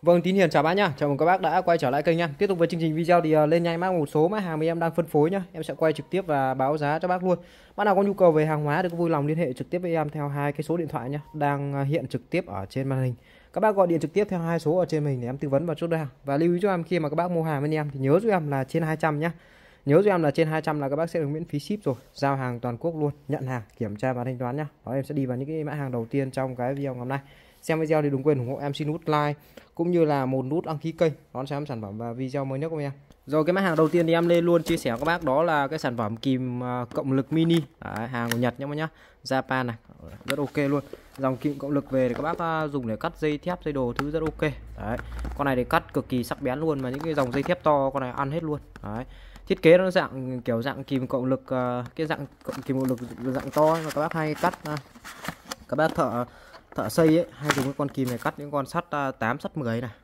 Vâng, Tín Hiền chào bác nhá. Chào mừng các bác đã quay trở lại kênh nhá. Tiếp tục với chương trình video thì lên nhanh mác một số mã hàng mà em đang phân phối nhá. Em sẽ quay trực tiếp và báo giá cho bác luôn. Bác nào có nhu cầu về hàng hóa thì cứ vui lòng liên hệ trực tiếp với em theo hai cái số điện thoại nhá, đang hiện trực tiếp ở trên màn hình. Các bác gọi điện trực tiếp theo hai số ở trên mình để em tư vấn và chốt đơn hàng. Và lưu ý cho em khi mà các bác mua hàng bên em thì nhớ giúp em là trên 200 nhá. Nhớ giúp em là trên 200 là các bác sẽ được miễn phí ship rồi, giao hàng toàn quốc luôn, nhận hàng, kiểm tra và thanh toán nhá. Đó, em sẽ đi vào những cái mã hàng đầu tiên trong cái video ngày hôm nay. Xem video thì đừng quên ủng hộ em, xin nút like cũng như là một nút đăng ký kênh đón xem sản phẩm và video mới nhất của em. Rồi, cái mã hàng đầu tiên thì em lên luôn chia sẻ các bác, đó là cái sản phẩm kìm cộng lực mini. Đấy, hàng của Nhật nhá bác nhá, Japan này, rất ok luôn. Dòng kìm cộng lực về thì các bác dùng để cắt dây thép, dây đồ thứ rất ok. Đấy, con này thì cắt cực kỳ sắc bén luôn, mà những cái dòng dây thép to con này ăn hết luôn. Đấy, thiết kế nó dạng kiểu dạng kìm cộng lực, cái dạng kìm cộng lực dạng to mà các bác hay cắt, các bác thợ xây ấy hay dùng cái con kìm này cắt những con sắt 8 sắt 10 này.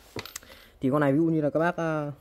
Thì con này ví dụ như là các bác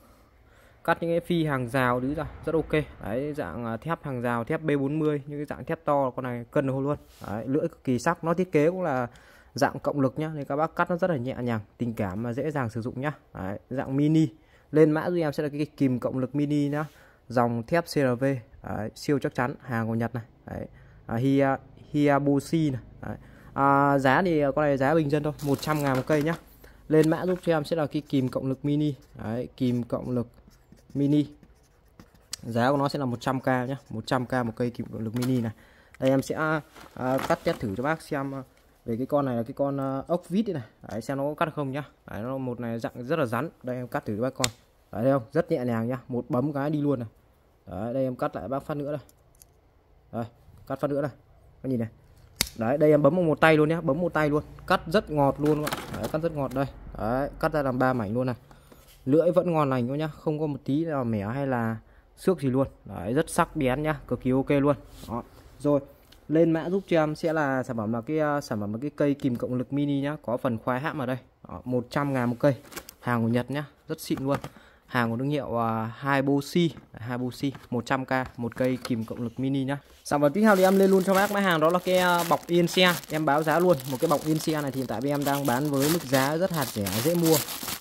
cắt những cái phi hàng rào thứ ra rất ok. Đấy, dạng thép hàng rào, thép B40, những cái dạng thép to con này cân hồ luôn. Đấy, lưỡi cực kỳ sắc, nó thiết kế cũng là dạng cộng lực nhá, nên các bác cắt nó rất là nhẹ nhàng, tình cảm mà dễ dàng sử dụng nhá. Đấy, dạng mini. Lên mã giúp em sẽ là cái kìm cộng lực mini nhá, dòng thép CRV. Đấy, siêu chắc chắn, hàng của Nhật này. Đấy, Hiabushi này. Đấy. Giá thì con này giá bình dân thôi, 100.000 một cây nhá. Lên mã giúp cho em sẽ là cái kìm cộng lực mini. Đấy, kìm cộng lực mini, giá của nó sẽ là 100k nhá, 100k một cây kìm cộng lực mini này. Đây em sẽ cắt test thử cho bác xem về cái con này là cái con ốc vít này. Đấy, xem nó có cắt không nhá. Đấy, nó một này dạng rất là rắn. Đây em cắt thử cho bác con. Đấy, thấy không, rất nhẹ nhàng nhá, một bấm cái đi luôn này. Đấy, đây em cắt lại bác phát nữa đây. Đây, cắt phát nữa đây, các nhìn này. Đấy, đây em bấm một tay luôn nhé, bấm một tay luôn, cắt rất ngọt luôn các bạn. Đấy, cắt rất ngọt đây. Đấy, cắt ra làm 3 mảnh luôn này. Lưỡi vẫn ngon lành nhá, không có một tí nào mẻ hay là xước gì luôn. Đấy, rất sắc bén nhá, cực kỳ ok luôn. Đó. Rồi, lên mã giúp cho em sẽ là sản phẩm là cái cây kìm cộng lực mini nhá, có phần khoái hãm ở đây. Đó, 100.000 một cây, hàng của Nhật nhá, rất xịn luôn. Hàng của thương hiệu Hiabushi, 100k một cây kìm cộng lực mini nhá. Sản phẩm tiếp theo thì em lên luôn cho bác mã hàng, đó là cái bọc yên xe. Em báo giá luôn, một cái bọc yên xe này thì hiện tại em đang bán với mức giá rất hạt rẻ, dễ mua.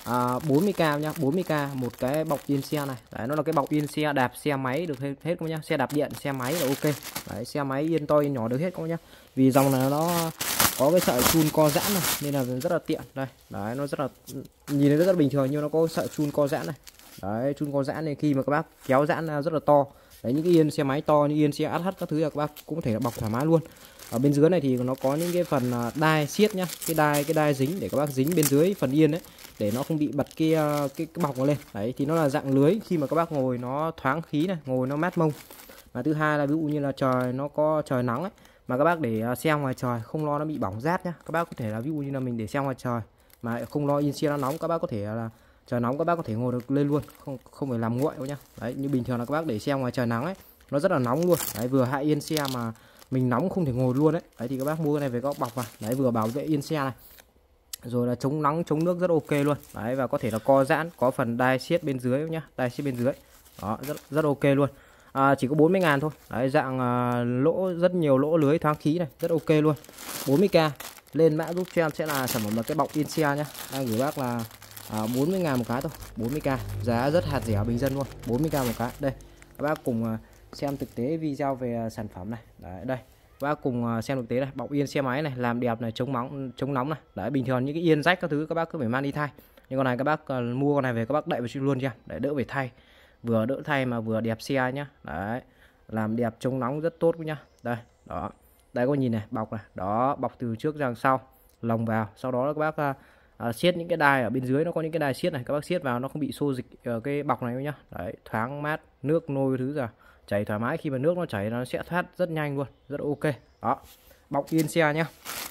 40k nhá, 40k một cái bọc yên xe này. Đấy, nó là cái bọc yên xe, đạp xe máy được hết các nhá, xe đạp điện, xe máy là ok. Đấy, xe máy yên to yên nhỏ được hết các nhá. Vì dòng này nó có cái sợi chun co giãn này nên là rất là tiện. Đây, đấy, nó rất là nhìn nó rất là bình thường nhưng nó có sợi chun co giãn này. Đấy, chun co giãn này khi mà các bác kéo giãn rất là to. Đấy, những cái yên xe máy to như yên xe SH các thứ là các bác cũng có thể là bọc thoải mái luôn. Ở bên dưới này thì nó có những cái phần đai siết nhá, cái đai dính để các bác dính bên dưới phần yên đấy để nó không bị bật cái bọc nó lên. Đấy, thì nó là dạng lưới, khi mà các bác ngồi nó thoáng khí này, ngồi nó mát mông. Và thứ hai là ví dụ như là trời nó có trời nắng ấy, mà các bác để xe ngoài trời không lo nó bị bỏng rát nhá. Các bác có thể là ví dụ như là mình để xe ngoài trời mà không lo yên xe nó nóng, các bác có thể là trời nóng các bác có thể ngồi được lên luôn, không phải làm nguội đâu nhá. Đấy, như bình thường là các bác để xe ngoài trời nắng ấy, nó rất là nóng luôn. Đấy, vừa hạ yên xe mà mình nóng không thể ngồi luôn đấy. Đấy thì các bác mua cái này về các bọc vào. Đấy, vừa bảo vệ yên xe này, rồi là chống nắng chống nước rất ok luôn. Đấy, và có thể là co giãn, có phần đai siết bên dưới nhá, đai siết bên dưới. Đó, rất ok luôn. Chỉ có 40.000 thôi. Đấy, dạng lỗ, rất nhiều lỗ lưới thoáng khí này, rất ok luôn. 40k. Lên mã giúp cho em sẽ là sản phẩm là cái bọc yên xe nhá. Đang gửi bác là 40.000 một cái thôi, 40k, giá rất hạt rẻ bình dân luôn, 40k một cái. Đây, các bác cùng xem thực tế video về sản phẩm này. Đấy, đây, các bác cùng xem thực tế này, bọc yên xe máy này, làm đẹp này, chống nóng này. Đấy, bình thường những cái yên rách các thứ các bác cứ phải mang đi thay, nhưng con này các bác mua con này về các bác đậy vào luôn cho em, để đỡ phải thay, vừa đỡ thay mà vừa đẹp xe nhá. Đấy, làm đẹp chống nóng rất tốt nhá. Đây, đó, đây có nhìn này, bọc này, đó, bọc từ trước ra sau, lồng vào, sau đó các bác siết những cái đai ở bên dưới, nó có những cái đai siết này, các bác siết vào nó không bị xô dịch ở cái bọc này nhá. Đấy, thoáng mát, nước nôi thứ ra chảy thoải mái, khi mà nước nó chảy nó sẽ thoát rất nhanh luôn, rất ok. Đó, bọc yên xe nhá,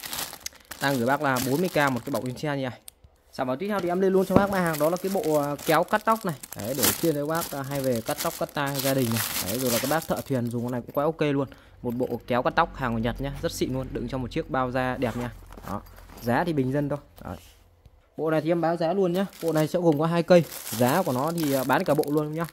đang gửi bác là 40k một cái bọc yên xe như này. Sản phẩm tiếp theo thì em lên luôn cho bác mã hàng, đó là cái bộ kéo cắt tóc này. Đấy, để chuyên cho bác hay về cắt tóc cắt tai gia đình này. Đấy, rồi là các bác thợ thuyền dùng con này cũng quá ok luôn. Một bộ kéo cắt tóc hàng của Nhật nhá, rất xịn luôn, đựng trong một chiếc bao da đẹp nha. Đó, giá thì bình dân thôi. Đấy, bộ này thì em báo giá luôn nhá. Bộ này sẽ gồm có 2 cây, giá của nó thì bán cả bộ luôn nhá,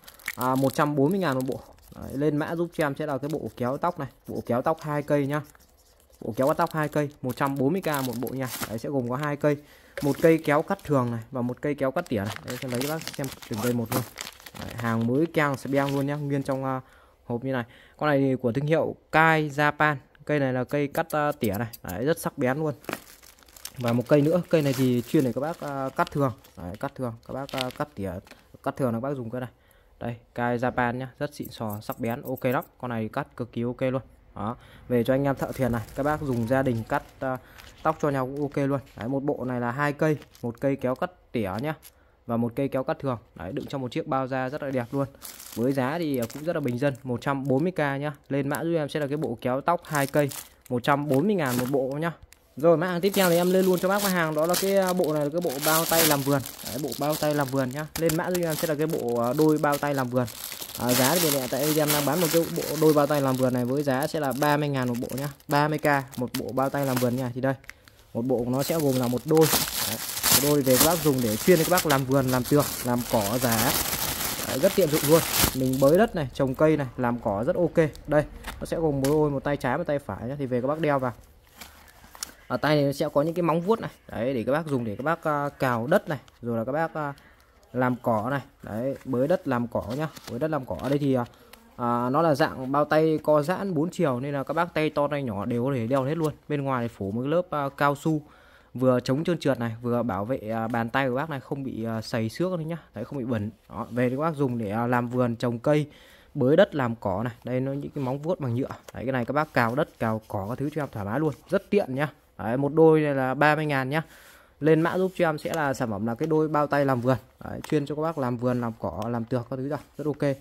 140.000 một bộ. Đấy, lên mã giúp cho em sẽ là cái bộ kéo tóc này, bộ kéo tóc 2 cây nhá, Bộ kéo cắt tóc 2 cây 140k một bộ nha. Đấy, sẽ gồm có 2 cây, một cây kéo cắt thường này và một cây kéo cắt tỉa này. Đấy, sẽ lấy cho bác xem từng cây một luôn. Đấy, hàng mới keng sẽ beng luôn nhá, nguyên trong hộp như này. Con này thì của thương hiệu Kai Japan. Cây này là cây cắt tỉa này. Đấy, rất sắc bén luôn. Và một cây nữa, cây này thì chuyên để các bác cắt thường. Đấy, cắt thường, các bác cắt tỉa, cắt thường là các bác dùng cái này. Đây, Kai Japan nhá, rất xịn sò, sắc bén, ok lắm. Con này cắt cực kỳ ok luôn. Đó, về cho anh em thợ thuyền này, các bác dùng gia đình cắt tóc cho nhau cũng ok luôn. Đấy, một bộ này là 2 cây, một cây kéo cắt tỉa nhá và một cây kéo cắt thường. Đấy, đựng trong một chiếc bao da rất là đẹp luôn. Với giá thì cũng rất là bình dân, 140k nhá. Lên mã giúp em sẽ là cái bộ kéo tóc 2 cây, 140.000 một bộ nhá. Rồi mã hàng tiếp theo thì em lên luôn cho bác mã hàng, đó là cái bộ này là cái bộ bao tay làm vườn. Đấy, bộ bao tay làm vườn nhá. Lên mã giúp em sẽ là cái bộ đôi bao tay làm vườn. Giá thì hiện tại em đang bán một cái bộ đôi bao tay làm vườn này với giá sẽ là 30.000 một bộ nhá, 30k một bộ bao tay làm vườn nha. Thì đây, một bộ của nó sẽ gồm là một đôi. Đấy, một đôi về các bác dùng để chuyên cho các bác làm vườn, làm tược, làm cỏ giá. Đấy, rất tiện dụng luôn. Mình bới đất này, trồng cây này, làm cỏ rất ok. Đây, nó sẽ gồm một đôi, một tay trái một tay phải nhá. Thì về các bác đeo vào. Ở tay này sẽ có những cái móng vuốt này. Đấy, để các bác dùng để các bác cào đất này, rồi là các bác làm cỏ này. Đấy, bới đất làm cỏ nhá. Bới đất làm cỏ ở đây thì nó là dạng bao tay co giãn 4 chiều nên là các bác tay to tay nhỏ đều có thể đeo hết luôn. Bên ngoài thì phủ một lớp cao su, vừa chống trơn trượt này, vừa bảo vệ bàn tay của bác này không bị sầy xước nữa nhá. Đấy, không bị bẩn. Đó, về thì các bác dùng để làm vườn, trồng cây, bới đất làm cỏ này. Đây nó những cái móng vuốt bằng nhựa. Đấy, cái này các bác cào đất, cào cỏ các thứ cho em thoải mái luôn, rất tiện nhá. Đấy, một đôi này là 30.000 nhá. Lên mã giúp cho em sẽ là sản phẩm là cái đôi bao tay làm vườn. Đấy, chuyên cho các bác làm vườn, làm cỏ, làm tược các thứ rồi, rất ok.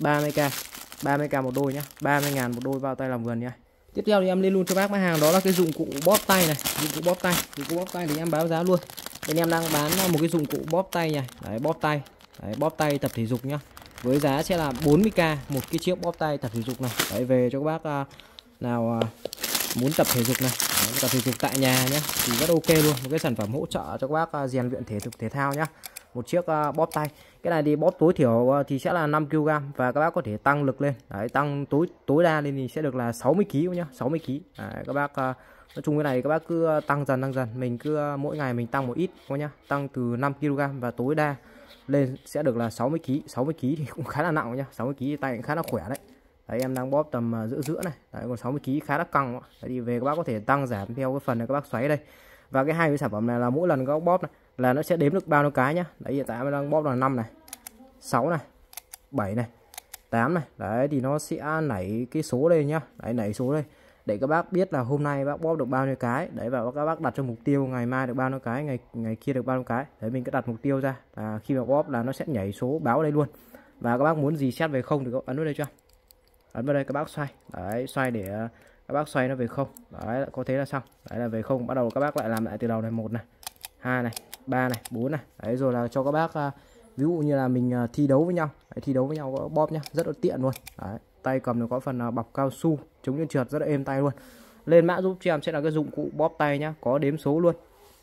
30k một đôi nhá, 30.000 một đôi bao tay làm vườn nhá. Tiếp theo thì em lên luôn cho bác mã hàng, đó là cái dụng cụ bóp tay này, dụng cụ bóp tay. Dụng cụ bóp tay thì em báo giá luôn. Bên em đang bán một cái dụng cụ bóp tay này. Đấy, bóp tay. Đấy, bóp tay tập thể dục nhá. Với giá sẽ là 40k một cái chiếc bóp tay tập thể dục này. Đấy, về cho các bác nào muốn tập thể dục này. Đấy, tập thể dục tại nhà nhé thì rất ok luôn. Một cái sản phẩm hỗ trợ cho các bác rèn luyện thể dục thể thao nhá. Một chiếc bóp tay. Cái này thì bóp tối thiểu thì sẽ là 5 kg và các bác có thể tăng lực lên. Đấy, tăng tối đa lên thì sẽ được là 60 kg nhá, 60 kg. Đấy, các bác nói chung cái này các bác cứ tăng dần, mình cứ mỗi ngày mình tăng một ít thôi nhá. Tăng từ 5 kg và tối đa lên sẽ được là 60 kg. 60 kg thì cũng khá là nặng nhá. 60 kg thì tay cũng khá là khỏe đấy. Đấy, em đang bóp tầm giữa này. Đấy, còn 60 kg khá là căng. Đấy, thì về các bác có thể tăng giảm theo cái phần này các bác xoáy đây. Và cái hai cái sản phẩm này là mỗi lần các bác bóp này là nó sẽ đếm được bao nhiêu cái nhá. Đấy, hiện tại em đang bóp là 5 này, 6 này, 7 này, 8 này. Đấy, thì nó sẽ nảy cái số đây nhá. Đấy, nảy số đây để các bác biết là hôm nay bác bóp được bao nhiêu cái. Đấy, và các bác đặt cho mục tiêu ngày mai được bao nhiêu cái, ngày kia được bao nhiêu cái. Đấy, mình cứ đặt mục tiêu ra là khi mà bóp là nó sẽ nhảy số báo đây luôn. Và các bác muốn gì set về không thì các ấn vào đây chưa? Ấn vào đây các bác xoay. Đấy, xoay để các bác xoay nó về không. Đấy, có thế là xong. Đấy là về không, bắt đầu các bác lại làm lại từ đầu này, 1 này, 2 này, 3 này, 4 này. Đấy, rồi là cho các bác ví dụ như là mình thi đấu với nhau. Đấy, thi đấu với nhau có bóp nhá, rất là tiện luôn. Đấy, tay cầm nó có phần bọc cao su chống trơn trượt, rất là êm tay luôn. Lên mã giúp cho em sẽ là cái dụng cụ bóp tay nhá, có đếm số luôn.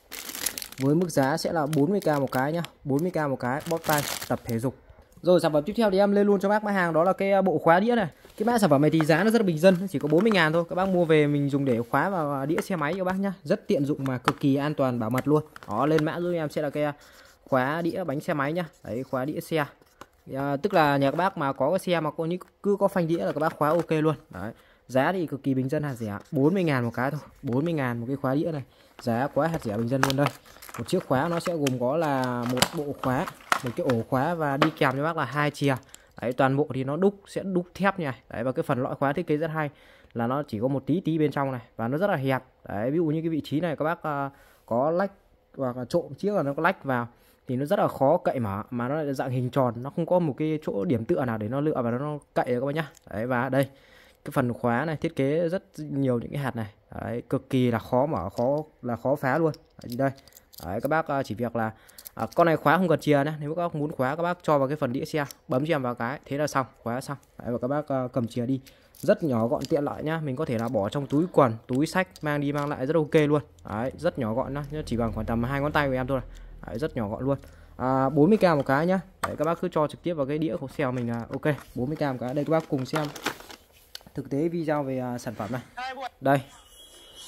Với mức giá sẽ là 40k một cái nhá, 40k một cái bóp tay tập thể dục. Rồi sản phẩm tiếp theo thì em lên luôn cho bác mã hàng, đó là cái bộ khóa đĩa này. Cái mã sản phẩm này thì giá nó rất là bình dân, chỉ có 40.000 thôi. Các bác mua về mình dùng để khóa vào đĩa xe máy các bác nhá, rất tiện dụng mà cực kỳ an toàn bảo mật luôn. Đó, lên mã giúp em sẽ là cái khóa đĩa bánh xe máy nhá. Đấy, khóa đĩa xe. Tức là nhà các bác mà có cái xe mà có cứ có phanh đĩa là các bác khóa ok luôn. Đấy. Giá thì cực kỳ bình dân, hạt rẻ, 40.000 một cái thôi. 40.000 một cái khóa đĩa này. Giá quá hạt rẻ bình dân luôn đây. Một chiếc khóa nó sẽ gồm có là một bộ khóa, một cái ổ khóa và đi kèm cho bác là 2 chìa. Đấy, toàn bộ thì nó sẽ đúc thép nha. Đấy, và cái phần lõi khóa thiết kế rất hay là nó chỉ có một tí bên trong này và nó rất là hẹp. Đấy, ví dụ như cái vị trí này các bác có lách hoặc là trộm chiếc là nó có lách vào thì nó rất là khó cậy mở, mà nó lại dạng hình tròn, nó không có một cái chỗ điểm tựa nào để nó lựa và nó cậy được các bác nhá. Đấy, và đây cái phần khóa này thiết kế rất nhiều những cái hạt này. Đấy, cực kỳ là khó mở, khó phá luôn. Đây. Đấy, các bác chỉ việc là con này khóa không cần chìa nhé. Nếu các bác muốn khóa các bác cho vào cái phần đĩa xe, bấm cho em vào cái thế là xong, khóa xong. Đấy, và các bác cầm chìa đi, rất nhỏ gọn tiện lợi nhá. Mình có thể là bỏ trong túi quần, túi sách, mang đi mang lại rất ok luôn. Đấy, rất nhỏ gọn nhá, chỉ bằng khoảng tầm 2 ngón tay của em thôi. Đấy, rất nhỏ gọn luôn. 40k một cái nhá. Đấy, các bác cứ cho trực tiếp vào cái đĩa của xe mình là ok. 40k một cái. Đây các bác cùng xem thực tế video về sản phẩm này. Đây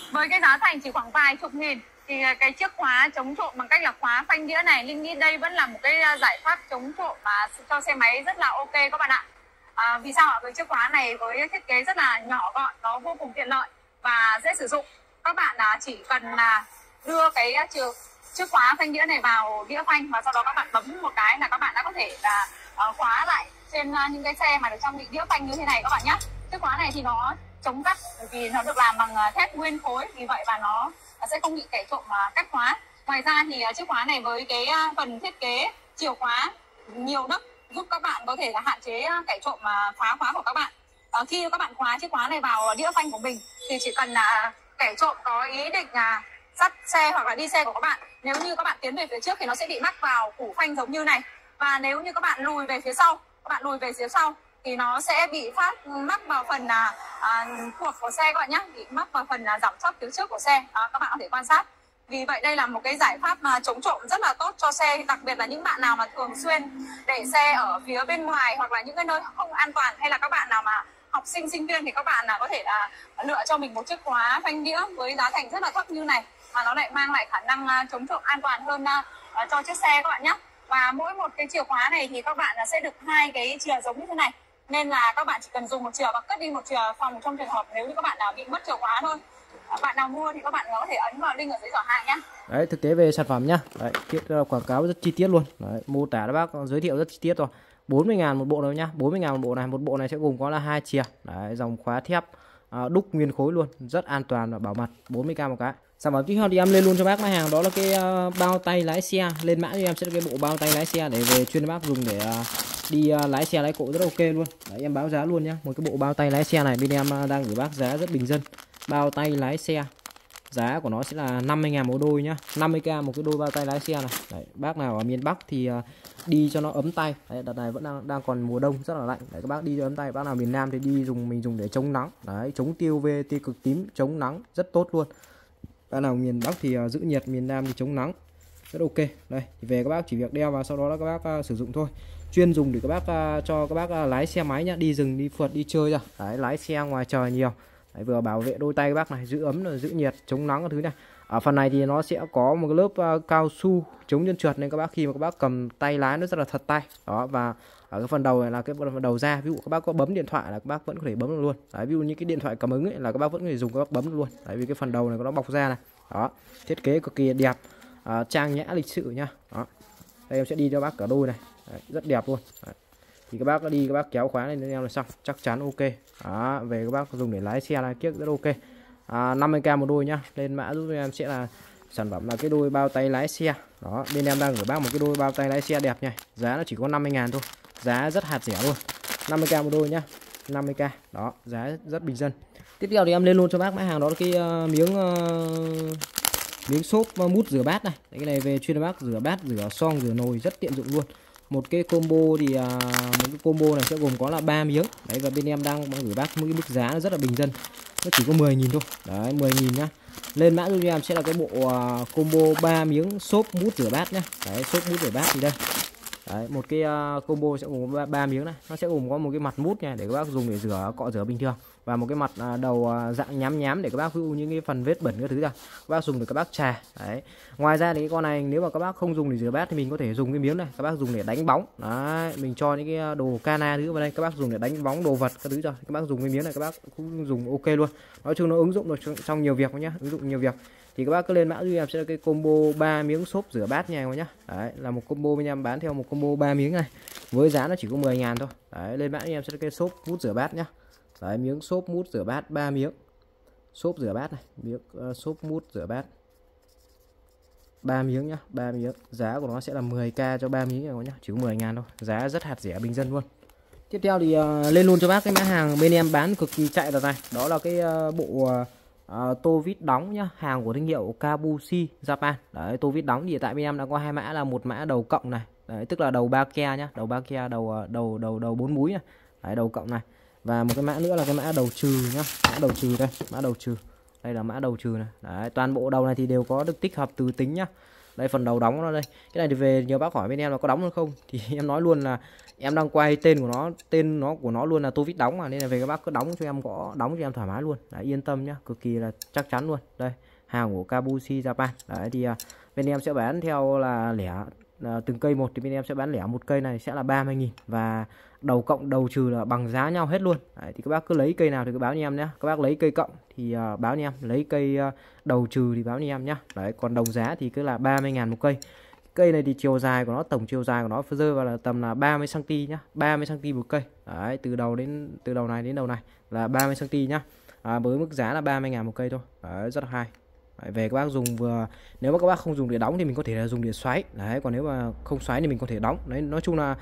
Với cái giá thành chỉ khoảng vài chục nghìn thì cái chiếc khóa chống trộm bằng cách là khóa phanh đĩa này, Linh nghĩ đây vẫn là một cái giải pháp chống trộm mà cho xe máy rất là ok các bạn ạ. Vì sao ạ? Với chiếc khóa này với thiết kế rất là nhỏ gọn, nó vô cùng tiện lợi và dễ sử dụng. Các bạn chỉ cần là đưa cái chiếc khóa phanh đĩa này vào đĩa phanh và sau đó các bạn bấm một cái là các bạn đã có thể là khóa lại trên những cái xe mà được trang bị đĩa phanh như thế này các bạn nhé. Chiếc khóa này thì nó chống cắt vì nó được làm bằng thép nguyên khối, vì vậy và nó sẽ không bị kẻ trộm cắt khóa. Ngoài ra thì chiếc khóa này với cái phần thiết kế chìa khóa nhiều nấc giúp các bạn có thể là hạn chế kẻ trộm phá khóa của các bạn. Khi các bạn khóa chiếc khóa này vào đĩa phanh của mình thì chỉ cần là kẻ trộm có ý định dắt xe hoặc là đi xe của các bạn, nếu như các bạn tiến về phía trước thì nó sẽ bị mắc vào củ phanh giống như này, và nếu như các bạn lùi về phía sau thì nó sẽ bị mắc vào phần thuộc của xe các bạn nhé, bị mắc vào phần giảm sóc phía trước của xe. Các bạn có thể quan sát. Vì vậy đây là một cái giải pháp chống trộm rất là tốt cho xe, đặc biệt là những bạn nào mà thường xuyên để xe ở phía bên ngoài hoặc là những cái nơi không an toàn, hay là các bạn nào mà học sinh sinh viên thì các bạn có thể là lựa cho mình một chiếc khóa phanh đĩa với giá thành rất là thấp như này, mà nó lại mang lại khả năng chống trộm an toàn hơn cho chiếc xe các bạn nhé. Và mỗi một cái chìa khóa này thì các bạn sẽ được 2 cái chìa giống như thế này, nên là các bạn chỉ cần dùng một chìa và cất đi một chìa phòng trong trường hợp nếu như các bạn nào bị mất chìa khóa thôi. Bạn nào mua thì các bạn có thể ấn vào link ở dưới giỏ hàng nhé. Đấy, thực tế về sản phẩm nhá. Đấy, quảng cáo rất chi tiết luôn. Đấy, mô tả các bác giới thiệu rất chi tiết rồi. 40.000 một bộ này nhá, 40.000 một bộ này. Một bộ này sẽ gồm có là 2 chìa. Đấy, dòng khóa thép đúc nguyên khối luôn, rất an toàn và bảo mật, 40k một cái. Sản phẩm tiếp theo thì em lên luôn cho bác máy hàng, đó là cái bao tay lái xe. Lên mã thì em sẽ cái bộ bao tay lái xe để về chuyên bác dùng để đi lái xe lái cộ rất ok luôn. Đấy, em báo giá luôn nhá. Một cái bộ bao tay lái xe này bên em đang gửi bác giá rất bình dân. Bao tay lái xe giá của nó sẽ là 50.000 một đôi nhá, 50k một cái đôi bao tay lái xe này. Đấy, bác nào ở miền Bắc thì đi cho nó ấm tay. Đấy, đợt này vẫn đang còn mùa đông rất là lạnh. Đấy, các bác đi cho ấm tay. Bác nào miền Nam thì mình dùng để chống nắng. Đấy, chống tiêu UV tia cực tím, chống nắng rất tốt luôn. Bác nào miền Bắc thì giữ nhiệt, miền Nam thì chống nắng rất ok. Đây, thì về các bác chỉ việc đeo vào, sau đó là các bác sử dụng thôi. Chuyên dùng để các bác cho các bác lái xe máy nhá, đi rừng đi phượt đi chơi ra. Đấy, lái xe ngoài trời nhiều. Đấy, vừa bảo vệ đôi tay các bác này, giữ ấm rồi giữ nhiệt, chống nắng các thứ này. Ở phần này thì nó sẽ có một cái lớp cao su chống chân trượt, nên các bác khi mà các bác cầm tay lái nó rất là thật tay. Đó, và ở cái phần đầu này là cái phần đầu ra, ví dụ các bác có bấm điện thoại là các bác vẫn có thể bấm được luôn. Đấy, ví dụ như cái điện thoại cảm ứng ấy là các bác vẫn có thể dùng, các bác bấm được luôn. Đấy, vì cái phần đầu này nó bọc ra này. Đó, thiết kế cực kỳ đẹp, trang nhã lịch sự nhá. Đó, đây em sẽ đi cho bác cả đôi này. Đấy, rất đẹp luôn. Đấy, thì các bác đi các bác kéo khóa lên em là xong, chắc chắn ok. Đó, về các bác dùng để lái xe là kiếc rất ok. 50k một đôi nhá. Lên mã giúp em sẽ là sản phẩm là cái đôi bao tay lái xe. Đó, bên em đang gửi bác một cái đôi bao tay lái xe đẹp nha. Giá nó chỉ có 50.000 thôi, giá rất hạt rẻ luôn. 50k một đôi nhá, 50k. Đó, giá rất bình dân. Tiếp theo thì em lên luôn cho bác mã hàng, đó là cái miếng xốp mút rửa bát này. Đấy, cái này về chuyên bác rửa bát, rửa xoong, rửa nồi rất tiện dụng luôn. Một cái combo thì một cái combo này sẽ gồm có là 3 miếng. Đấy, và bên em đang gửi bác một cái mức giá nó rất là bình dân, nó chỉ có 10.000 thôi. Đấy, 10.000 nhá. Lên mã giúp em sẽ là cái bộ combo 3 miếng xốp mút rửa bát nhá. Đấy, xốp mút rửa bát thì đây. Đấy, một cái combo sẽ gồm có 3 miếng này. Nó sẽ gồm có một cái mặt mút nha để các bác dùng để rửa cọ rửa bình thường, và một cái mặt đầu dạng nhám nhám để các bác ví dụ những cái phần vết bẩn các thứ ra các bác dùng để các bác chà. Đấy, ngoài ra thì cái con này nếu mà các bác không dùng để rửa bát thì mình có thể dùng cái miếng này, các bác dùng để đánh bóng. Đấy, mình cho những cái đồ cana thứ vào đây, các bác dùng để đánh bóng đồ vật các thứ rồi, các bác dùng cái miếng này các bác cũng dùng ok luôn. Nói chung nó ứng dụng được trong nhiều việc nhá, ứng dụng nhiều việc. Thì các bác cứ lên mã giúp em sẽ là cái combo 3 miếng xốp rửa bát nha nhá. Đấy, là một combo bên em bán theo một combo 3 miếng này, với giá nó chỉ có 10.000 thôi. Đấy, lên mã giúp em sẽ là cái xốp mút rửa bát nhá. Đấy, miếng xốp mút rửa bát 3 miếng. Xốp rửa bát này, miếng xốp mút rửa bát 3 miếng nhá, 3 miếng. Giá của nó sẽ là 10k cho 3 miếng này nhá, chỉ có 10.000 thôi. Giá rất hạt rẻ bình dân luôn. Tiếp theo thì lên luôn cho bác cái mã hàng bên em bán cực kỳ chạy đợt này, đó là cái bộ tô vít đóng nhá, hàng của thương hiệu Kabushi Japan. Đấy, tô vít đóng thì tại bên em đã có hai mã, là một mã đầu cộng này. Đấy, tức là đầu ba ke nhá, đầu ba ke, đầu 4 múi này. Đấy, đầu cộng này. Và một cái mã nữa là cái mã đầu trừ nhá, mã đầu trừ đây, mã đầu trừ. Đây là mã đầu trừ này. Đấy, toàn bộ đầu này thì đều có được tích hợp từ tính nhá. đây phần đầu đóng nó đây. Cái này thì về nhiều bác hỏi bên em là có đóng hay không thì em nói luôn là em đang quay tên của nó luôn là tô vít đóng mà, nên là về các bác cứ đóng cho em, có đóng cho em thoải mái luôn đấy, yên tâm nhá, cực kỳ là chắc chắn luôn. Đây hàng của Kabushi Japan đấy, thì bên em sẽ bán theo là lẻ từng cây một, thì bên em sẽ bán lẻ một cây này sẽ là 30.000 và đầu cộng đầu trừ là bằng giá nhau hết luôn đấy, thì các bác cứ lấy cây nào thì cứ báo cho em nhé. Các bác lấy cây cộng thì báo cho em, lấy cây đầu trừ thì báo cho em nhé đấy, còn đồng giá thì cứ là 30.000 một cây. Cây này thì chiều dài của nó, tổng chiều dài của nó phải rơi vào là tầm là 30 cm nhá, 30 cm một cây đấy, từ đầu này đến đầu này là 30 cm nhá, với mức giá là 30.000 một cây thôi đấy, rất là hay. Đấy, về các bác dùng vừa, nếu mà các bác không dùng để đóng thì mình có thể là dùng để xoáy đấy, còn nếu mà không xoáy thì mình có thể đóng đấy, nói chung là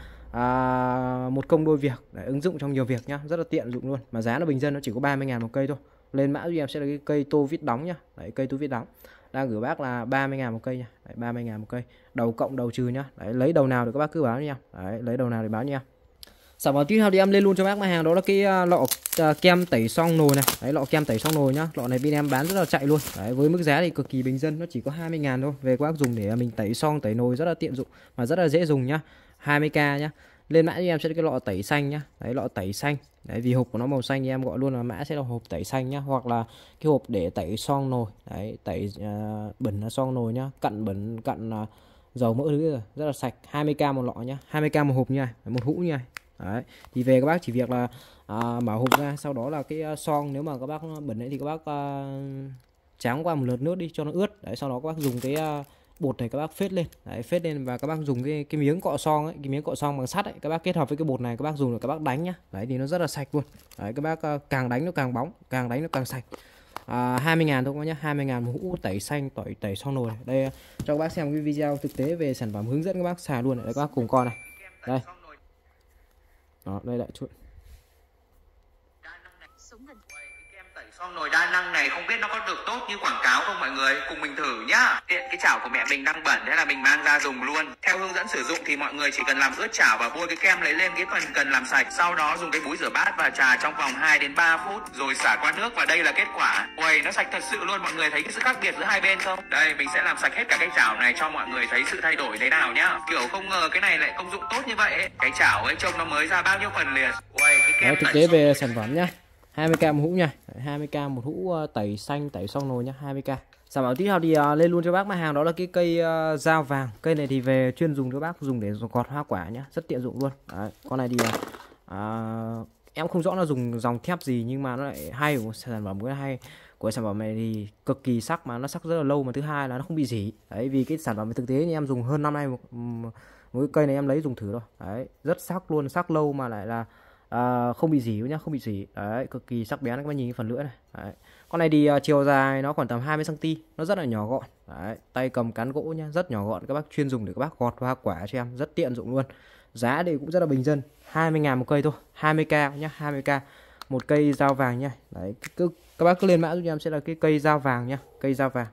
một công đôi việc để ứng dụng trong nhiều việc nhá, rất là tiện dụng luôn, mà giá nó bình dân nó chỉ có 30.000 một cây thôi. Lên mã giúp em sẽ là cái cây tô vít đóng nhá đấy, cây tô vít đóng đang gửi bác là 30.000 một cây nha đấy, 30.000 một cây, đầu cộng đầu trừ nhá đấy, lấy đầu nào thì các bác cứ báo nha đấy, lấy đầu nào thì báo nha. Sản phẩm tiếp theo thì em lên luôn cho bác mặt hàng đó là cái lọ kem tẩy xong nồi này đấy, lọ kem tẩy xong nồi nhá, lọ này bên em bán rất là chạy luôn đấy, với mức giá thì cực kỳ bình dân, nó chỉ có 20.000 thôi. Về các bác dùng để mình tẩy xong tẩy nồi rất là tiện dụng mà rất là dễ dùng nhá, 20k nhá. Lên mã cho em sẽ là cái lọ tẩy xanh nhá đấy, lọ tẩy xanh đấy, vì hộp của nó màu xanh thì em gọi luôn là mã sẽ là hộp tẩy xanh nhá, hoặc là cái hộp để tẩy xong nồi đấy, tẩy bẩn xong nồi nhá, cặn bẩn cặn dầu mỡ thứ rồi, rất là sạch. 20k một lọ nhá, 20k một hộp nha, một hũ nha đấy. Thì về các bác chỉ việc là mở hộp ra, sau đó là cái son, nếu mà các bác bẩn ấy thì các bác tráng qua một lượt nước đi cho nó ướt đấy, sau đó các bác dùng cái bột này các bác phết lên đấy, phết lên và các bác dùng cái miếng cọ son ấy, cái miếng cọ son bằng sắt ấy, các bác kết hợp với cái bột này các bác dùng để các bác đánh nhá đấy, thì nó rất là sạch luôn đấy, các bác càng đánh nó càng bóng, càng đánh nó càng sạch. 20.000 thôi các nhá, 20.000 một hũ tẩy xanh tẩy xong nồi này. Đây cho các bác xem cái video thực tế về sản phẩm, hướng dẫn các bác xài luôn này, các bác cùng coi này. Đây đó, đây lại chút xong nồi đa năng này không biết nó có được tốt như quảng cáo không mọi người, cùng mình thử nhá. Tiện cái chảo của mẹ mình đang bẩn thế là mình mang ra dùng luôn. Theo hướng dẫn sử dụng thì mọi người chỉ cần làm ướt chảo và bôi cái kem lấy lên cái phần cần làm sạch, sau đó dùng cái búi rửa bát và trà trong vòng 2 đến 3 phút rồi xả qua nước, và đây là kết quả. Uầy, nó sạch thật sự luôn, mọi người thấy cái sự khác biệt giữa hai bên không? Đây mình sẽ làm sạch hết cả cái chảo này cho mọi người thấy sự thay đổi thế nào nhá. Kiểu không ngờ cái này lại công dụng tốt như vậy ấy. Cái chảo ấy trông nó mới ra bao nhiêu phần liền. Uầy, cái kem đấy, thực tế về sản phẩm nhá, 20k một hũ nha, 20k một hũ tẩy xanh tẩy xong nồi nhá, 20k. Sản phẩm tiếp theo thì lên luôn cho bác mặt hàng đó là cái cây dao vàng. Cây này thì về chuyên dùng cho bác dùng để gọt hoa quả nhá, rất tiện dụng luôn đấy. Con này thì em không rõ nó dùng dòng thép gì nhưng mà nó lại hay của sản phẩm, cái hay của sản phẩm này thì cực kỳ sắc, mà nó sắc rất là lâu, mà thứ hai là nó không bị rỉ đấy, vì cái sản phẩm thực tế thì em dùng hơn năm nay một cái cây này em lấy dùng thử rồi đấy, rất sắc luôn, sắc lâu mà lại là không bị rỉ nhá, không bị rỉ đấy, cực kỳ sắc bén. Các bạn nhìn cái phần lưỡi này đấy. Con này thì chiều dài nó khoảng tầm 20 cm, nó rất là nhỏ gọn đấy, tay cầm cán gỗ nhá, rất nhỏ gọn, các bác chuyên dùng để các bác gọt hoa quả cho em, rất tiện dụng luôn. Giá thì cũng rất là bình dân, 20.000 một cây thôi, 20k nhá, 20k một cây dao vàng nhá đấy. Các bác cứ lên mã giúp em sẽ là cái cây dao vàng nhá, cây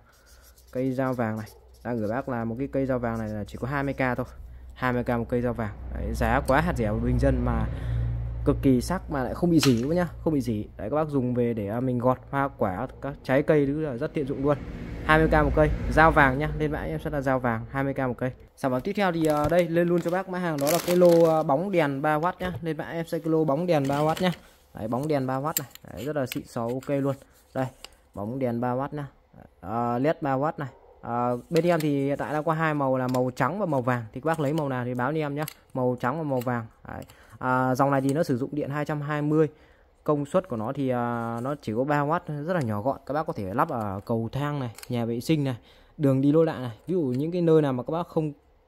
dao vàng này đang gửi bác là một cái cây dao vàng này là chỉ có 20k thôi, 20k một cây dao vàng đấy, giá quá hạt rẻ và bình dân mà cực kỳ sắc mà lại không bị rỉ nhá, không bị rỉ đấy. Các bác dùng về để mình gọt hoa quả, các trái cây thứ là rất tiện dụng luôn. 20k một cây dao vàng nhá, lên mã em sẽ là dao vàng, 20k một cây. Sản phẩm tiếp theo thì đây lên luôn cho bác mã hàng đó là cái lô bóng đèn 3W nhá, lên mã em sẽ cái lô bóng đèn 3W nhá đấy, bóng đèn 3W này đấy, rất là xịn xò ok luôn. Đây bóng đèn 3W nhá, led 3W này. Bên em thì hiện tại đang có hai màu là màu trắng và màu vàng, thì các bác lấy màu nào thì báo cho em nhé, màu trắng và màu vàng đấy. Dòng này thì nó sử dụng điện 220, công suất của nó thì nó chỉ có 3W, rất là nhỏ gọn, các bác có thể lắp ở cầu thang này, nhà vệ sinh này, đường đi lối lại này, ví dụ những cái nơi nào mà các bác không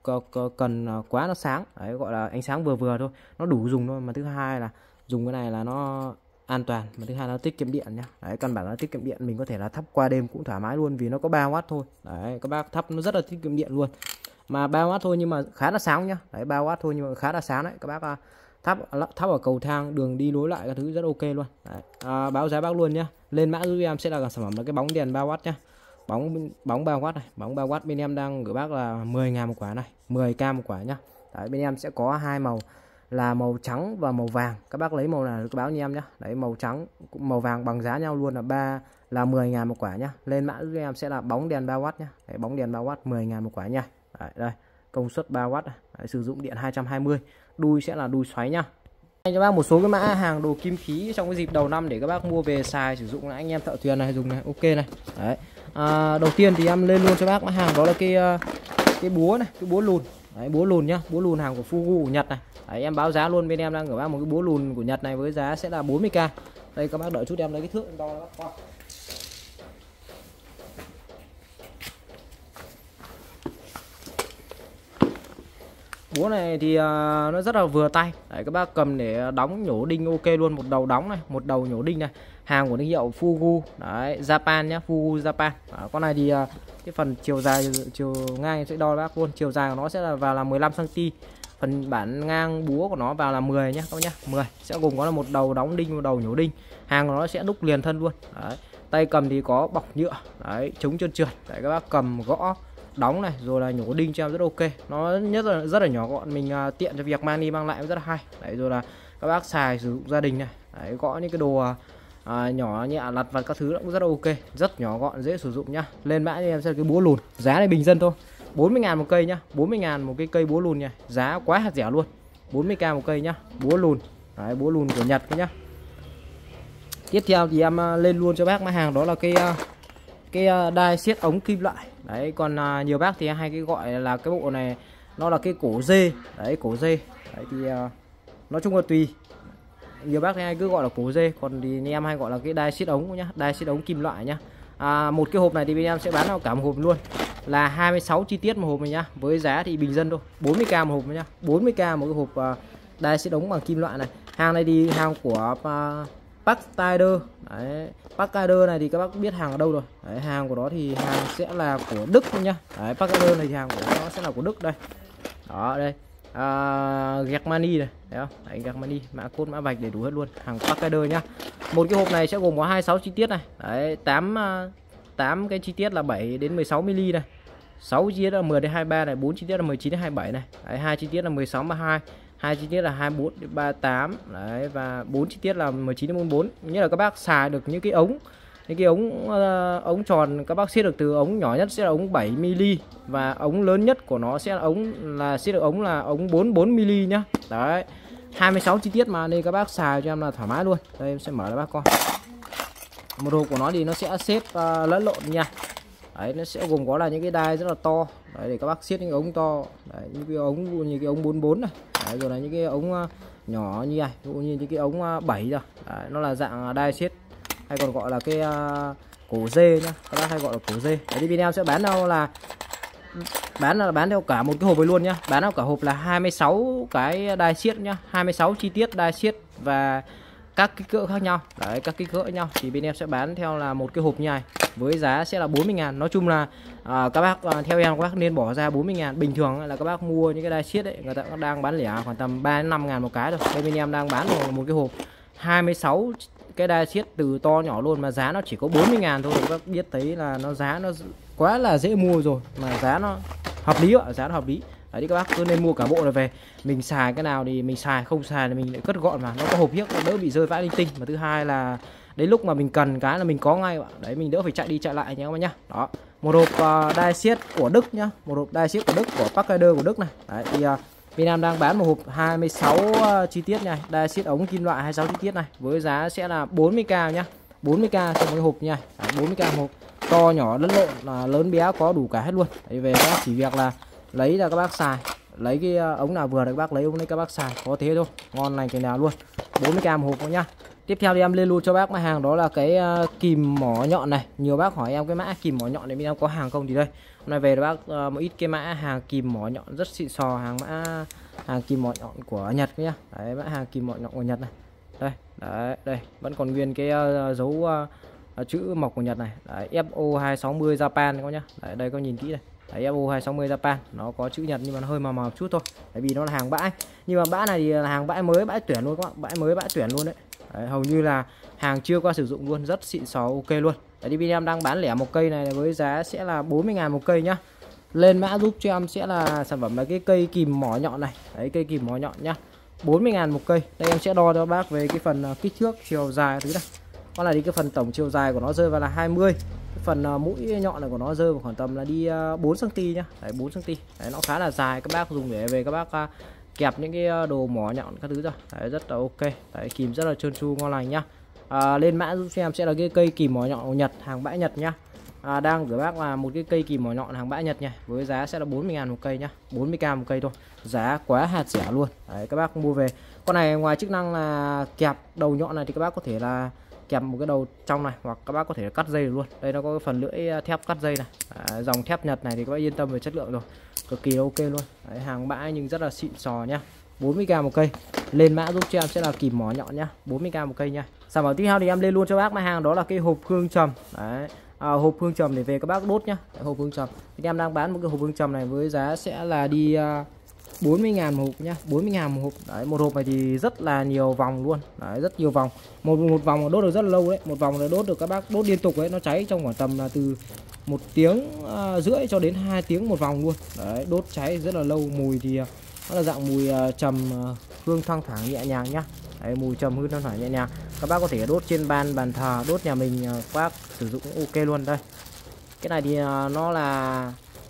cần quá nó sáng đấy, gọi là ánh sáng vừa vừa thôi, nó đủ dùng thôi. Mà thứ hai là dùng cái này là nó an toàn, mà thứ hai nó tiết kiệm điện nhá đấy, căn bản là tiết kiệm điện, mình có thể là thắp qua đêm cũng thoải mái luôn vì nó có 3W thôi đấy, các bác thắp nó rất là tiết kiệm điện luôn, mà 3W thôi nhưng mà khá là sáng nhá đấy, 3W thôi nhưng mà khá là sáng đấy. Các bác thắp ở cầu thang, đường đi lối lại các thứ rất ok luôn đấy. Báo giá bác luôn nhá. Lên mã giúp em sẽ là sản phẩm là cái bóng đèn 3W nhá, bóng 3W này, bóng 3W bên em đang gửi bác là 10.000 một quả này, 10k một quả nhá đấy. Bên em sẽ có hai màu là màu trắng và màu vàng, các bác lấy màu nào cứ báo như em nhé đấy, màu trắng màu vàng bằng giá nhau luôn là là 10.000 một quả nhá. Lên mã giúp em sẽ là bóng đèn 3W nhá. Đấy, bóng đèn 3W 10.000 một quả nha. Đấy, đây, công suất 3W. Đấy, sử dụng điện 220. Đuôi sẽ là đuôi xoáy nhá. Cho bác một số cái mã hàng đồ kim khí trong cái dịp đầu năm để các bác mua về xài sử dụng là anh em thợ thuyền này dùng này, ok này. Đấy. Đầu tiên thì em lên luôn cho bác mã hàng đó là cái búa này, cái búa lùn. Đấy, búa lùn nhá, búa lùn hàng của Fugu của Nhật này. Đấy, em báo giá luôn, bên em đang gửi bác một cái búa lùn của Nhật này với giá sẽ là 40k. Đây các bác đợi chút em lấy cái thước em đo các bác coi. Búa này thì nó rất là vừa tay. Đấy, các bác cầm để đóng nhổ đinh ok luôn, một đầu đóng này, một đầu nhổ đinh này. Hàng của thương hiệu Fugu, đấy, Japan nhá, Fugu Japan. Con này thì cái phần chiều dài, chiều ngang sẽ đo bác luôn, chiều dài của nó sẽ là vào là 15 cm. Phần bản ngang búa của nó vào là 10 nhá các bác nhá, 10. Sẽ gồm có là một đầu đóng đinh, một đầu nhổ đinh. Hàng của nó sẽ đúc liền thân luôn. Đấy. Tay cầm thì có bọc nhựa, đấy, chống trơn trượt. Đấy, các bác cầm gõ đóng này rồi là nhổ đinh cho em rất ok. Nó rất là nhỏ gọn, mình tiện cho việc mang đi mang lại rất là hay. Đấy, rồi là các bác xài sử dụng gia đình này. Đấy, gõ những cái đồ nhỏ nhẹ lặt vặt các thứ cũng rất là ok, rất nhỏ gọn dễ sử dụng nhá. Lên mã cho em sẽ là cái búa lùn, giá này bình dân thôi, 40.000 một cây nhá, 40.000 một cái cây búa lùn nha, giá quá hạt rẻ luôn, 40k một cây nhá, búa lùn. Đấy, búa lùn của Nhật nhá. Tiếp theo thì em lên luôn cho bác mã hàng đó là cái đai siết ống kim loại. Đấy, còn nhiều bác thì hay cái gọi là cái bộ này nó là cái cổ dê. Đấy, cổ dê. Đấy thì nói chung là tùy, nhiều bác thì hay cứ gọi là cổ dê, còn thì anh em hay gọi là cái đai siết ống nhá, đai siết ống kim loại nhá. Một cái hộp này thì bên em sẽ bán cả một hộp luôn, là 26 chi tiết một hộp này nhá, với giá thì bình dân thôi, 40k một hộp nhá, 40k một cái hộp đai siết ống bằng kim loại này. Hàng này thì hàng của Parksider. Đấy, Parksider này thì các bác biết hàng ở đâu rồi. Đấy, hàng của nó thì hàng sẽ là của Đức nhá. Đấy, Parksider này thì hàng của nó sẽ là của Đức đây. Đó đây. Germany này, thấy không? Đấy, Germany, mã code mã vạch đầy đủ hết luôn, hàng Parksider nhá. Một cái hộp này sẽ gồm có 26 chi tiết này. Đấy, 8 cái chi tiết là 7 đến 16 mm này. 6 chi tiết là 10 đến 23 này, 4 chi tiết là 19 đến 27 này. Đấy, 2 chi tiết là 16 đến 32. 2 chi tiết là 24 đến 38. Đấy, và 4 chi tiết là 19 đến 44. Nghĩa là các bác xài được những cái ống tròn, các bác siết được từ ống nhỏ nhất sẽ là ống 7 mm và ống lớn nhất của nó sẽ là siết được ống là ống 44 mm nhá. Đấy, 26 chi tiết mà, nên các bác xài cho em là thoải mái luôn. Đây em sẽ mở cho bác coi. Một hộp của nó thì nó sẽ xếp lẫn lộn nha. Đấy, nó sẽ gồm có là những cái đai rất là to. Đấy, để các bác siết những ống to. Đấy, những cái ống như cái ống 44 này. Đấy, rồi là những cái ống nhỏ như này, ví dụ như những cái ống 7 rồi. Đấy, nó là dạng đai siết, hay còn gọi là cái cổ dê nhá, các bác hay gọi là cổ dê. Đấy, thì bên em sẽ bán đâu là bán theo cả một cái hộp ấy luôn nhá, bán theo cả hộp là 26 cái đai siết nhá, 26 chi tiết đai siết và các kích cỡ khác nhau. Đấy, các kích cỡ nhau thì bên em sẽ bán theo là một cái hộp như này với giá sẽ là 40.000. Nói chung là các bác theo em các bác nên bỏ ra 40.000. Bình thường là các bác mua những cái đai siết ấy, người ta đang bán lẻ khoảng tầm 3 đến 5.000 một cái rồi. Đây bên em đang bán một cái hộp 26 cái đai siết từ to nhỏ luôn mà giá nó chỉ có 40.000 thôi. Các bác biết thấy là giá nó quá là dễ mua rồi, mà giá nó hợp lý ạ, giá nó hợp lý. Đấy thì các bác cứ nên mua cả bộ này về, mình xài cái nào thì mình xài, không xài thì mình lại cất gọn, mà nó có hộp hiếc, nó đỡ bị rơi vãi linh tinh. Và thứ hai là đến lúc mà mình cần cái là mình có ngay ạ. Đấy, mình đỡ phải chạy đi chạy lại nhé các bác nhá. Đó, một hộp đai siết của Đức nhá, một hộp đai siết của Đức, của Parksider của Đức này. Đấy thì bên em đang bán một hộp 26 chi tiết này, đai siết ống kim loại 26 chi tiết này với giá sẽ là 40k nhá, 40k cho một cái hộp nha. 40k một hộp, to nhỏ lẫn lộn, là lớn bé có đủ cả hết luôn. Đấy, về các bác chỉ việc là lấy ra các bác xài, lấy cái ống nào vừa thì các bác lấy ống đấy các bác xài, có thế thôi, ngon lành cái nào luôn. 40k một hộp nhá. Tiếp theo thì em lên luôn cho bác mã hàng đó là cái kìm mỏ nhọn này. Nhiều bác hỏi em cái mã kìm mỏ nhọn này bên em có hàng không, thì đây hôm nay về bác một ít cái mã hàng kìm mỏ nhọn rất xịn sò, hàng kìm mỏ nhọn của Nhật nhá. Đấy, mã hàng kìm mỏ nhọn của Nhật này. Đây, đấy, đây vẫn còn nguyên cái dấu chữ mộc của Nhật này. Đấy, FO260 Japan các nhá. Đấy, đây có nhìn kỹ đây. Đấy, FO260 Japan, nó có chữ Nhật nhưng mà nó hơi màu một chút thôi, tại vì nó là hàng bãi. Nhưng mà bãi này thì là hàng bãi mới, bãi tuyển luôn các bạn, bãi mới bãi tuyển luôn đấy. Đấy, hầu như là hàng chưa qua sử dụng luôn, rất xịn sò ok luôn. Đấy, thì bên em đang bán lẻ một cây này với giá sẽ là 40.000 một cây nhá. Lên mã giúp cho em sẽ là sản phẩm là cái cây kìm mỏ nhọn này. Đấy, cây kìm mỏ nhọn nhá, 40.000 một cây. Đây em sẽ đo cho bác về cái phần kích thước, chiều dài thứ này. Con này thì cái phần tổng chiều dài của nó rơi vào là 20. Cái phần mũi nhọn này của nó rơi vào khoảng tầm là đi 4 cm nhá. Đấy 4 cm. Đấy nó khá là dài, các bác dùng để về các bác kẹp những cái đồ mỏ nhọn các thứ rồi. Đấy rất là ok. Đấy kìm rất là trơn tru ngon lành nhá. Lên mã giúp cho em sẽ là cái cây kìm mỏ nhọn của Nhật, hàng bãi Nhật nhá. Đang gửi bác là một cái cây kìm mỏ nhọn hàng bãi Nhật nha, với giá sẽ là 40.000 một cây nhá, 40k một cây thôi, giá quá hạt rẻ luôn. Đấy các bác mua về. Con này ngoài chức năng là kẹp đầu nhọn này thì các bác có thể là kẹp một cái đầu trong này, hoặc các bác có thể cắt dây được luôn. Đây nó có cái phần lưỡi thép cắt dây này. Dòng thép Nhật này thì các bác yên tâm về chất lượng rồi, cực kỳ ok luôn. Đấy, hàng bãi nhưng rất là xịn sò nhá, 40k một cây. Lên mã giúp cho em sẽ là kìm mỏ nhọn nhá, 40k một cây nha. Sản phẩm tiếp theo thì em lên luôn cho bác mặt hàng đó là cái hộp hương trầm. Đấy hộp hương trầm để về các bác đốt nhá. Đấy, hộp hương trầm thì em đang bán một cái hộp hương trầm này với giá sẽ là đi 40.000 một hộp nhá, 40.000 một hộp. Đấy, một hộp này thì rất là nhiều vòng luôn. Đấy, rất nhiều vòng. Một vòng đốt được rất là lâu đấy. Một vòng là đốt được các bác đốt liên tục đấy, nó cháy trong khoảng tầm là từ 1 tiếng rưỡi cho đến 2 tiếng một vòng luôn. Đấy, đốt cháy rất là lâu. Mùi thì nó là dạng mùi trầm hương thoang thoảng nhẹ nhàng nhá. Đấy, mùi trầm hương thoang thoảng nhẹ nhàng. Các bác có thể đốt trên bàn thờ, đốt nhà mình các bác sử dụng cũng ok luôn. Đây. Cái này thì nó là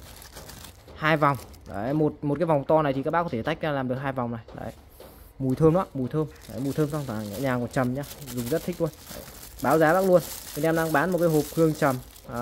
2 vòng. Đấy, một cái vòng to này thì các bác có thể tách ra làm được 2 vòng này. Đấy. Mùi thơm đó, mùi thơm. Đấy, mùi thơm thoang thoảng nhẹ nhàng và trầm nhá, dùng rất thích luôn. Đấy. Báo giá bác luôn. Thì em đang bán một cái hộp hương trầm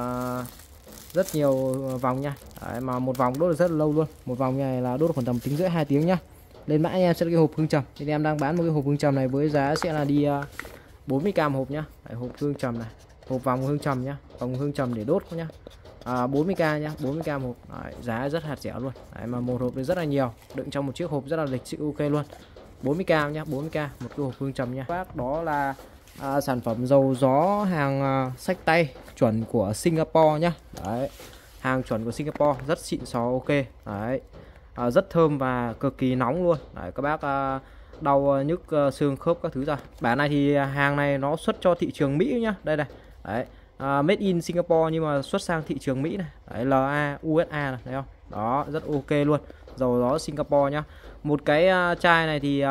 rất nhiều vòng nha. Đấy, mà một vòng đốt được rất là lâu luôn. Một vòng này là đốt khoảng tầm tiếng rưỡi 2 tiếng nhá. Lên mã em sẽ là cái hộp hương trầm. Thì em đang bán một cái hộp hương trầm này với giá sẽ là đi 40k một hộp nhá. Đấy, hộp hương trầm này, hộp vòng hương trầm nhá, vòng hương trầm để đốt nhá. 40k nhá, 40k một hộp. Đấy, giá rất hạt rẻ luôn. Đấy, mà một hộp thì rất là nhiều, đựng trong một chiếc hộp rất là lịch sự ok luôn. 40k nhá, 40k một cái hộp hương trầm nha. Bác đó là sản phẩm dầu gió hàng xách tay chuẩn của Singapore nhá. Đấy, hàng chuẩn của Singapore rất xịn xò ok. Đấy, rất thơm và cực kỳ nóng luôn. Đấy, các bác đau nhức xương khớp các thứ ra. Bản này thì hàng này nó xuất cho thị trường Mỹ nhá. Đây này. Đấy, made in Singapore nhưng mà xuất sang thị trường Mỹ này. Đấy, LA USA này, thấy không? Đó, rất ok luôn. Dầu gió Singapore nhá. Một cái chai này thì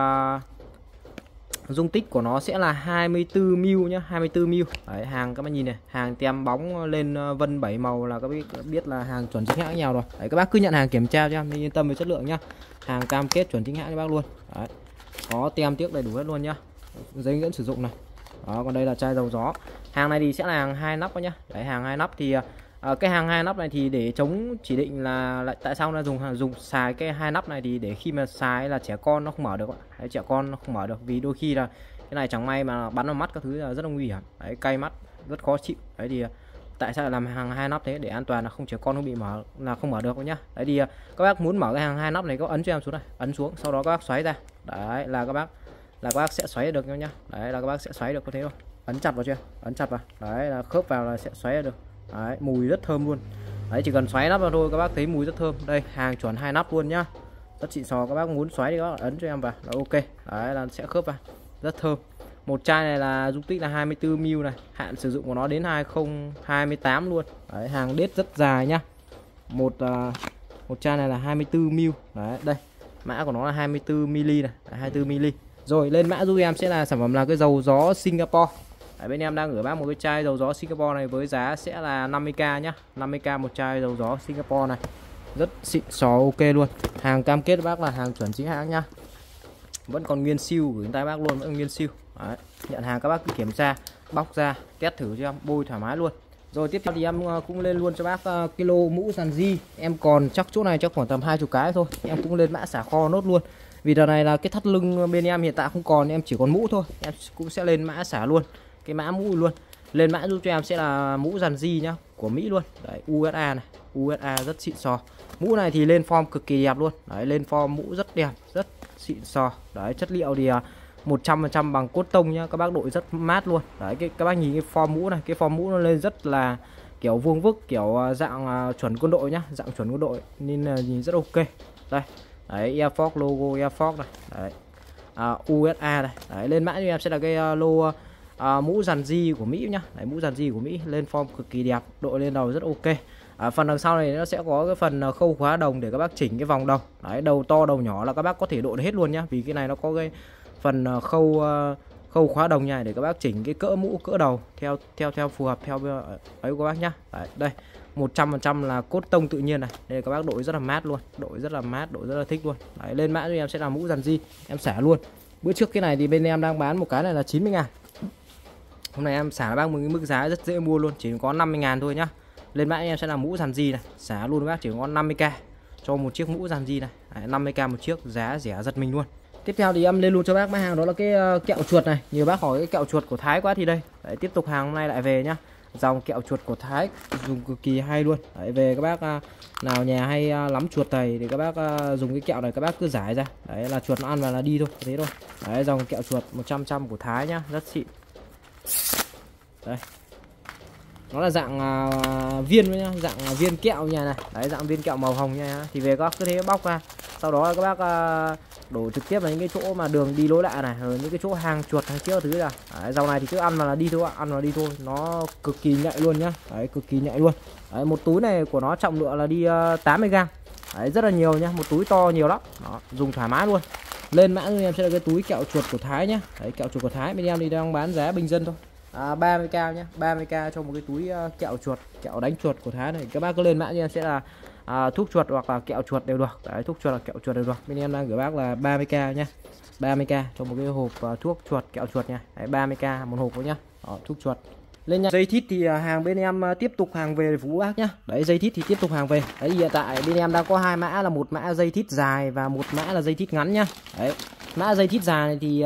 dung tích của nó sẽ là 24 ml nhá, 24 ml. Đấy, hàng các bạn nhìn này, hàng tem bóng lên vân 7 màu là các bác biết là hàng chuẩn chính hãng nhau rồi. Đấy, các bác cứ nhận hàng kiểm tra cho em, yên tâm về chất lượng nhá. Hàng cam kết chuẩn chính hãng cho bác luôn. Đấy. Có tem tiếc đầy đủ hết luôn nhá. Giấy hướng dẫn sử dụng này. Đó, còn đây là chai dầu gió. Hàng này thì sẽ là hàng 2 nắp nhá. Đấy, hàng 2 nắp thì cái hàng 2 nắp này thì để chống chỉ định là lại tại sao nó dùng xài cái 2 nắp này thì để khi mà xài là trẻ con nó không mở được. Đấy, trẻ con nó không mở được vì đôi khi là cái này chẳng may mà bắn vào mắt các thứ là rất là nguy hiểm. Đấy, cay mắt, rất khó chịu. Đấy thì tại sao lại làm hàng 2 nắp thế, để an toàn là không trẻ con không bị mở, là không mở được nhá. Đấy thì các bác muốn mở cái hàng 2 nắp này có ấn cho em xuống này, ấn xuống sau đó các bác xoáy ra. Đấy là các bác sẽ xoáy được nhá. Đấy là các bác sẽ xoáy được, có thế không? Ấn chặt vào chưa? Ấn chặt vào. Đấy là khớp vào là sẽ xoáy được. Đấy, mùi rất thơm luôn. Đấy, chỉ cần xoáy nắp vào thôi các bác thấy mùi rất thơm. Đây, hàng chuẩn 2 nắp luôn nhá. Rất xịn sò, các bác muốn xoáy thì các bác ấn cho em vào là ok. Đấy là sẽ khớp vào. Rất thơm. Một chai này là dung tích là 24 ml này, hạn sử dụng của nó đến 2028 luôn. Đấy, hàng đết rất dài nhá. Một chai này là 24 ml. Đấy, đây. Mã của nó là 24 ml này, 24 ml. Rồi lên mã giúp em sẽ là sản phẩm là cái dầu gió Singapore. Đấy, bên em đang gửi bác một cái chai dầu gió Singapore này với giá sẽ là 50k nhá, 50k một chai dầu gió Singapore này. Rất xịn sò ok luôn. Hàng cam kết bác là hàng chuẩn chính hãng nhá. Vẫn còn nguyên siêu gửi tay bác luôn, vẫn nguyên siêu. Đấy, nhận hàng các bác cứ kiểm tra, bóc ra, test thử cho em, bôi thoải mái luôn. Rồi tiếp theo thì em cũng lên luôn cho bác cái lô mũ dàn di. Em còn chắc chỗ này cho khoảng tầm 20 cái thôi. Em cũng lên mã xả kho nốt luôn. Vì đợt này là cái thắt lưng bên em hiện tại không còn, em chỉ còn mũ thôi. Em cũng sẽ lên mã xả luôn cái mã mũ luôn. Lên mã giúp cho em sẽ là mũ dàn di nhá, của Mỹ luôn. Đấy, USA này, USA rất xịn sò. Mũ này thì lên form cực kỳ đẹp luôn. Đấy, lên form mũ rất đẹp, rất xịn sò. Đấy, chất liệu thì 100% bằng cốt tông nhá, các bác đội rất mát luôn. Đấy, các bác nhìn cái form mũ này, cái form mũ nó lên rất là kiểu vuông vức, kiểu dạng chuẩn quân đội nhá, dạng chuẩn quân đội nên là nhìn rất ok. Đây. Đấy, Air Force, logo Air Force này. Đấy. USA này. Đấy, lên mã cho em sẽ là cái lô mũ dàn di của Mỹ nhá. Đấy, mũ dàn di của Mỹ lên form cực kỳ đẹp, đội lên đầu rất ok. Phần đằng sau này nó sẽ có cái phần khâu khóa đồng để các bác chỉnh cái vòng đầu. Đấy, đầu to đầu nhỏ là các bác có thể độ được hết luôn nhá, vì cái này nó có cái phần khâu khóa đồng nha, để các bác chỉnh cái cỡ mũ cỡ đầu theo phù hợp theo ấy các bác nhá. Đấy, đây 100% là cốt tông tự nhiên này. Đây các bác đội rất là mát luôn, đội rất là mát, đội rất là thích luôn. Đấy, lên mã cho em sẽ là mũ dàn di, em xả luôn. Bữa trước cái này thì bên em đang bán một cái này là 90.000. Hôm nay em xả các bác một cái mức giá rất dễ mua luôn, chỉ có 50.000 thôi nhá. Lên mã em sẽ là mũ dàn di này, xả luôn các bác, chỉ có 50k cho một chiếc mũ dàn di này. Đấy, 50k một chiếc, giá rẻ giật mình luôn. Tiếp theo thì em lên luôn cho bác mã hàng đó là cái kẹo chuột này. Nhiều bác hỏi cái kẹo chuột của Thái quá thì đây. Đấy, tiếp tục hàng hôm nay lại về nhá. Dòng kẹo chuột của Thái dùng cực kỳ hay luôn. Đấy, về các bác nào nhà hay lắm chuột này thì các bác dùng cái kẹo này các bác cứ giải ra. Đấy là chuột nó ăn vào là đi thôi, thế thôi. Đấy, dòng kẹo chuột 100% của Thái nhá, rất xịn. Đây. Nó là dạng viên nhá, dạng viên kẹo nha này. Đấy, dạng viên kẹo màu hồng nha. Thì về các bác cứ thế bóc ra. Sau đó các bác đổ trực tiếp vào những cái chỗ mà đường đi lối lại này, rồi những cái chỗ hang chuột hàng chiếc thứ là. Đấy, dòng này thì cứ ăn vào là đi thôi ạ, ăn vào đi thôi, nó cực kỳ nhạy luôn nhá. Đấy, cực kỳ nhạy luôn. Đấy, một túi này của nó trọng lượng là đi 80g. Đấy, rất là nhiều nhá, một túi to nhiều lắm. Đó, dùng thoải mái luôn. Lên mã em sẽ là cái túi kẹo chuột của Thái nhá. Đấy, kẹo chuột của Thái bên em thì đang bán giá bình dân thôi. 30k nhá, 30k cho một cái túi kẹo chuột, kẹo đánh chuột của Thái này. Các bác cứ lên mã cho em sẽ là thuốc chuột hoặc là kẹo chuột đều được. Đấy, thuốc chuột là kẹo chuột đều được. Bên em đang gửi bác là 30k nhá. 30k cho một cái hộp thuốc chuột kẹo chuột nha. Đấy, 30k một hộp thôi nhá. Đó, thuốc chuột. Lên nha. Dây thít thì hàng bên em tiếp tục hàng về để phục vụ bác nhá. Đấy, dây thít thì tiếp tục hàng về. Đấy, hiện tại bên em đang có hai mã là một mã dây thít dài và một mã là dây thít ngắn nhá. Đấy, mã dây thít dài này thì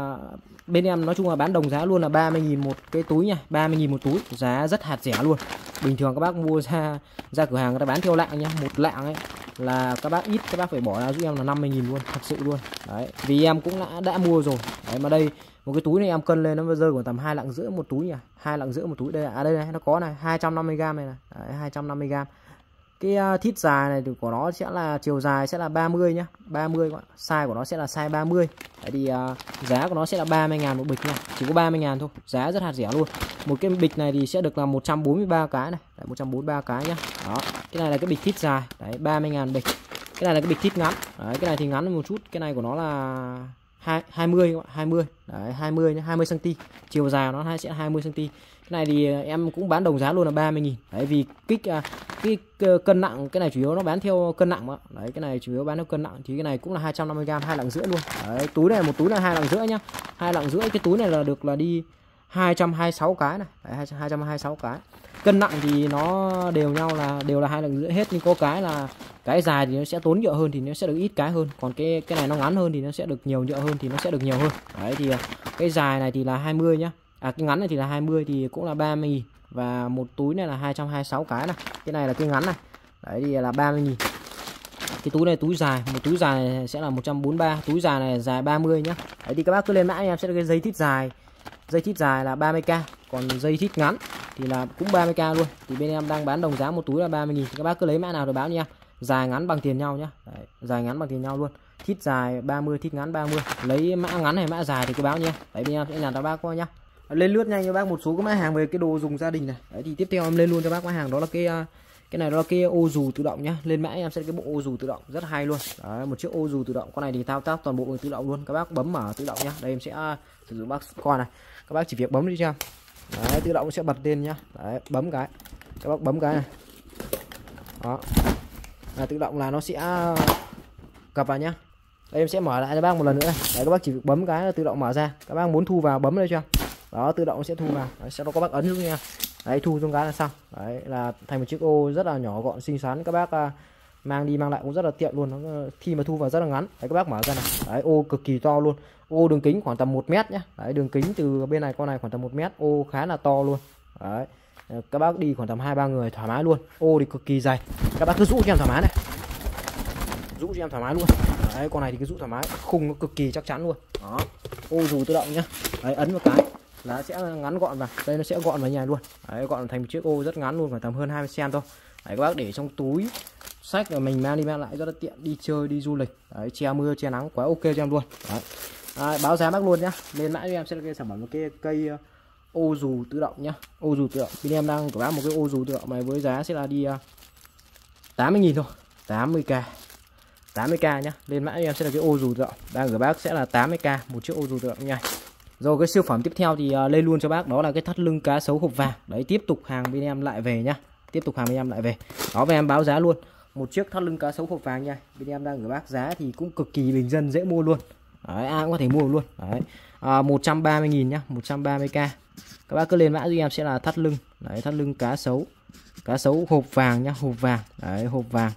bên em nói chung là bán đồng giá luôn là 30.000 một cái túi nha, 30.000 một túi, giá rất hạt rẻ luôn. Bình thường các bác mua ra cửa hàng người ta bán theo lạng nhá, một lạng ấy là các bác ít các bác phải bỏ ra giúp em là 50.000 luôn, thật sự luôn. Đấy, vì em cũng đã mua rồi. Đấy, mà đây một cái túi này em cân lên nó rơi khoảng tầm 2,5 lạng một túi nhỉ, 2,5 lạng một túi. Đây đây này, nó có này 250g này này. Đấy, 250g. Cái thít dài này thì của nó sẽ là chiều dài sẽ là 30 nhá, 30 các bạn. Size của nó sẽ là size 30. Đấy thì giá của nó sẽ là 30.000 một bịch nha, chỉ có 30.000 thôi, giá rất hạt rẻ luôn. Một cái bịch này thì sẽ được là 143 cái này. Đấy, 143 cái nhá. Đó, cái này là cái bịch thít dài, đấy 30.000 bịch. Cái này là cái bịch thít ngắn. Đấy, cái này thì ngắn một chút, cái này của nó là 20 các bạn, 20. Đấy, 20 nhá, 20 cm. Chiều dài của nó sẽ là 20 cm. Cái này thì em cũng bán đồng giá luôn là 30.000. Đấy, vì cái cân nặng, cái này chủ yếu nó bán theo cân nặng đó. Đấy, cái này chủ yếu bán theo cân nặng thì cái này cũng là 250g, 2,5 lạng luôn. Đấy, túi này một túi là 2,5 lạng nhá. 2,5 lạng, cái túi này là được là đi 226 cái này. Đấy, 226 cái. Cân nặng thì nó đều nhau là đều là 2,5 lạng hết, nhưng có cái là cái dài thì nó sẽ tốn nhựa hơn thì nó sẽ được ít cái hơn, còn cái này nó ngắn hơn thì nó sẽ được nhiều nhựa hơn thì nó sẽ được nhiều hơn. Đấy thì cái dài này thì là 20 nhá. Cái ngắn này thì là 20 thì cũng là 30.000 và một túi này là 226 cái này. Cái này là cái ngắn này. Đấy thì là 30.000. Cái túi này túi dài, một túi dài này sẽ là 143, túi dài này dài 30 nhá. Đấy thì các bác cứ lên mã em sẽ là cái dây thít dài. Dây thít dài là 30k, còn dây thít ngắn thì là cũng 30k luôn. Thì bên em đang bán đồng giá một túi là 30.000. Thì các bác cứ lấy mã nào rồi báo nha. Dài ngắn bằng tiền nhau nhá. Đấy, dài ngắn bằng tiền nhau luôn. Thít dài 30, thít ngắn 30. Lấy mã ngắn này mã dài thì cứ báo nha. Đấy bên em sẽ nhắn cho bác coi nhá. Lên lướt nhanh cho bác một số cái mã hàng về cái đồ dùng gia đình này. Đấy thì tiếp theo em lên luôn cho bác mã hàng đó là cái này đó là cái ô dù tự động nhá. Lên mã em sẽ cái bộ ô dù tự động rất hay luôn. Đấy, một chiếc ô dù tự động. Con này thì thao tác toàn bộ bằng tự động luôn. Các bác bấm mở tự động nhá. Đây em sẽ sử dụng bác coi này. Các bác chỉ việc bấm đi cho. Đấy, tự động sẽ bật lên nhá. Đấy, bấm cái. Các bác bấm cái này. Đó. Là tự động là nó sẽ cập vào nhá. Đây em sẽ mở lại cho bác một lần nữa này. Đấy, các bác chỉ việc bấm cái là tự động mở ra. Các bác muốn thu vào bấm đây cho. Đó, tự động sẽ thu vào. Đấy, sau đó các bác ấn xuống nha. Đấy, thu xuống cái là xong. Đấy là thành một chiếc ô rất là nhỏ gọn xinh xắn, các bác mang đi mang lại cũng rất là tiện luôn. Nó khi mà thu vào rất là ngắn. Đấy, các bác mở ra này. Đấy, ô cực kỳ to luôn. Ô đường kính khoảng tầm 1 mét nhá. Đấy, đường kính từ bên này con này khoảng tầm 1 mét, ô khá là to luôn. Đấy. Các bác đi khoảng tầm 2-3 người thoải mái luôn. Ô thì cực kỳ dày. Các bác cứ rũ cho em thoải mái này. Rũ cho em thoải mái luôn. Đấy, con này thì cứ rũ thoải mái, khung nó cực kỳ chắc chắn luôn. Đó. Ô dù tự động nhá. Đấy, ấn một cái là sẽ ngắn gọn vào. Đây nó sẽ gọn vào nhà luôn. Đấy, gọn thành một chiếc ô rất ngắn luôn, khoảng tầm hơn 20 cm thôi. Đấy, các bác để trong túi sách là mình mang đi mang lại rất là tiện, đi chơi đi du lịch. Đấy, che mưa che nắng quá ok cho em luôn. Đấy. Đấy, báo giá bác luôn nhá. Lên mãi cho em sẽ là cái sản phẩm một cái cây ô dù tự động nhá. Ô dù tự động. Bên em đang của bác một cái ô dù tự động này với giá sẽ là đi 80.000 thôi. 80k nhá. Lên mãi em sẽ là cái ô dù tự động. Đang gửi bác sẽ là 80k một chiếc ô dù tự động nha. Rồi cái siêu phẩm tiếp theo thì lên luôn cho bác, đó là cái thắt lưng cá sấu hộp vàng. Đấy, tiếp tục hàng bên em lại về nhá. Tiếp tục hàng bên em lại về. Đó, bên em báo giá luôn. Một chiếc thắt lưng cá sấu hộp vàng nha. Bên em đang gửi bác giá thì cũng cực kỳ bình dân, dễ mua luôn. Đấy, ai cũng có thể mua luôn. Đấy. 130.000 nhá, 130k. Các bác cứ lên mã giúp em sẽ là thắt lưng. Đấy, thắt lưng cá sấu hộp vàng nhá, hộp vàng. Đấy, hộp vàng.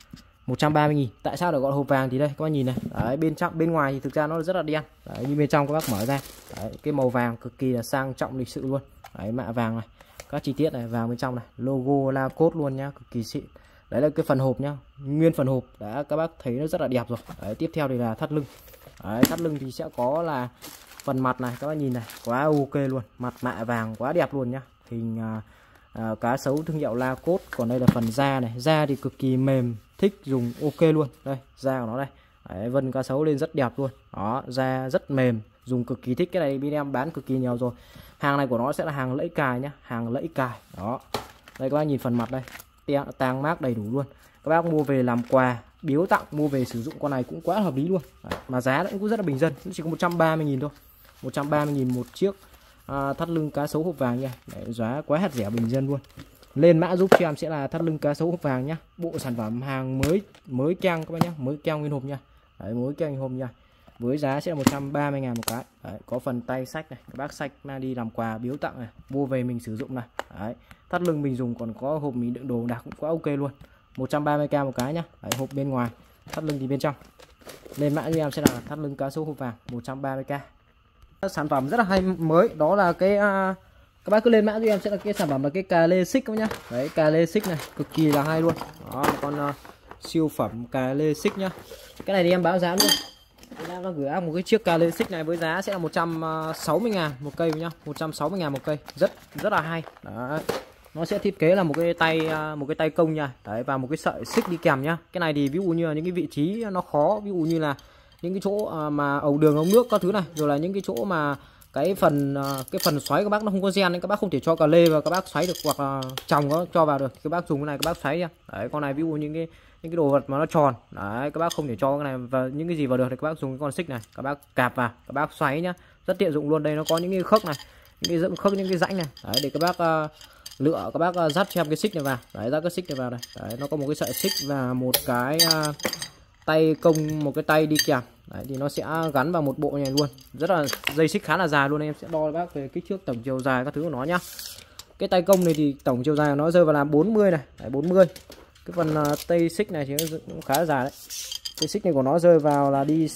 130.000. Tại sao được gọi hộp vàng thì đây các bác nhìn này. Đấy, bên ngoài thì thực ra nó rất là đen. Đấy, nhưng bên trong các bác mở ra. Đấy, cái màu vàng cực kỳ là sang trọng lịch sự luôn. Đấy, mạ vàng này. Các chi tiết này vàng bên trong này, logo la cốt luôn nhá, cực kỳ xịn. Đấy là cái phần hộp nhá, nguyên phần hộp đã các bác thấy nó rất là đẹp rồi. Đấy, tiếp theo thì là thắt lưng. Đấy, thắt lưng thì sẽ có là phần mặt này, các bác nhìn này, quá ok luôn, mặt mạ vàng quá đẹp luôn nhá. Hình cá sấu thương hiệu la cốt. Còn đây là phần da này, da thì cực kỳ mềm, thích dùng, ok luôn. Đây, da của nó đây. Đấy, vân cá sấu lên rất đẹp luôn. Đó, da rất mềm, dùng cực kỳ thích. Cái này bên em bán cực kỳ nhiều rồi. Hàng này của nó sẽ là hàng lẫy cài nhá, hàng lẫy cài. Đó. Đây các bác nhìn phần mặt đây, tang mác đầy đủ luôn. Các bác mua về làm quà, biếu tặng, mua về sử dụng con này cũng quá hợp lý luôn. Đấy, mà giá cũng rất là bình dân, chỉ có 130.000 thôi. 130.000 một chiếc thắt lưng cá sấu hộp vàng nha. Đấy, giá quá hạt rẻ bình dân luôn. Lên mã giúp cho em sẽ là thắt lưng cá sấu hộp vàng nhá. Bộ sản phẩm hàng mới keng các bác nhá, mới keng nguyên hộp nha. Đấy, mới keng nguyên hộp nha. Với giá sẽ là 130.000 một cái. Đấy, có phần tay sách này, các bác sách mang đi làm quà biếu tặng này, mua về mình sử dụng này. Đấy, thắt lưng mình dùng còn có hộp mình đựng đồ đạc cũng quá ok luôn. 130k một cái nhá. Đấy, hộp bên ngoài, thắt lưng thì bên trong. Lên mã cho em sẽ là thắt lưng cá sấu hộp vàng 130k. Sản phẩm rất là hay mới, đó là cái các bác cứ lên mã cho em sẽ là cái sản phẩm là cái cà lê xích các nhá. Đấy, cà lê xích này cực kỳ là hay luôn. Đó, con siêu phẩm cà lê xích nhá. Cái này thì em báo giá luôn. Em đang gửi ác một cái chiếc cà lê xích này với giá sẽ là 160.000 một cây nhá, 160.000 một cây, rất là hay. Đấy. Nó sẽ thiết kế là một cái tay công nha. Đấy, và một cái sợi xích đi kèm nhá. Cái này thì ví dụ như là những cái vị trí nó khó, ví dụ như là những cái chỗ mà ầu đường ống nước các thứ này, rồi là những cái chỗ mà cái phần xoáy các bác nó không có gen nên các bác không thể cho cà lê và các bác xoáy được, hoặc là chồng nó cho vào được thì các bác dùng cái này các bác xoáy nha. Đấy, con này ví dụ những cái đồ vật mà nó tròn, đấy các bác không thể cho cái này và những cái gì vào được thì các bác dùng cái con xích này, các bác cạp vào, các bác xoáy nhá, rất tiện dụng luôn. Đây nó có những cái khớp này, những cái khớp, những cái rãnh này, đấy để các bác lựa, các bác dắt cho em cái xích này vào. Đấy, dắt cái xích này vào đây. Đấy, nó có một cái sợi xích và một cái tay công, một cái tay đi kèm. Đấy, thì nó sẽ gắn vào một bộ này luôn, rất là dây xích khá là dài luôn. Em sẽ đo bác về kích thước tổng chiều dài các thứ của nó nhá. Cái tay công này thì tổng chiều dài của nó rơi vào làm 40 này. Đấy, 40. Cái phần tay xích này thì nó cũng khá là dài đấy. Cái xích này của nó rơi vào là đi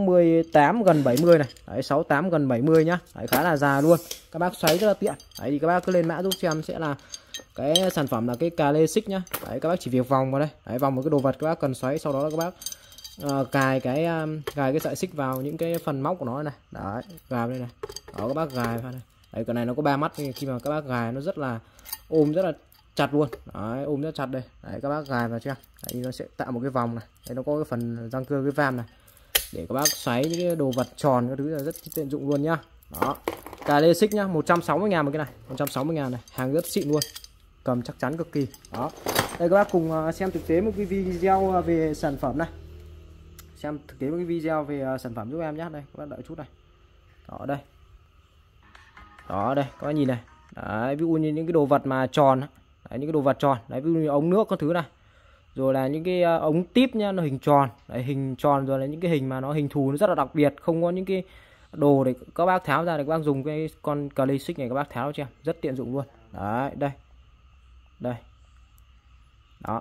68 gần 70 này. Đấy, 68 gần 70 nhá. Đấy, khá là dài luôn. Các bác xoáy rất là tiện. Đấy, thì các bác cứ lên mã giúp cho em sẽ là cái sản phẩm là cái cà lê xích nhá. Đấy, các bác chỉ việc vòng vào đây. Đấy, vòng một cái đồ vật các bác cần xoáy, sau đó là các bác cài cái sợi xích vào những cái phần móc của nó này. Đấy, gài đây này. Đó, các bác gài vào đây. Đấy, cái này nó có 3 mắt, khi mà các bác gài nó rất là ôm, rất là chặt luôn. Đấy, ôm rất chặt đây. Đấy, các bác gài vào chưa? Đấy, nó sẽ tạo một cái vòng này. Đấy, nó có cái phần răng cưa, cái vam này để các bác xoáy những cái đồ vật tròn các thứ là rất tiện dụng luôn nhá. Đó, cà lê xích nhá, 160.000 một cái này, 160.000 này, hàng rất xịn luôn, cầm chắc chắn cực kỳ. Đó, đây các bác cùng xem thực tế một cái video về sản phẩm này, xem thực tế một cái video về sản phẩm giúp em nhé. Đây các bác đợi chút này. Đó đây, đó đây các bác nhìn này. Đấy, ví dụ như những cái đồ vật mà tròn, đấy, những cái đồ vật tròn, đấy ví dụ như ống nước các thứ này, rồi là những cái ống típ nhá, nó hình tròn, đấy, hình tròn, rồi là những cái hình mà nó hình thù nó rất là đặc biệt, không có những cái đồ để các bác tháo ra để các bác dùng cái con cà lê xích này các bác tháo cho em, rất tiện dụng luôn. Đấy, đây, đây, đó.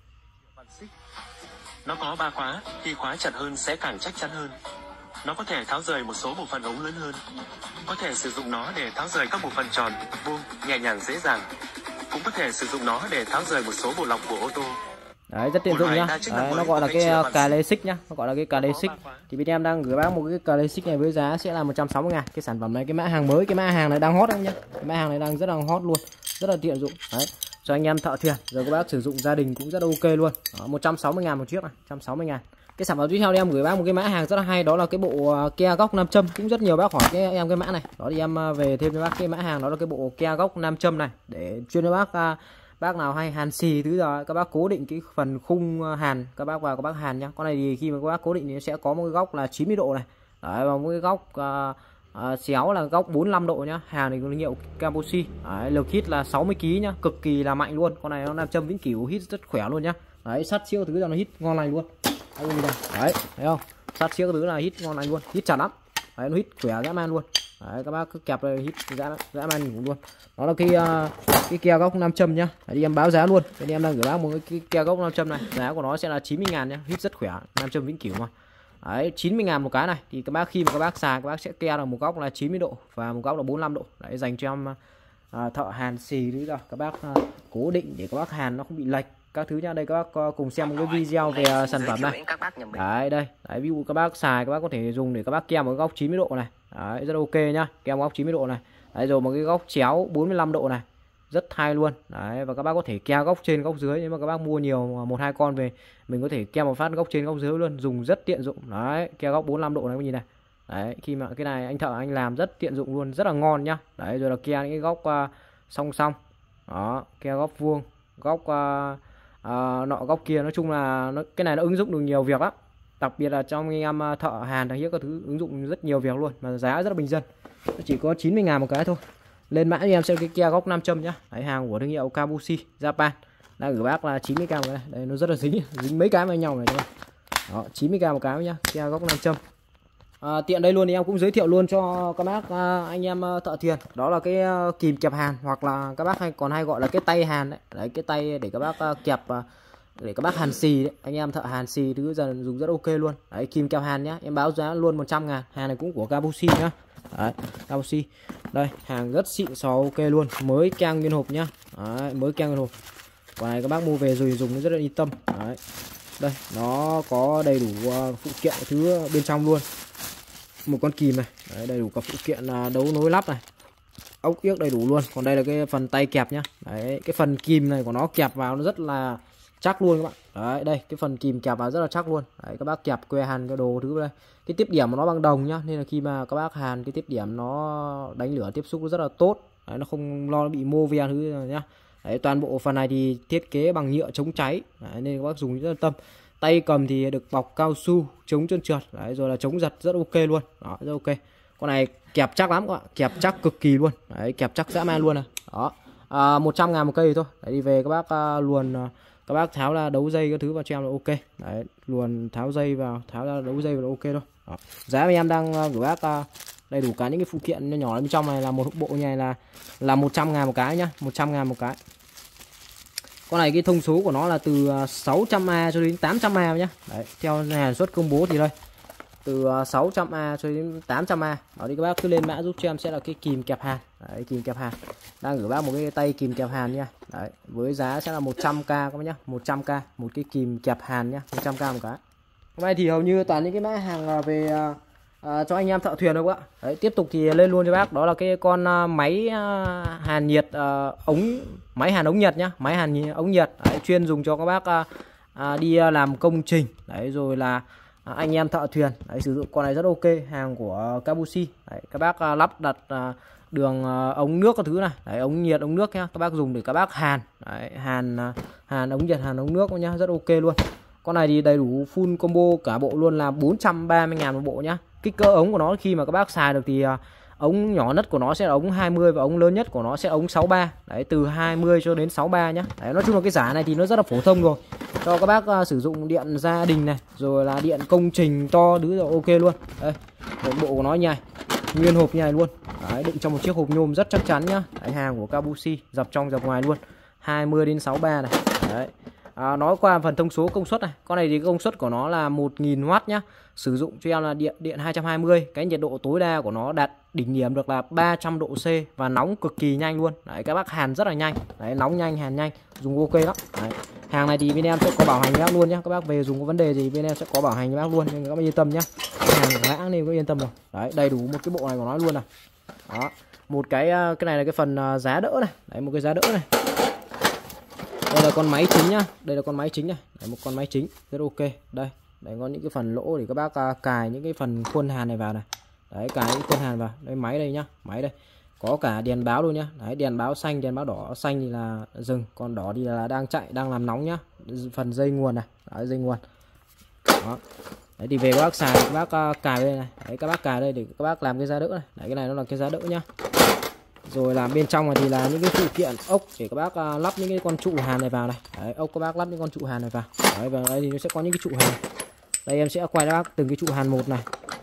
Nó có 3 khóa, khi khóa chặt hơn sẽ càng chắc chắn hơn. Nó có thể tháo rời một số bộ phận ống lớn hơn. Có thể sử dụng nó để tháo rời các bộ phận tròn, vuông, nhẹ nhàng dễ dàng. Cũng có thể sử dụng nó để tháo rời một số bộ lọc của ô tô. Đấy, rất tiện dụng nhá. Đấy, nó gọi là cái cà lê xích nhá, nó gọi là cái cà lê xích. Thì bên em đang gửi bác một cái cà lê xích này với giá sẽ là 160.000. Cái sản phẩm này, cái mã hàng mới, cái mã hàng này đang hot anh nhá. Cái mã hàng này đang rất là hot luôn, rất là tiện dụng. Đấy, cho anh em thợ thuyền rồi các bác sử dụng gia đình cũng rất ok luôn. Đó, 160.000 một chiếc này, 160.000. Cái sản phẩm tiếp theo thì em gửi bác một cái mã hàng rất là hay, đó là cái bộ ke góc nam châm. Cũng rất nhiều bác hỏi em cái mã này. Đó thì em về thêm cho bác cái mã hàng, đó là cái bộ ke góc nam châm này, để chuyên cho bác nào hay hàn xì thứ rồi các bác cố định cái phần khung hàn, các bác vào các bác hàn nhá. Con này thì khi mà các bác cố định thì sẽ có một cái góc là 90 độ này. Đấy, và một cái góc xéo là góc 45 độ nhá. Hàng này có thương hiệu Cambosi. Đấy, lực hit là 60 kg nhá, cực kỳ là mạnh luôn. Con này nó nam châm vĩnh cửu, hit rất khỏe luôn nhá. Đấy, sắt siêu thứ là nó hit ngon lành luôn. Đấy, thấy không? Sắt siêu thứ là hit ngon lành luôn, hit chặt lắm. Đấy, nó hit khỏe dã man luôn. Đấy, các bác cứ kẹp rồi hit dã man ngủ luôn. Đó là cái keo góc nam châm nhá. Đấy, đi em báo giá luôn. Đây em đang gửi bác một cái keo góc nam châm này, giá của nó sẽ là 90.000 nhá, hit rất khỏe, nam châm vĩnh cửu mà. Đấy, 90.000 một cái này. Thì các bác khi mà các bác xài, các bác sẽ keo là một góc là 90 độ và một góc là 45 độ. Đấy, dành cho em thợ hàn xì nữa rồi các bác cố định để các bác hàn nó không bị lệch các thứ nha. Đây các bác cùng xem một cái video về sản phẩm này. Đấy, đây. Đấy, ví dụ các bác xài, các bác có thể dùng để các bác keo một góc 90 độ này. Đấy, rất ok nhá, keo một góc 90 độ này. Đấy, rồi một cái góc chéo 45 độ này, rất hay luôn. Đấy, và các bác có thể keo góc trên góc dưới, nếu mà các bác mua nhiều 1-2 con về mình có thể keo một phát góc trên góc dưới luôn, dùng rất tiện dụng. Đấy, keo góc 45 độ này, các nhìn này. Đấy, khi mà cái này anh thợ anh làm rất tiện dụng luôn, rất là ngon nhá. Đấy, rồi là keo những cái góc song song. Đó, keo góc vuông, góc nọ góc kia, nói chung là cái này nó ứng dụng được nhiều việc lắm. Đặc biệt là trong anh em thợ hàn thằng hiếc các thứ ứng dụng rất nhiều việc luôn, mà giá rất là bình dân. Nó chỉ có 90.000 một cái thôi. Lên mã em xem cái keo góc nam châm nhá. Đấy, hàng của thương hiệu Cambosi Japan. Đang gửi bác là 90.000 một cái. Đây nó rất là dính mấy cái với nhau này thôi. Đó, 90.000 một cái nhá, keo góc nam châm. Tiện đây luôn thì em cũng giới thiệu luôn cho các bác anh em thợ thuyền. Đó là cái kìm kẹp hàn, hoặc là các bác còn hay gọi là cái tay hàn đấy. Đấy, cái tay để các bác kẹp để các bác hàn xì đấy. Anh em thợ hàn xì thứ giờ dùng rất ok luôn. Đấy, kìm kẹp hàn nhá, em báo giá luôn 100.000. Hàng này cũng của Cambosi nhá. Đấy, Cambosi. Đây, hàng rất xịn sò ok luôn, mới keng nguyên hộp nhá. Đấy, mới keng nguyên hộp. Còn này các bác mua về rồi dùng rất là yên tâm. Đấy. Đây, nó có đầy đủ phụ kiện thứ bên trong luôn. Một con kìm này. Đấy, đầy đủ các phụ kiện đấu nối lắp này. Ốc yếc đầy đủ luôn. Còn đây là cái phần tay kẹp nhá. Đấy, cái phần kìm này của nó kẹp vào nó rất là chắc luôn các bạn. Đấy, đây cái phần kìm kẹp vào rất là chắc luôn. Đấy, các bác kẹp que hàn cái đồ thứ đây. Cái tiếp điểm của nó bằng đồng nhá, nên là khi mà các bác hàn cái tiếp điểm nó đánh lửa tiếp xúc rất là tốt. Đấy, nó không lo nó bị mô ven thứ nhá. Đấy, toàn bộ phần này thì thiết kế bằng nhựa chống cháy. Đấy, nên các bác dùng rất là tâm. Tay cầm thì được bọc cao su chống trơn trượt. Đấy, rồi là chống giật rất ok luôn. Đó, rất ok. Con này kẹp chắc lắm các bạn, kẹp chắc cực kỳ luôn. Đấy, kẹp chắc dã man luôn này. Đó. 100.000 một cây thôi. Đấy, đi về các bác luồn, các bác tháo ra đấu dây các thứ vào cho em là ok. Đấy, luồn tháo dây vào, tháo ra đấu dây vào là ok thôi. Đó. Giá mà em đang gửi bác đầy đủ cả những cái phụ kiện nhỏ bên trong này là một bộ như này là 100.000 một cái nhá, 100.000 một cái. Con này cái thông số của nó là từ 600A cho đến 800A nhá. Đấy, theo nhà sản xuất công bố thì đây. Từ 600A cho đến 800A. Đó thì các bác cứ lên mã giúp cho em sẽ là cái kìm kẹp hàn. Đấy, kìm kẹp hàn. Đang gửi bác một cái tay kìm kẹp hàn nha. Đấy, với giá sẽ là 100k các bác nhá, 100k một cái kìm kẹp hàn nhá, 100k một cái. Hôm nay thì hầu như toàn những cái mã hàng về cho anh em thợ thuyền thôi các bạn. Đấy, tiếp tục thì lên luôn cho bác, đó là cái con máy hàn nhiệt máy hàn ống nhiệt nhá, máy hàn ống nhiệt. Đấy, chuyên dùng cho các bác đi làm công trình. Đấy, rồi là anh em thợ thuyền. Đấy, sử dụng con này rất ok, hàng của Cambosi. Đấy, các bác lắp đặt đường ống nước các thứ này. Đấy, ống nhiệt ống nước nhá, các bác dùng để các bác hàn. Đấy, hàn ống nhiệt hàn ống nước nhá, rất ok luôn. Con này thì đầy đủ full combo cả bộ luôn là 430.000 một bộ nhá. Kích cỡ ống của nó khi mà các bác xài được thì ống nhỏ nhất của nó sẽ là ống 20 và ống lớn nhất của nó sẽ là ống 63. Đấy, từ 20 cho đến 63 nhá. Đấy, nói chung là cái giá này thì nó rất là phổ thông rồi. Cho các bác sử dụng điện gia đình này, rồi là điện công trình to thứ rồi ok luôn. Đây, một bộ của nó như này, nguyên hộp như này luôn. Đấy, đựng trong một chiếc hộp nhôm rất chắc chắn nhá. Đấy, hàng của Cambosi, dập trong dập ngoài luôn. 20 đến 63 này. Đấy. Nói qua phần thông số công suất này. Con này thì công suất của nó là 1000W nhá. Sử dụng cho em là điện 220. Cái nhiệt độ tối đa của nó đạt đỉnh điểm được là 300 độ C và nóng cực kỳ nhanh luôn. Đấy, các bác hàn rất là nhanh. Đấy, nóng nhanh, hàn nhanh, dùng ok lắm. Đấy. Hàng này thì bên em sẽ có bảo hành bác luôn nhá. Các bác về dùng có vấn đề gì bên em sẽ có bảo hành cho bác luôn, nên các bác yên tâm nhá. Hàng của hãng nên có yên tâm rồi. Đấy, đầy đủ một cái bộ này của nó luôn này. Đó. Một cái này là cái phần giá đỡ này. Đấy, một cái giá đỡ này. Đây là con máy chính nhá, đây là con máy chính này. Đấy, một con máy chính rất ok. Đây, đấy có những cái phần lỗ để các bác cài những cái phần khuôn hàn này vào này. Đấy, cài những khuôn hàn vào. Đây, máy đây nhá, máy đây. Có cả đèn báo luôn nhá. Đấy, đèn báo xanh, đèn báo đỏ. Xanh thì là dừng, còn đỏ thì là đang chạy, đang làm nóng nhá. Phần dây nguồn này, đấy, dây nguồn. Đó. Đấy thì về các bác xài các bác cài đây này. Đấy, các bác cài đây để các bác làm cái giá đỡ này. Đấy, cái này nó là cái giá đỡ nhá. Rồi làm bên trong này thì là những cái phụ kiện ốc để các bác lắp những cái con trụ hàn này vào này. Đấy, ốc các bác lắp những con trụ hàn này vào. Đấy, và đây thì nó sẽ có những cái trụ hàn. Đây em sẽ quay cho bác từng cái trụ hàn một này.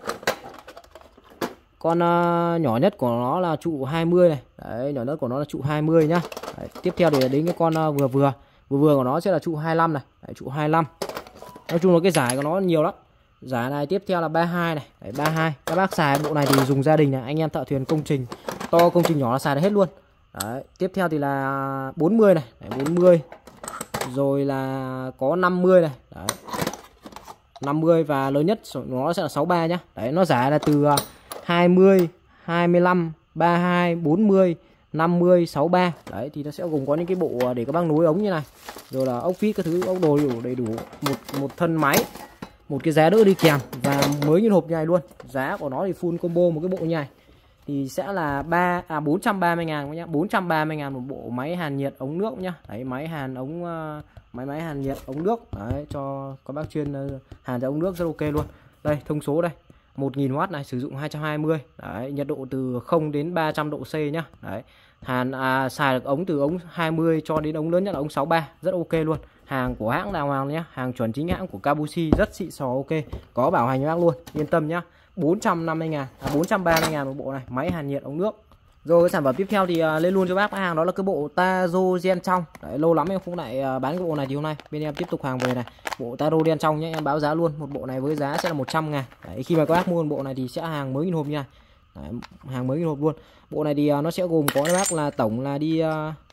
Con nhỏ nhất của nó là trụ 20 này. Đấy, nhỏ nhất của nó là trụ 20 nhá. Đấy, tiếp theo thì đến cái con vừa vừa của nó sẽ là trụ 25 này. Đấy, trụ 25. Nói chung là cái giải của nó nhiều lắm. Giải này tiếp theo là 32 này. Đấy, 32. Các bác xài bộ này thì dùng gia đình này, anh em thợ thuyền công trình to công trình nhỏ là xài được hết luôn. Đấy, tiếp theo thì là 40 này. Đấy, 40. Rồi là có 50 này. Đấy. 50 và lớn nhất nó sẽ là 63 nhá. Đấy, nó giải là từ 20, 25, 32, 40, 50, 63. Đấy thì nó sẽ gồm có những cái bộ để các bác nối ống như này. Rồi là ốc vít các thứ, ốc đồ đầy đủ, một thân máy, một cái giá đỡ đi kèm và mới như hộp như này luôn. Giá của nó thì full combo một cái bộ như này thì sẽ là 430.000 nhá, 430.000 một bộ máy hàn nhiệt ống nước nhá. Đấy, máy hàn ống máy hàn nhiệt ống nước. Đấy, cho các bác chuyên hàn cho ống nước rất ok luôn. Đây, thông số đây. 1000W này, sử dụng 220. Đấy, nhiệt độ từ 0 đến 300 độ C nhá. Đấy. Xài được ống từ ống 20 cho đến ống lớn nhất là ống 63, rất ok luôn. Hàng của hãng đàng hoàng nhá, hàng chuẩn chính hãng của Kabushi, rất xịn sò ok. Có bảo hành bác luôn, yên tâm nhá. 450.000, 430.000 một bộ này, máy hàn nhiệt ống nước. Rồi cái sản phẩm tiếp theo thì lên luôn cho bác hàng đó là cái bộ Taro gen trong. Đấy, lâu lắm em không lại bán cái bộ này thì hôm nay bên em tiếp tục hàng về này. Bộ Taro gen trong nhé, em báo giá luôn. Một bộ này với giá sẽ là 100.000. Đấy, khi mà các bác mua một bộ này thì sẽ hàng mới nghìn hộp như này. Đấy, hàng mới nghìn hộp luôn. Bộ này thì nó sẽ gồm có các bác là tổng là đi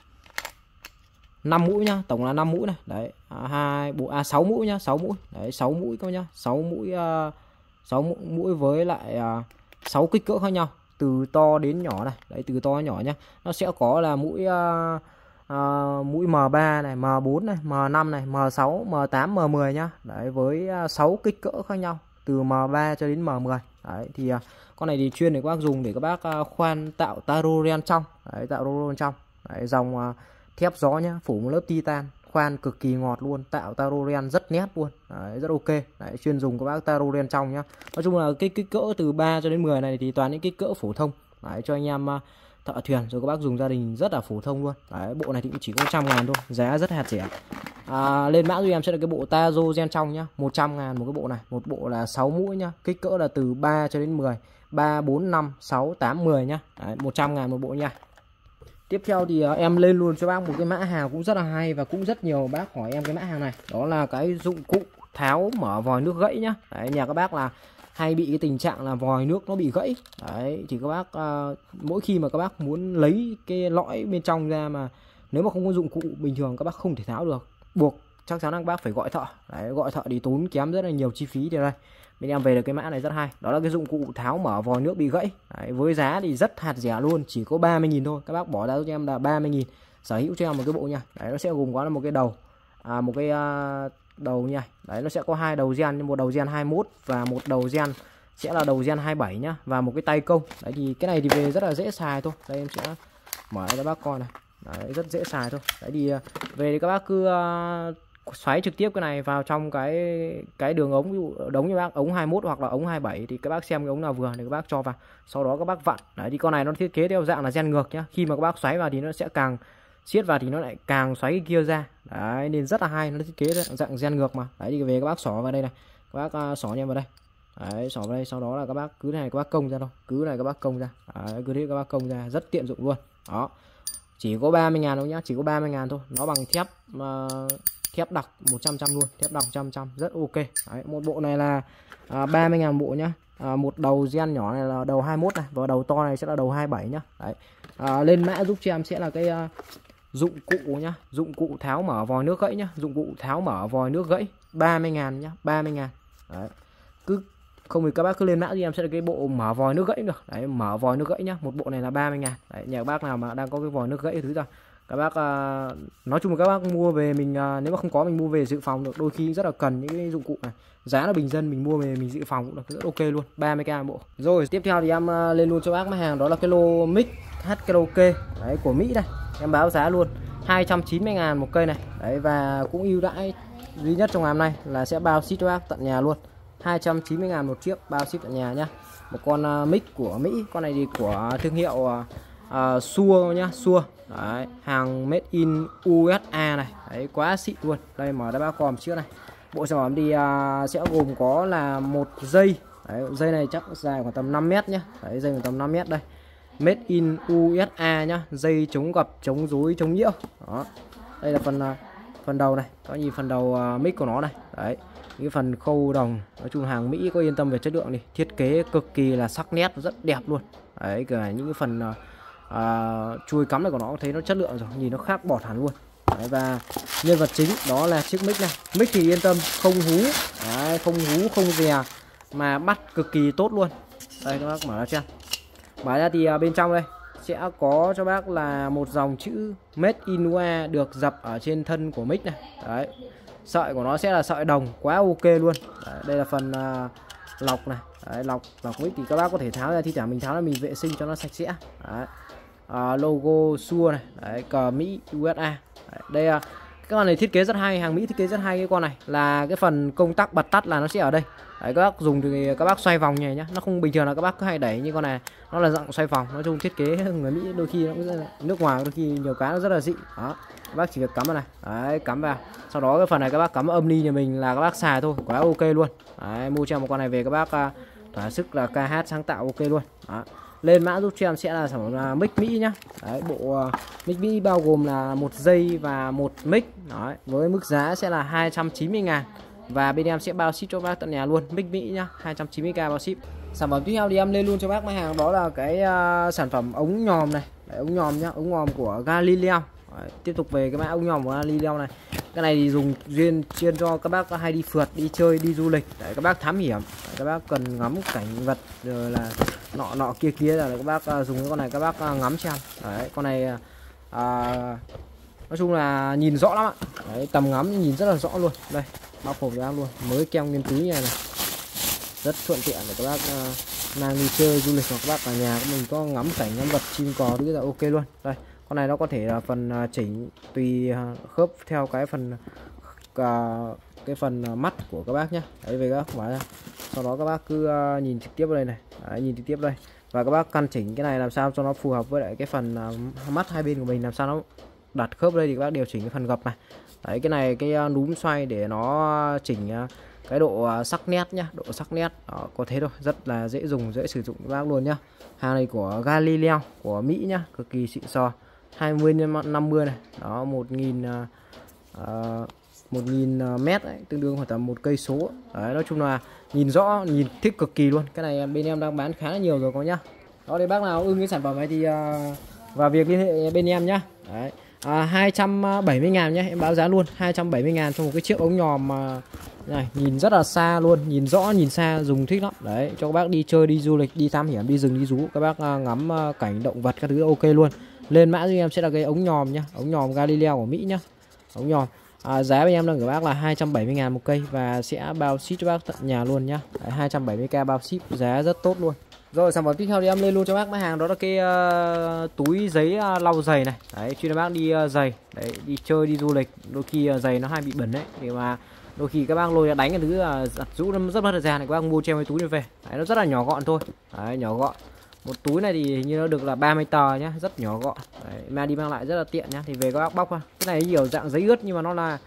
5 mũi nhá, tổng là 5 mũi này. Đấy, 6 mũi nhá, 6 mũi. Đấy, 6 mũi các nhá, 6 mũi với lại 6 kích cỡ khác nhau, từ to đến nhỏ này. Đấy, từ to đến nhỏ nhá. Nó sẽ có là mũi M3 này, M4 này, M5 này, M6, M8, M10 nhá. Đấy, với 6 kích cỡ khác nhau từ M3 cho đến M10. Đấy thì con này thì chuyên để các bác dùng để các bác khoan tạo Taro gen trong. Đấy, tạo Taro gen trong. Đấy, dòng thép gió nhá, phủ một lớp titan, khoan cực kỳ ngọt luôn, tạo Taro gen rất nét luôn. Đấy, rất ok. Đấy, chuyên dùng các bác Taro gen trong nhá. Nói chung là cái kích cỡ từ 3 cho đến 10 này thì toàn những kích cỡ phổ thông. Đấy, cho anh em thợ thuyền rồi các bác dùng gia đình rất là phổ thông luôn. Đấy, bộ này thì cũng chỉ có 100.000 thôi, giá rất hạt rẻ. Lên mã giúp em sẽ là cái bộ Taro gen trong nhá, 100.000 một cái bộ này. Một bộ là 6 mũi nhá, kích cỡ là từ 3 cho đến 10, 3, 4, 5, 6, 8, 10 nhá. Đấy, 100.000 một bộ nha. Tiếp theo thì em lên luôn cho bác một cái mã hàng cũng rất là hay và cũng rất nhiều bác hỏi em cái mã hàng này. Đó là cái dụng cụ tháo mở vòi nước gãy nhá. Đấy, nhà các bác là hay bị cái tình trạng là vòi nước nó bị gãy. Đấy, thì các bác mỗi khi mà các bác muốn lấy cái lõi bên trong ra mà nếu mà không có dụng cụ bình thường các bác không thể tháo được, buộc chắc chắn là các bác phải gọi thợ. Đấy, gọi thợ thì tốn kém rất là nhiều chi phí. Thì đây bên em về được cái mã này rất hay, đó là cái dụng cụ tháo mở vòi nước bị gãy. Đấy, với giá thì rất hạt rẻ luôn, chỉ có 30.000 thôi. Các bác bỏ ra cho em là 30.000, sở hữu cho em một cái bộ nha. Đấy, nó sẽ gồm có là một cái đầu một cái đầu nha. Đấy, nó sẽ có 2 đầu gen, một đầu gen 21 và một đầu gen sẽ là đầu gen 27 nhá, và một cái tay công. Đấy thì cái này thì về rất là dễ xài thôi. Đây em sẽ mở cho bác coi này. Đấy, rất dễ xài thôi. Đấy thì về thì các bác cứ xoáy trực tiếp cái này vào trong cái đường ống, ví dụ đống như bác ống 21 hoặc là ống 27 thì các bác xem cái ống nào vừa để các bác cho vào, sau đó các bác vặn. Đấy thì con này nó thiết kế theo dạng là gen ngược nhá, khi mà các bác xoáy vào thì nó sẽ càng siết vào thì nó lại càng xoáy cái kia ra. Đấy nên rất là hay, nó thiết kế dạng gen ngược mà. Đấy thì về các bác xỏ vào đây này, các bác xỏ nha vào đây. Đấy, xỏ vào đây, sau đó là các bác cứ này các bác công ra thôi, cứ này các bác công ra. Đấy, cứ thế các bác công ra rất tiện dụng luôn. Đó, chỉ có 30.000 thôi nhá, chỉ có 30.000 thôi. Nó bằng thép thép đặc 100% luôn, thép đặc 100%, rất ok. Đấy, một bộ này là 30.000 bộ nhá. Một đầu gen nhỏ này là đầu 21 này, và đầu to này sẽ là đầu 27 nhá. Đấy, lên mã giúp cho em sẽ là cái dụng cụ nhá, dụng cụ tháo mở vòi nước gãy nhá, dụng cụ tháo mở vòi nước gãy 30.000 nhá, 30.000. Đấy, cứ không thì các bác cứ lên mã thì em sẽ là cái bộ mở vòi nước gãy được. Đấy, mở vòi nước gãy nhá, một bộ này là 30.000. Đấy, nhà các bác nào mà đang có cái vòi nước gãy thứ ra, các bác nói chung là các bác mua về mình nếu mà không có mình mua về dự phòng được, đôi khi rất là cần những cái dụng cụ này, giá là bình dân mình mua về mình dự phòng cũng được, rất ok luôn, 30k bộ. Rồi tiếp theo thì em lên luôn cho bác mấy hàng đó là cái lô mic hát karaoke. Đấy, của Mỹ đây, em báo giá luôn 290.000 một cây này. Đấy, và cũng ưu đãi duy nhất trong ngày hôm nay là sẽ bao ship cho bác tận nhà luôn. 290.000 một chiếc, bao ship tận nhà nhá. Một con mic của Mỹ, con này thì của thương hiệu Shure nhá, Shure. Đấy, hàng made in USA này. Đấy, quá xịn luôn. Đây mở ra bác còm trước này. Bộ sản phẩm thì sẽ gồm có là một dây. Đấy, dây này chắc dài khoảng tầm 5 mét nhá. Đấy, dây khoảng tầm 5 mét đây. Made in USA nhá, dây chống gập, chống rối, chống nhiễu. Đó. Đây là phần đầu này, có nhìn phần đầu mic của nó này. Đấy, cái phần khâu đồng, nói chung hàng Mỹ có yên tâm về chất lượng đi, thiết kế cực kỳ là sắc nét, rất đẹp luôn. Đấy, cả những cái phần chuôi cắm này của nó thấy nó chất lượng rồi, nhìn nó khác bọt hẳn luôn. Đấy, và nhân vật chính đó là chiếc mic này. Mic thì yên tâm, không hú. Đấy, không hú, không dè, mà bắt cực kỳ tốt luôn. Đây các bác mở ra chưa? Mở ra thì bên trong đây sẽ có cho bác là một dòng chữ Made in USA được dập ở trên thân của mic này. Đấy, sợi của nó sẽ là sợi đồng, quá ok luôn. Đấy, đây là phần lọc này. Đấy, lọc mic thì các bác có thể tháo ra, thi thoảng mình tháo ra mình vệ sinh cho nó sạch sẽ. Đấy, logo Shure này. Đấy, cờ Mỹ USA. Đấy, đây cái con này thiết kế rất hay, hàng Mỹ thiết kế rất hay. Cái con này là cái phần công tắc bật tắt là nó sẽ ở đây. Đấy, các bác dùng thì các bác xoay vòng này nhá, nó không bình thường là các bác cứ hay đẩy, như con này nó là dạng xoay vòng. Nói chung thiết kế người Mỹ đôi khi nó cũng nước ngoài đôi khi nhiều cái nó rất là dị. Đó, các bác chỉ việc cắm vào này. Đấy, cắm vào, sau đó cái phần này các bác cắm âm ly nhà mình là các bác xài thôi, quá ok luôn. Đấy, mua cho một con này về các bác thỏa sức là ca hát sáng tạo ok luôn. Đó, lên mã giúp cho em sẽ là sản phẩm là mic Mỹ nhá. Đấy, bộ mic Mỹ bao gồm là một dây và một mic. Đấy, với mức giá sẽ là 290.000 và bên em sẽ bao ship cho bác tận nhà luôn. Mic Mỹ nhá, 290k bao ship. Sản phẩm tiếp theo thì em lên luôn cho bác máy hàng, đó là cái sản phẩm ống nhòm này. Đấy, ống nhòm nhá, ống nhòm của Galileo. Đấy, tiếp tục về cái mã ống nhòm của Galileo này. Cái này thì dùng chuyên cho các bác hay đi phượt, đi chơi, đi du lịch. Đấy, các bác thám hiểm. Đấy, các bác cần ngắm cảnh vật rồi là nọ kia là các bác dùng cái con này các bác ngắm xem. Đấy, con này nói chung là nhìn rõ lắm ạ. Đấy, tầm ngắm nhìn rất là rõ luôn. Đây, bao hộp cho bác luôn, mới keo nguyên túi như này, rất thuận tiện để các bác mang đi chơi du lịch, hoặc các bác ở nhà của mình có ngắm cảnh ngắm vật chim cò thì là ok luôn. Đây, con này nó có thể là phần chỉnh tùy khớp theo cái phần mắt của các bác nhé. Đấy, về các bác mở ra, sau đó các bác cứ nhìn trực tiếp vào đây này. Đấy, nhìn trực tiếp đây và các bác căn chỉnh cái này làm sao cho nó phù hợp với lại cái phần mắt hai bên của mình, làm sao nó đặt khớp đây thì các bác điều chỉnh cái phần gập này. Đấy, cái này cái núm xoay để nó chỉnh cái độ sắc nét nhá, độ sắc nét đó, có thế thôi, rất là dễ dùng, dễ sử dụng các bác luôn nhá. Hàng này của Galileo của Mỹ nhá, cực kỳ xịn sò, 20x50 này, đó 1000 mét đấy, tương đương khoảng tầm 1 cây số. Đấy, nói chung là nhìn rõ, nhìn thích cực kỳ luôn. Cái này bên em đang bán khá là nhiều rồi có nhá. Đó, để bác nào ưng cái sản phẩm này thì vào việc liên hệ bên em nhá. Đấy, 270.000 nhé, em báo giá luôn 270.000 cho một cái chiếc ống nhòm này, nhìn rất là xa luôn, nhìn rõ nhìn xa, dùng thích lắm. Đấy, cho các bác đi chơi, đi du lịch, đi thám hiểm, đi rừng đi rú, các bác ngắm cảnh động vật các thứ ok luôn. Lên mã cho em sẽ là cái ống nhòm nhá, ống nhòm Galileo của Mỹ nhá, ống nhòm. Giá bên em đang gửi bác là 270.000 một cây và sẽ bao ship cho bác tận nhà luôn nhá. 270k bao ship, giá rất tốt luôn. Rồi, sản phẩm tiếp theo thì em lên luôn cho bác máy hàng, đó là cái túi giấy lau giày này. Đấy, chuyên bác đi giày, đấy, đi chơi đi du lịch, đôi khi giày nó hay bị bẩn đấy, thì mà đôi khi các bác lôi ra đánh cái thứ giặt rũ nó rất mất thời gian này, các bác mua treo cái túi này về. Đấy, nó rất là nhỏ gọn thôi. Đấy, nhỏ gọn. Một túi này thì hình như nó được là 30 tờ nhá, rất nhỏ gọn. Đấy, mang đi mang lại rất là tiện nhá. Thì về các bác bóc ra. Cái này nhiều dạng giấy ướt nhưng mà nó là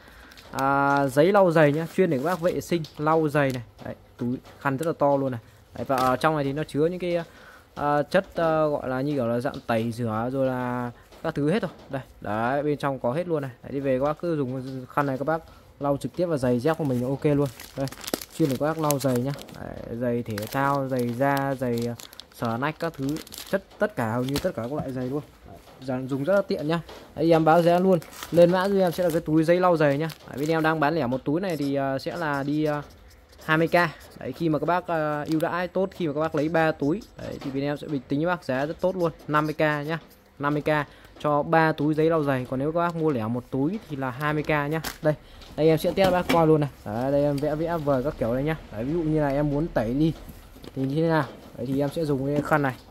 giấy lau giày nhá, chuyên để các bác vệ sinh lau giày này. Đấy, túi khăn rất là to luôn này. Đấy, và ở trong này thì nó chứa những cái chất gọi là như kiểu là dạng tẩy rửa rồi là các thứ hết rồi. Đây, đấy, bên trong có hết luôn này. Đấy, đi về các bác cứ dùng khăn này các bác lau trực tiếp vào giày dép của mình ok luôn. Đây, chuyên để các bác lau giày nhá. Đấy, giày thể thao, giày da, giày sờ nách các thứ, tất cả hầu như tất cả các loại giày luôn. Đấy, dùng rất là tiện nhá. Đấy, em báo giá luôn. Lên mã giúp em sẽ là cái túi giấy lau giày nhá. Đấy, bên em đang bán lẻ một túi này thì sẽ là đi 20k. Đấy, khi mà các bác ưu đãi tốt, khi mà các bác lấy 3 túi đấy, thì bên em sẽ bình tính với bác giá rất tốt luôn, 50k nhá, 50k cho 3 túi giấy lau giày. Còn nếu các bác mua lẻ một túi thì là 20k nhá. Đây em sẽ test bác coi luôn này. Đấy, đây em vẽ vời các kiểu đây nhá. Đấy, ví dụ như là em muốn tẩy đi thì như thế nào. Đấy, thì em sẽ dùng cái khăn này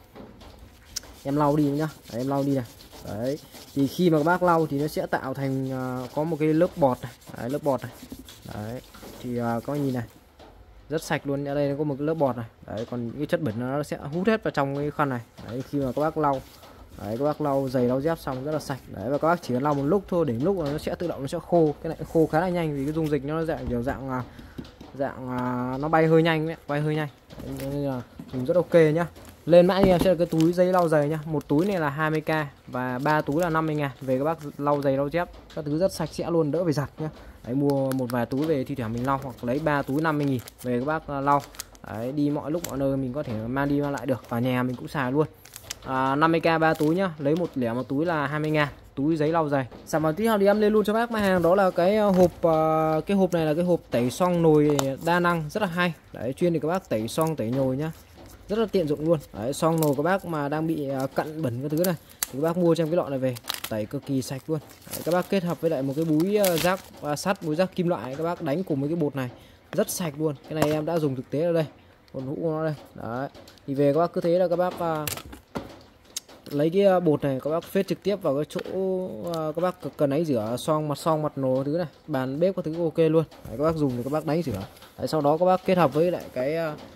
em lau đi nhá. Đấy, em lau đi này. Đấy, thì khi mà các bác lau thì nó sẽ tạo thành có một cái lớp bọt này. Đấy, lớp bọt này. Đấy, thì có nhìn này. rất sạch luôn. Ở đây có một cái lớp bọt này. Đấy, còn cái chất bẩn nó sẽ hút hết vào trong cái khăn này. Đấy, khi mà các bác lau, đấy, các bác lau giày lau dép xong rất là sạch. Đấy, và các bác chỉ cần lau một lúc thôi, đến lúc nó sẽ tự động nó sẽ khô. Cái này khô khá là nhanh vì cái dung dịch nó dạng kiểu dạng nó bay hơi nhanh đấy, bay hơi nhanh. Đấy, nên là dùng rất ok nhá. Lên mã em sẽ là cái túi giấy lau giày nhá. Một túi này là 20k và 3 túi là 50.000. Về các bác lau giày lau dép các thứ rất sạch sẽ luôn, đỡ phải giặt nhá. Đấy, mua một vài túi về thi thoảng mình lau, hoặc lấy 3 túi 50.000 về các bác lau. Đấy, đi mọi lúc mọi nơi mình có thể mang đi mang lại được, vào nhà mình cũng xài luôn. 50k 3 túi nhá, lấy một túi là 20.000, túi giấy lau giày. Sản phẩm tiếp theo thì em lên luôn cho bác mặt hàng đó là cái hộp, cái hộp này là cái hộp tẩy xong nồi đa năng rất là hay. Đấy, chuyên để các bác tẩy xong tẩy nhồi nhá, rất là tiện dụng luôn. Đấy, xong nồi các bác mà đang bị cặn bẩn cái thứ này thì các bác mua trong cái lọ này về tẩy cực kỳ sạch luôn. Đấy, các bác kết hợp với lại một cái búi rác sắt, búi rác kim loại, các bác đánh cùng với cái bột này rất sạch luôn. Cái này em đã dùng thực tế ở đây, còn hũ của nó đây. Đấy, thì về các bác cứ thế là các bác lấy cái bột này các bác phết trực tiếp vào cái chỗ các bác cần đánh rửa xong mặt nồi thứ này, bàn bếp các thứ ok luôn. Đấy, các bác dùng thì các bác đánh rửa. Đấy, sau đó các bác kết hợp với lại cái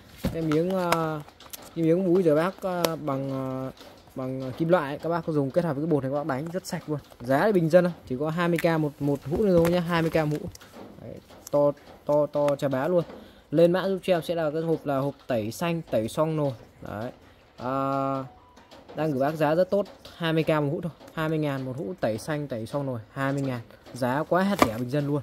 miếng búi rửa bát bằng kim loại ấy, các bác có dùng kết hợp với cái bột này các bác đánh rất sạch luôn. Giá thì bình dân chỉ có 20k một hũ này thôi nhá, 20k một hũ. Đấy, to chà bá luôn. Lên mã giúp cho em sẽ là cái hộp là hộp tẩy xanh tẩy xong nồi. Đấy, đang gửi bác giá rất tốt, 20k một hũ thôi, 20.000 một hũ tẩy xanh tẩy xong nồi, 20.000, giá quá rẻ bình dân luôn.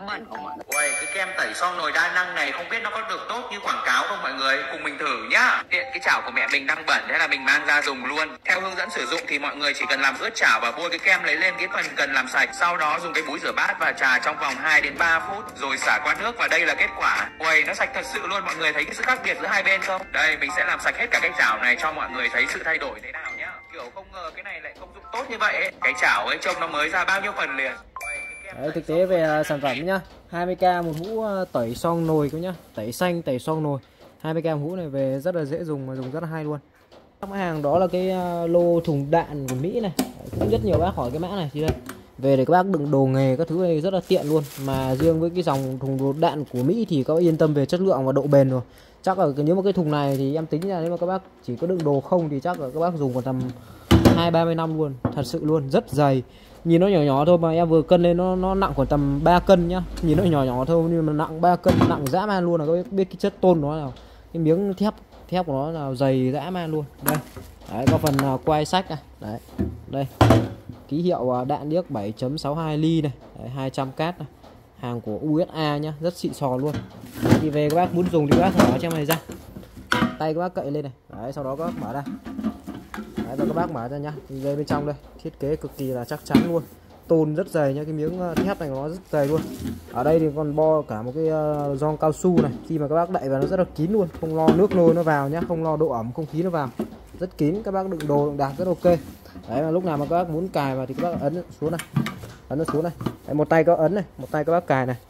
Ui, cái kem tẩy xong nồi đa năng này không biết nó có được tốt như quảng cáo không mọi người? Cùng mình thử nhá. Tiện cái chảo của mẹ mình đang bẩn, thế là mình mang ra dùng luôn. Theo hướng dẫn sử dụng thì mọi người chỉ cần làm ướt chảo và bôi cái kem lấy lên cái phần cần làm sạch. Sau đó dùng cái búi rửa bát và chà trong vòng 2 đến 3 phút rồi xả qua nước, và đây là kết quả. Ui, nó sạch thật sự luôn. Mọi người thấy cái sự khác biệt giữa hai bên không? Đây, mình sẽ làm sạch hết cả cái chảo này cho mọi người thấy sự thay đổi thế nào nhá. Kiểu không ngờ cái này lại công dụng tốt như vậy ấy. Cái chảo ấy trông nó mới ra bao nhiêu phần liền. Đấy, thực tế về sản phẩm nhá, 20k một hũ tẩy xong nồi cơ nhá, tẩy xanh tẩy xong nồi, 20k một hũ này về rất là dễ dùng và dùng rất là hay luôn. Các mặt hàng đó là cái lô thùng đạn của Mỹ này. Cũng rất nhiều bác hỏi cái mã này thì đây, về để các bác đựng đồ nghề các thứ này rất là tiện luôn. Mà riêng với cái dòng thùng đồ đạn của Mỹ thì các bác yên tâm về chất lượng và độ bền rồi. Chắc là nếu mà cái thùng này thì em tính ra nếu mà các bác chỉ có đựng đồ không thì chắc là các bác dùng còn tầm 20-30 năm luôn, thật sự luôn, rất dày. Nhìn nó nhỏ nhỏ thôi mà em vừa cân lên nó nặng khoảng tầm 3 cân nhá. Nhìn nó nhỏ nhỏ thôi nhưng mà nặng 3 cân, nặng dã man luôn. Là các biết cái chất tôn nó nào, cái miếng thép của nó là dày dã man luôn. Đây, đấy, có phần quay sách này. Đấy, đây ký hiệu đạn điếc 7.62 ly này. Đấy, 200k này, hàng của USA nhá, rất xịn sò luôn. Đấy, thì về các bác muốn dùng thì các bác mở trong này ra, tay các bác cậy lên này. Đấy, sau đó các bác mở ra. Đấy, và các bác mở ra nhá, thì đây bên trong đây thiết kế cực kỳ là chắc chắn luôn, tôn rất dày nhá, cái miếng thép này của nó rất dày luôn. Ở đây thì còn bo cả một cái gioăng cao su này, khi mà các bác đậy vào nó rất là kín luôn, không lo nước nôi nó vào nhá, không lo độ ẩm không khí nó vào, rất kín. Các bác đựng đồ đựng đạc rất ok. Đấy, mà lúc nào mà các bác muốn cài vào thì các bác ấn xuống này, ấn nó xuống này. Đấy, một tay có ấn này, một tay các bác cài này.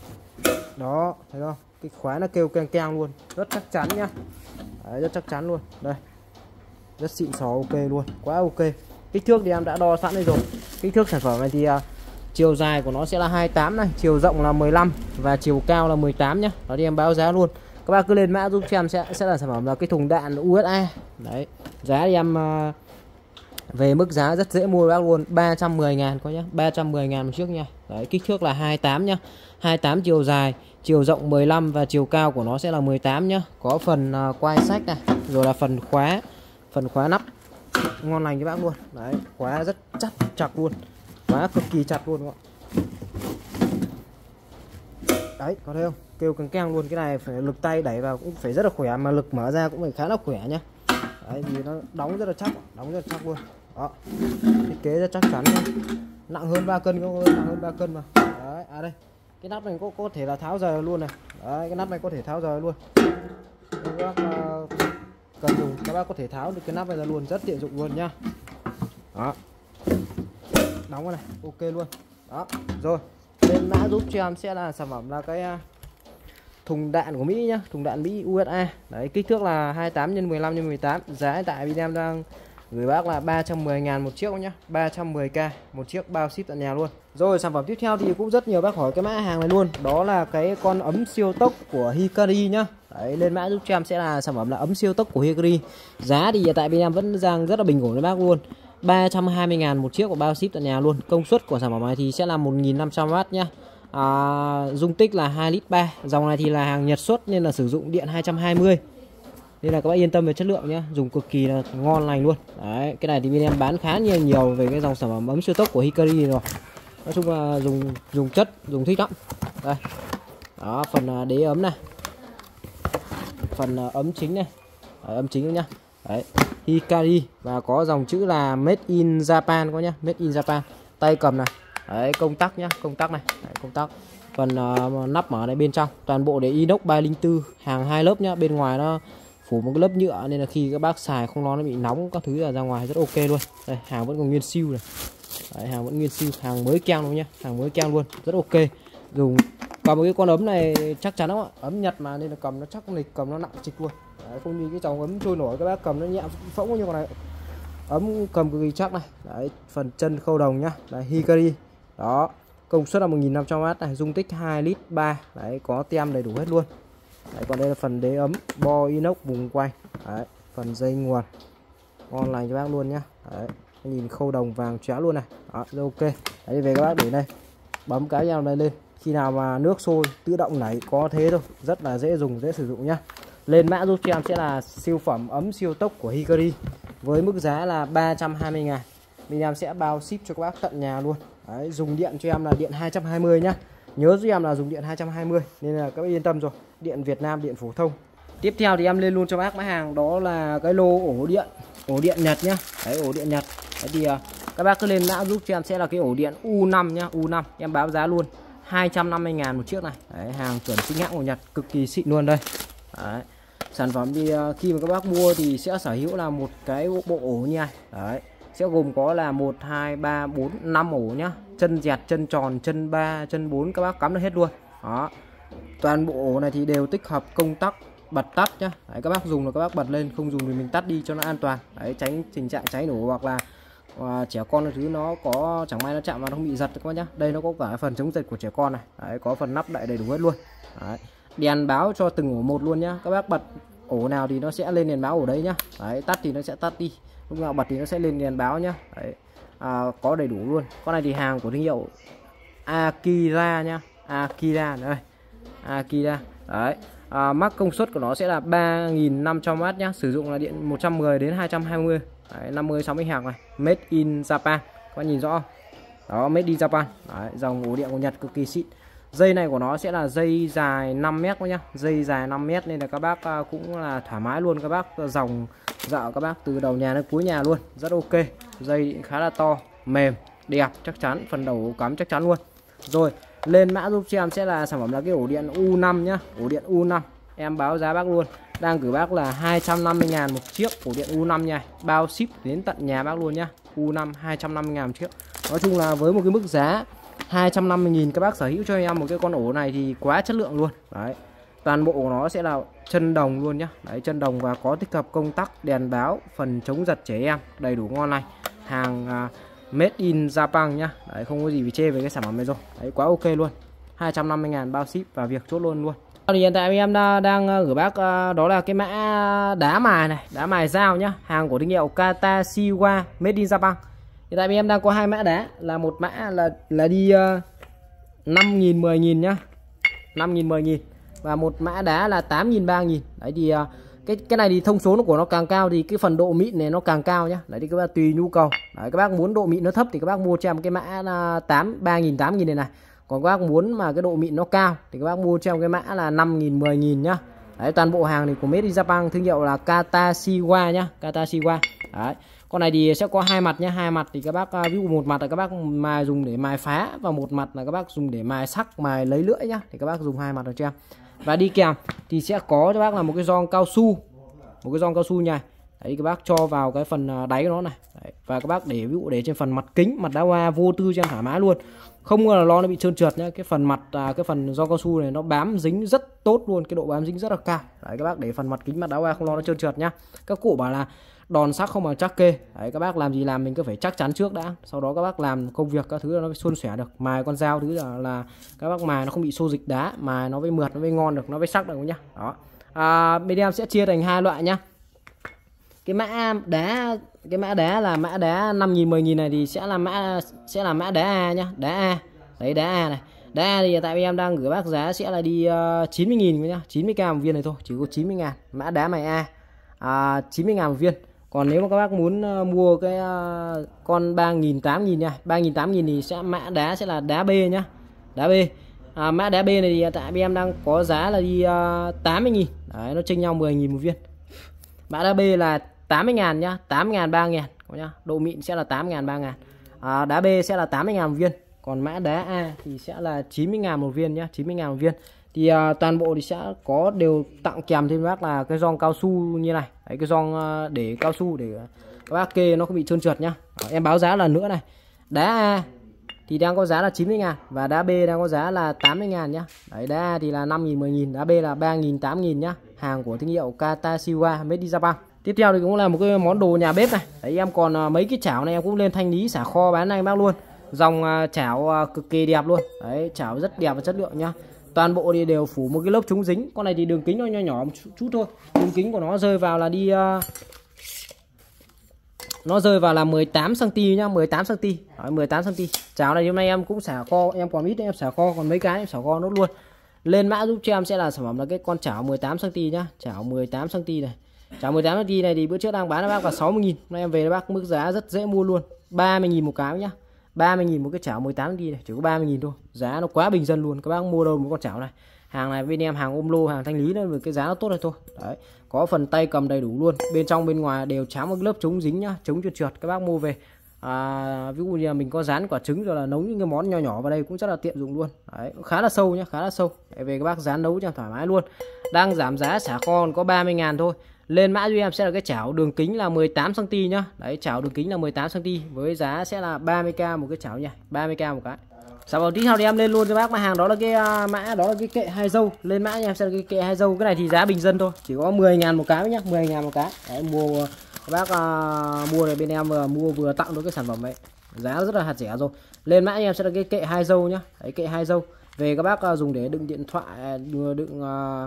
Đó, thấy không? Cái khóa nó kêu keng keng luôn, rất chắc chắn nhá. Đấy, rất chắc chắn luôn. Đây, rất xịn xò, ok luôn, quá ok. Kích thước thì em đã đo sẵn đây rồi. Kích thước sản phẩm này thì chiều dài của nó sẽ là 28 này, chiều rộng là 15 và chiều cao là 18 nhá. Đó thì em báo giá luôn. Các bác cứ lên mã giúp cho em sẽ là sản phẩm là cái thùng đạn USA. Đấy, giá thì em về mức giá rất dễ mua bác luôn, 310.000 coi nhá, 310.000 một chiếc nha. Đấy, kích thước là 28 nhá, 28 chiều dài, chiều rộng 15 và chiều cao của nó sẽ là 18 nhá. Có phần quai sách này, rồi là phần khóa nắp ngon lành cho bác luôn. Đấy, khóa rất chặt luôn, khóa cực kỳ chặt luôn các bạn. Đấy, có thấy không, kêu keng keng luôn. Cái này phải lực tay đẩy vào cũng phải rất là khỏe, mà lực mở ra cũng phải khá là khỏe nhá. Đấy, vì nó đóng rất là chắc, đóng rất là chắc luôn. Đó, thiết kế rất chắc chắn nhá. Nặng hơn 3 cân, nặng hơn 3 cân mà. Đấy, đây cái nắp này có thể là tháo rời luôn này. Đấy, cái nắp này có thể tháo rời luôn. Các bác cần dùng các bác có thể tháo được cái nắp này ra luôn, rất tiện dụng luôn nhá. Đó, đóng cái này ok luôn. Đó, rồi lên mã giúp cho em sẽ là sản phẩm là cái thùng đạn của Mỹ nhá, thùng đạn Mỹ USA. Đấy, kích thước là 28 x 15 x 18. Giá tại vì em đang Gửi bác là 310.000 một chiếc nhá, 310k một chiếc, bao ship tận nhà luôn. Rồi sản phẩm tiếp theo thì cũng rất nhiều bác hỏi cái mã hàng này luôn, đó là cái con ấm siêu tốc của Hikari nhá. Đấy, lên mã giúp cho em sẽ là sản phẩm là ấm siêu tốc của Hikari. Giá thì hiện tại bên em vẫn đang rất là bình ổn với bác luôn, 320.000 một chiếc và bao ship tận nhà luôn. Công suất của sản phẩm này thì sẽ là 1500W nhá. Dung tích là 2,3 lít. Dòng này thì là hàng Nhật xuất nên là sử dụng điện 220. Nên là các bác yên tâm về chất lượng nhá, dùng cực kỳ là ngon lành luôn. Đấy, cái này thì bên em bán khá nhiều về cái dòng sản phẩm ấm siêu tốc của Hikari rồi. Nói chung là dùng chất, dùng thích lắm. Đây. Đó, phần đế ấm này. Phần ấm chính này. Đấy, ấm chính nhá. Đấy, Hikari và có dòng chữ là Made in Japan có nhá, Made in Japan. Tay cầm này. Đấy, công tắc nhá, công tắc này. Đấy, công tắc. Phần nắp mở này bên trong toàn bộ để inox 304, hàng 2 lớp nhá, bên ngoài nó phủ một cái lớp nhựa nên là khi các bác xài không nó bị nóng các thứ là ra ngoài rất ok luôn. Đây, hàng vẫn còn nguyên siêu này. Đấy, hàng vẫn nguyên siêu, hàng mới keng luôn nhá, hàng mới keng luôn, rất ok. Dùng cầm cái con ấm này chắc chắn lắm ạ, ấm Nhật mà nên là cầm nó chắc lịch, cầm nó nặng trịch luôn. Đấy, không như cái dòng ấm trôi nổi các bác cầm nó nhẹ phỗng như con này. Ấm cầm cực kỳ chắc này. Đấy, phần chân khâu đồng nhá. Đấy, Hikari. Đó, công suất là 1500W này, dung tích 2,3 lít. Đấy, có tem đầy đủ hết luôn. Đấy, còn đây là phần đế ấm, bo inox vùng quay. Đấy, phần dây nguồn ngon lành cho bác luôn nhá. Đấy, nhìn khâu đồng vàng chóe luôn này. Đó, rất ok. Đấy, về các bác để đây, bấm cái vào đây lên, khi nào mà nước sôi tự động nảy, có thế thôi, rất là dễ dùng, dễ sử dụng nhá. Lên mã giúp cho em sẽ là siêu phẩm ấm siêu tốc của Hikari với mức giá là 320.000. Mình em sẽ bao ship cho các bác tận nhà luôn. Đấy, dùng điện cho em là điện 220 nhá. Nhớ giúp em là dùng điện 220 nên là các bác yên tâm rồi. Điện Việt Nam, điện phổ thông. Tiếp theo thì em lên luôn cho bác mã hàng đó là cái lô ổ điện Nhật nhá. Đấy, ổ điện Nhật. Đấy thì các bác cứ lên mã giúp cho em sẽ là cái ổ điện U5 nhá, U5. Em báo giá luôn 250.000 một chiếc này. Đấy, hàng chuẩn chính hãng của Nhật, cực kỳ xịn luôn đây. Đấy. Sản phẩm thì khi mà các bác mua thì sẽ sở hữu là một cái bộ ổ như này. Đấy, sẽ gồm có là 1, 2, 3, 4, 5 ổ nhá. Chân dẹt, chân tròn, chân 3, chân 4 các bác cắm được hết luôn. Đó. Toàn bộ ổ này thì đều tích hợp công tắc bật tắt nhá. Đấy, các bác dùng là các bác bật lên, không dùng thì mình tắt đi cho nó an toàn. Đấy, tránh tình trạng cháy nổ hoặc là trẻ con thứ nó có chẳng may nó chạm vào nó không bị giật các bác nhá. Đây nó có cả phần chống giật của trẻ con này. Đấy, có phần nắp đậy đầy đủ hết luôn. Đấy. Đèn báo cho từng ổ một luôn nhá. Các bác bật ổ nào thì nó sẽ lên đèn báo ổ đấy nhá. Đấy, tắt thì nó sẽ tắt đi. Lúc nào bật thì nó sẽ lên đèn báo nhá. Đấy. Có đầy đủ luôn. Con này thì hàng của thương hiệu Akira nhá. Akira đây. Akira. Đấy. Mắc công suất của nó sẽ là 3.500W nhá. Sử dụng là điện 110 đến 220. Đấy, 50 60 Hz này. Made in Japan. Các bạn nhìn rõ không? Đó, Made in Japan. Đấy, dòng ổ điện của Nhật cực kỳ xịn. Dây này của nó sẽ là dây dài 5m nhá. Dây dài 5m nên là các bác cũng là thoải mái luôn. Các bác dòng dạo các bác từ đầu nhà đến cuối nhà luôn. Rất ok. Dây khá là to, mềm, đẹp, chắc chắn. Phần đầu cắm chắc chắn luôn. Rồi, lên mã giúp cho em sẽ là sản phẩm là cái ổ điện U5 nhá. Ổ điện U5. Em báo giá bác luôn. Đang gửi bác là 250.000 một chiếc ổ điện U5 nha. Bao ship đến tận nhà bác luôn nhá. U5 250.000 một chiếc. Nói chung là với một cái mức giá 250.000 các bác sở hữu cho em một cái con ổ này thì quá chất lượng luôn. Đấy. Toàn bộ của nó sẽ là chân đồng luôn nhá. Đấy, chân đồng và có tích hợp công tắc, đèn báo, phần chống giật trẻ em, đầy đủ ngon này. Hàng Made in Japan nhá. Đấy, không có gì bị chê về cái sản phẩm này rồi. Đấy, quá ok luôn. 250.000 bao ship và việc chốt luôn luôn. Thì hiện tại em đang gửi bác đó là cái mã đá mài này, đá mài dao nhá, hàng của thương hiệu Katashiwa Made in Japan. Hiện tại em đang có hai mã đá, là một mã là đi 5.000 10.000 nhá. 5.000 10.000 và một mã đá là 8.000 3.000. Đấy thì cái này thì thông số của nó càng cao thì cái phần độ mịn này nó càng cao nhá. Đấy thì các bác tùy nhu cầu. Đấy, các bác muốn độ mịn nó thấp thì các bác mua cho em cái mã là 3.000 8.000 này này. Còn các bác muốn mà cái độ mịn nó cao thì các bác mua cho em cái mã là 5.000 10.000 nhá. Đấy, toàn bộ hàng này của Made in Japan, thương hiệu là Katashiwa nhá, Katashiwa. Đấy. Con này thì sẽ có hai mặt nhá, hai mặt thì các bác ví dụ một mặt là các bác mài dùng để mài phá và một mặt là các bác dùng để mài sắc, mài lấy lưỡi nhá. Thì các bác dùng hai mặt được cho em. Và đi kèm thì sẽ có cho bác là một cái gioăng cao su. Một cái gioăng cao su này Đấy, các bác cho vào cái phần đáy của nó này. Đấy, và các bác để ví dụ để trên phần mặt kính, mặt đá hoa vô tư cho em thoải mái luôn, không ngờ là nó bị trơn trượt nhá. Cái phần mặt cái phần do cao su này nó bám dính rất tốt luôn, cái độ bám dính rất là cao. Đấy, các bác để phần mặt kính, mặt đá hoa không lo nó trơn trượt nhá. Các cụ bảo là đòn sắc không bằng chắc kê. Đấy, các bác làm gì làm mình cứ phải chắc chắn trước đã, sau đó các bác làm công việc các thứ là nó phải suôn sẻ được. Mài con dao thứ là các bác mài nó không bị xô dịch đá, mài nó mới mượt, nó mới ngon được, nó mới sắc được nhá. Đó. Bên em sẽ chia thành hai loại nhá. Cái mã đá là mã đá 5.000 10.000 này thì sẽ là mã đá A nhá, đá A. Đấy, đá A này. Đá A thì tại vì em đang gửi bác giá sẽ là đi 90.000 nhá, 90k một viên này thôi, chỉ có 90.000. Mã đá mày A 90.000 một viên. Còn nếu mà các bác muốn mua cái con 3.000 8.000 nha, 3.000 8.000 thì mã đá sẽ là đá B nhá. Đá B. Mã đá B này thì tại vì em đang có giá là đi 80.000. Đấy, nó chênh nhau 10.000 một viên. Mã đá B là 80.000 nhá, 8.000 3.000 nhá. Độ mịn sẽ là 8.000 3.000. Đá B sẽ là 80.000 một viên. Còn mã đá A thì sẽ là 90.000 một viên nhá, 90.000 một viên. Thì toàn bộ thì sẽ có đều tặng kèm thêm bác là cái gioăng cao su như này. Đấy, cái gioăng để cao su để các bác kê nó không bị trơn trượt nhá. Em báo giá lần nữa này. Đá A thì đang có giá là 90.000 và đá B đang có giá là 80.000 nhá. Đấy, đá A thì là 5.000 10.000, đá B là 3.000 8.000 nhá. Hàng của thương hiệu Katashiwa made in Japan. Tiếp theo thì cũng là một cái món đồ nhà bếp này. Đấy, em còn mấy cái chảo này em cũng lên thanh lý xả kho bán anh bác luôn. Dòng chảo cực kỳ đẹp luôn. Đấy, chảo rất đẹp và chất lượng nhá. Toàn bộ thì đều phủ một cái lớp chống dính. Con này thì đường kính nó nhỏ nhỏ một chút thôi. Đường kính của nó rơi vào là đi nó rơi vào là 18 cm nhá, 18 cm. Đấy, 18 cm. Chảo này hôm nay em cũng xả kho, em còn ít em xả kho, còn mấy cái em xả kho nốt luôn. Lên mã giúp cho em sẽ là sản phẩm là cái con chảo 18 cm nhá, chảo 18 cm này. Chảo 18 cm này thì bữa trước đang bán cho bác là 60.000. Hôm nay em về cho bác mức giá rất dễ mua luôn. 30.000 một cái nhá. 30.000 một cái chảo 18 cm này, chỉ có 30.000 thôi. Giá nó quá bình dân luôn. Các bác mua đâu một con chảo này. Hàng này bên em hàng ôm lô, hàng thanh lý nên cái giá nó tốt này thôi. Đấy, có phần tay cầm đầy đủ luôn. Bên trong bên ngoài đều tráng một lớp chống dính nhá, chống trượt. Các bác mua về ví dụ như là mình có rán quả trứng rồi là nấu những cái món nhỏ nhỏ vào đây cũng rất là tiện dụng luôn. Đấy, khá là sâu nhá, khá là sâu. Để về các bác rán nấu cho thoải mái luôn. Đang giảm giá xả kho có 30.000 thôi. Lên mã cho em sẽ là cái chảo đường kính là 18 cm nhá. Đấy, chảo đường kính là 18 cm với giá sẽ là 30k một cái chảo nha, 30k một cái. Sản phẩm tiếp theo thì em lên luôn cho bác mã hàng đó là cái mã đó là cái kệ hai dâu. Lên mã cho em sẽ là cái kệ hai dâu. Cái này thì giá bình dân thôi, chỉ có 10.000 một cái nhá, 10.000 một cái. Đấy, mua các bác mua này bên em mua vừa tặng được cái sản phẩm ấy. Giá rất là hạt rẻ rồi. Lên mã cho em sẽ là cái kệ hai dâu nhá. Đấy, kệ hai dâu. Về các bác dùng để đựng điện thoại, đựng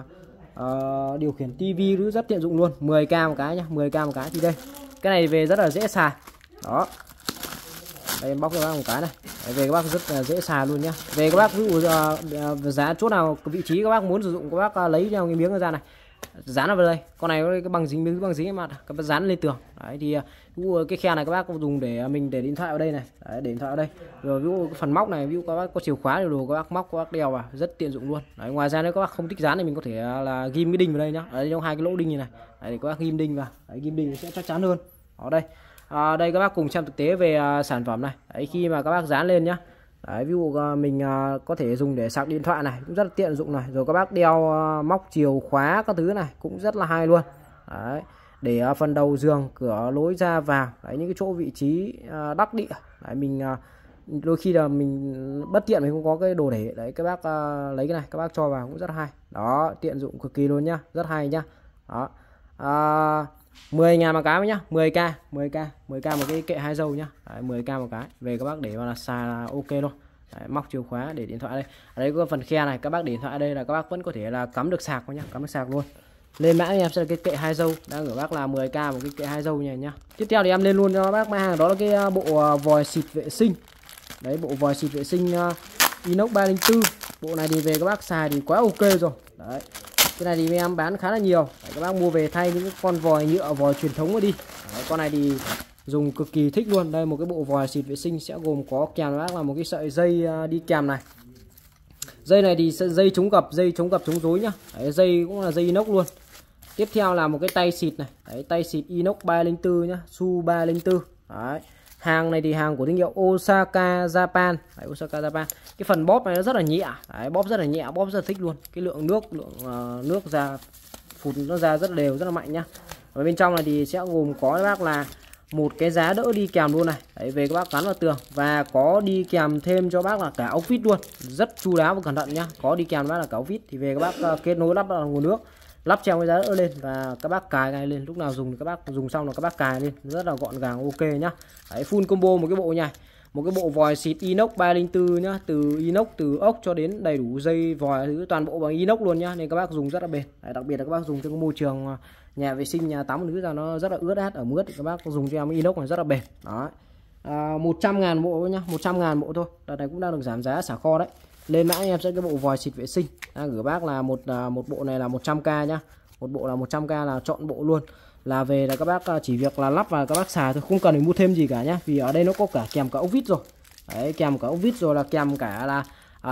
điều khiển tivi cũng rất tiện dụng luôn. 10k một cái nhá, 10k một cái. Thì đây cái này về rất là dễ xài đó. Đây em bóc cho các bác một cái này. Đấy, về các bác rất là dễ xài luôn nhá. Về các bác ví dụ giá chỗ nào vị trí các bác muốn sử dụng, các bác lấy theo cái miếng ra này, dán vào đây. Con này có cái bằng dính, miếng bằng dính mặt, các bác dán lên tường. Đấy thì ví dụ cái khe này các bác dùng để mình để điện thoại vào đây này. Đấy, để điện thoại vào đây. Rồi ví dụ cái phần móc này, ví dụ các bác có chìa khóa đồ các bác móc, các bác đeo vào rất tiện dụng luôn. Đấy, ngoài ra nếu các bác không thích dán thì mình có thể là ghim cái đinh vào đây nhá. Đấy, trong hai cái lỗ đinh như này. Đấy, để các bác ghim đinh vào. Đấy, ghim đinh sẽ chắc chắn hơn. Ở đây. Đây các bác cùng xem thực tế về sản phẩm này. Đấy, khi mà các bác dán lên nhá. Đấy, ví dụ mình có thể dùng để sạc điện thoại này cũng rất là tiện dụng này. Rồi các bác đeo móc chìa khóa các thứ này cũng rất là hay luôn. Đấy, để phần đầu giường, cửa lối ra vào. Đấy, những cái chỗ vị trí đắc địa. Đấy, mình đôi khi là mình bất tiện mình không có cái đồ để. Đấy, các bác lấy cái này các bác cho vào cũng rất hay. Đó, tiện dụng cực kỳ luôn nhá, rất hay nhá. Đó. 10.000 một cái nhá, 10k một cái kệ hai dâu nhá. Đấy, 10k một cái. Về các bác để vào là xài là ok luôn. Đấy, móc chìa khóa để điện thoại đây. Ở đây có phần khe này, các bác để điện thoại đây là các bác vẫn có thể là cắm được sạc nhá, cắm được sạc luôn. Lên mã em sẽ là cái kệ hai dâu, đang gửi bác là 10k một cái kệ hai dâu này nhá. Tiếp theo thì em lên luôn cho bác mã hàng đó là cái bộ vòi xịt vệ sinh. Đấy, bộ vòi xịt vệ sinh inox 304. Bộ này thì về các bác xài thì quá ok rồi. Đấy. Cái này thì em bán khá là nhiều. Đấy, các bác mua về thay những con vòi nhựa, vòi truyền thống đi. Đấy, con này thì dùng cực kỳ thích luôn. Đây một cái bộ vòi xịt vệ sinh sẽ gồm có kèm bác là một cái sợi dây đi kèm này. Dây này thì dây chống gập, chống rối nhá. Đấy, dây cũng là dây inox luôn. Tiếp theo là một cái tay xịt này. Đấy, tay xịt inox 304 nhá, Su 304. Đấy. Hàng này thì hàng của thương hiệu Osaka Japan. Đấy, Osaka Japan. Cái phần bóp này nó rất là nhẹ. Đấy, bóp rất là nhẹ, bóp rất là thích luôn. Cái lượng nước ra phụt nó ra rất là đều, rất là mạnh nhá. Ở bên trong này thì sẽ gồm có các bác là một cái giá đỡ đi kèm luôn này. Đấy, về các bác gắn vào tường và có đi kèm thêm cho bác là cả ốc vít luôn, rất chu đáo và cẩn thận nhá. Có đi kèm bác là cả ốc vít, thì về các bác kết nối lắp vào nguồn nước, lắp treo cái giá đỡ lên và các bác cài lên, lúc nào dùng thì các bác dùng xong là các bác cài lên, rất là gọn gàng, ok nhá. Đấy, full combo một cái bộ nhài, một cái bộ vòi xịt inox 304 nhá, từ inox, từ ốc cho đến đầy đủ dây vòi thứ toàn bộ bằng inox luôn nhá, nên các bác dùng rất là bền. Đấy, đặc biệt là các bác dùng trong môi trường nhà vệ sinh, nhà tắm thứ ra nó rất là ướt át, ở ướt thì các bác dùng cho em inox này rất là bền. Đó, 100.000 bộ nhá, 100.000 bộ thôi. Đợt này cũng đang được giảm giá xả kho đấy. Lên mã em sẽ cái bộ vòi xịt vệ sinh gửi bác là một bộ này là 100k nhá, một bộ là 100k là chọn bộ luôn, là về là các bác chỉ việc là lắp và các bác xài thôi, không cần phải mua thêm gì cả nhá, vì ở đây nó có cả kèm cả ốc vít rồi. Đấy, kèm cả ốc vít rồi là kèm cả là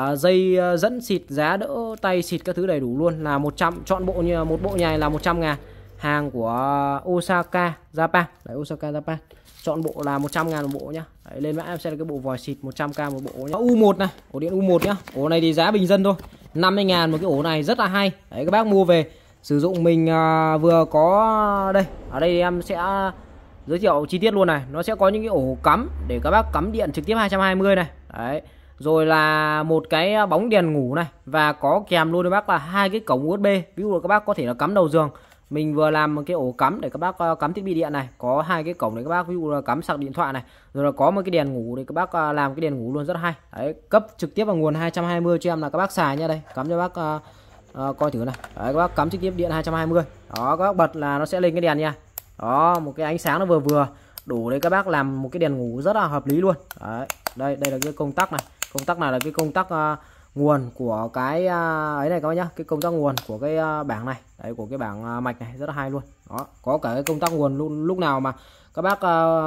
dây dẫn xịt, giá đỡ tay xịt các thứ đầy đủ luôn, là 100, chọn bộ như một bộ nhài là 100.000, hàng của Osaka Japan. Đấy, Osaka Japan, chọn bộ là 100.000 một bộ nhá. Đấy, lên mã em sẽ là cái bộ vòi xịt 100k một bộ nhá. U1 này, ổ điện U1 nhá, ổ này thì giá bình dân thôi, 50.000 một cái ổ này, rất là hay. Đấy, các bác mua về sử dụng mình vừa có đây, ở đây em sẽ giới thiệu chi tiết luôn này, nó sẽ có những cái ổ cắm để các bác cắm điện trực tiếp 220 này. Đấy, rồi là một cái bóng đèn ngủ này, và có kèm luôn cho bác là hai cái cổng USB, ví dụ là các bác có thể là cắm đầu giường, mình vừa làm một cái ổ cắm để các bác cắm thiết bị điện này, có hai cái cổng để các bác ví dụ là cắm sạc điện thoại này, rồi là có một cái đèn ngủ để các bác làm cái đèn ngủ luôn, rất hay. Đấy, cấp trực tiếp vào nguồn 220 cho em là các bác xài nha. Đây, cắm cho bác coi thử này. Đấy, các bác cắm trực tiếp điện 220. Đó, các bác bật là nó sẽ lên cái đèn nha. Đó, một cái ánh sáng nó vừa vừa đủ để các bác làm một cái đèn ngủ rất là hợp lý luôn. Đấy, đây là cái công tắc này. Công tắc này là cái công tắc nguồn của cái ấy này các bác nhá, cái công tắc nguồn của cái bảng này. Đấy, của cái bảng mạch này, rất là hay luôn. Đó, có cả cái công tắc nguồn lúc nào mà các bác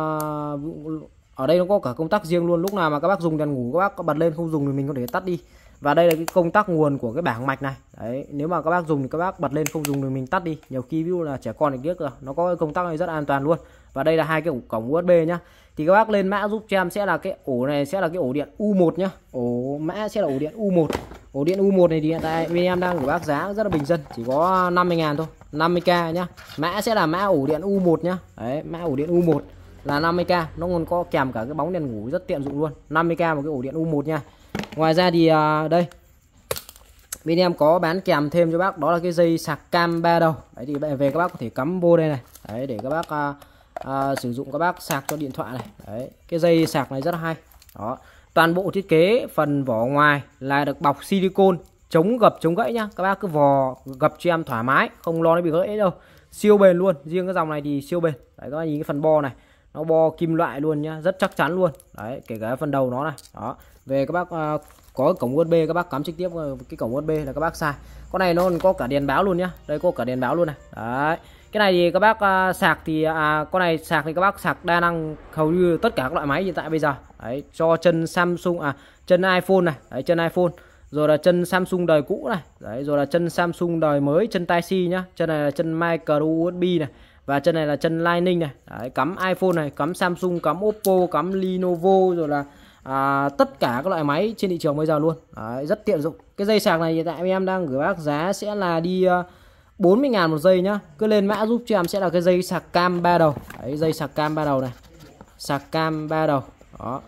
ở đây nó có cả công tắc riêng luôn, lúc nào mà các bác dùng đèn ngủ các bác bật lên, không dùng thì mình có thể tắt đi. Và đây là cái công tắc nguồn của cái bảng mạch này. Đấy, nếu mà các bác dùng thì các bác bật lên, không dùng thì mình tắt đi. Nhiều khi ví dụ là trẻ con thì tiếc rồi, nó có cái công tắc này rất an toàn luôn. Và đây là hai cái cổng USB nhá. Thì các bác lên mã giúp cho em sẽ là cái ổ này sẽ là cái ổ điện U1 nhá. Ổ mã sẽ là ổ điện U1. Ổ điện U1 này thì hiện tại bên em đang của bác giá rất là bình dân, chỉ có 50.000 thôi, 50k nhá. Mã sẽ là mã ổ điện U1 nhá. Đấy, mã ổ điện U1 là 50k, nó còn có kèm cả cái bóng đèn ngủ rất tiện dụng luôn. 50k một cái ổ điện U1 nha. Ngoài ra thì đây bên em có bán kèm thêm cho bác, đó là cái dây sạc cam 3 đầu. Đấy, thì về các bác có thể cắm vô đây này. Đấy, để các bác sử dụng các bác sạc cho điện thoại này. Đấy, cái dây sạc này rất là hay. Đó, toàn bộ thiết kế phần vỏ ngoài là được bọc silicone, chống gập chống gãy nhá. Các bác cứ vò gập cho em thoải mái, không lo nó bị gãy đâu, siêu bền luôn. Riêng cái dòng này thì siêu bền. Đấy, các bác nhìn cái phần bo này, nó bo kim loại luôn nhá, rất chắc chắn luôn. Đấy, kể cả phần đầu nó này. Đó, về các bác có cổng USB, các bác cắm trực tiếp cái cổng USB là các bác xài. Con này nó có cả đèn báo luôn nhá. Đây, có cả đèn báo luôn này. Đấy, cái này thì các bác sạc thì con này sạc thì các bác sạc đa năng hầu như tất cả các loại máy hiện tại bây giờ. Đấy, cho chân Samsung chân iPhone này. Đấy, chân iPhone, rồi là chân Samsung đời cũ này. Đấy, rồi là chân Samsung đời mới, chân Type-C nhá. Chân này là chân micro USB này, và chân này là chân Lightning này. Đấy, cắm iPhone này, cắm Samsung, cắm Oppo, cắm Lenovo, rồi là tất cả các loại máy trên thị trường bây giờ luôn. Đấy, rất tiện dụng. Cái dây sạc này hiện tại em đang gửi bác giá sẽ là đi 40.000 một dây nhá. Cứ lên mã giúp cho em sẽ là cái dây sạc cam 3 đầu. Đấy, dây sạc cam 3 đầu này, sạc cam 3 đầu. Đó,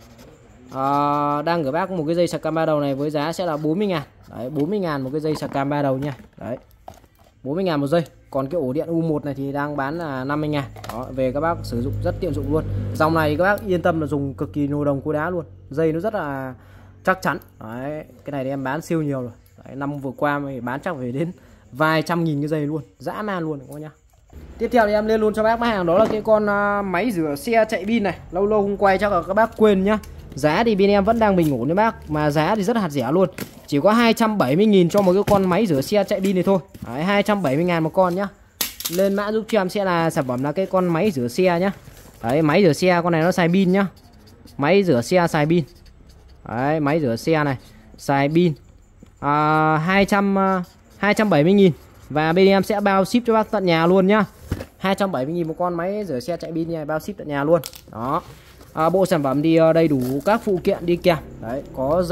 đang gửi bác một cái dây sạc cam 3 đầu này với giá sẽ là 40.000. Đấy, 40.000 một cái dây sạc cam 3 đầu nha. Đấy, 40.000 một dây. Còn cái ổ điện U1 này thì đang bán là 50.000. Đó, về các bác sử dụng rất tiện dụng luôn. Dòng này thì các bác yên tâm là dùng cực kỳ nồi đồng cối đá luôn. Dây nó rất là chắc chắn. Đấy, cái này thì em bán siêu nhiều rồi. Đấy, năm vừa qua mới bán chắc phải đến vài trăm nghìn cái dây luôn, dã man luôn các nhá. Tiếp theo thì em lên luôn cho bác hàng, đó là cái con máy rửa xe chạy pin này. Lâu lâu không quay chắc là các bác quên nhá. Giá thì bên em vẫn đang bình ổn đấy bác, mà giá thì rất hạt rẻ luôn. Chỉ có 270.000 cho một cái con máy rửa xe chạy pin này thôi. Đấy, 270.000 một con nhá. Lên mã giúp cho em sẽ là sản phẩm là cái con máy rửa xe nhá. Đấy, máy rửa xe con này nó xài pin nhá. Máy rửa xe xài pin. Đấy, máy rửa xe này xài pin 270.000. Và bên em sẽ bao ship cho bác tận nhà luôn nhá. 270.000 một con máy rửa xe chạy pin này, bao ship tận nhà luôn. Đó, bộ sản phẩm thì đầy đủ các phụ kiện đi kèm. Đấy, có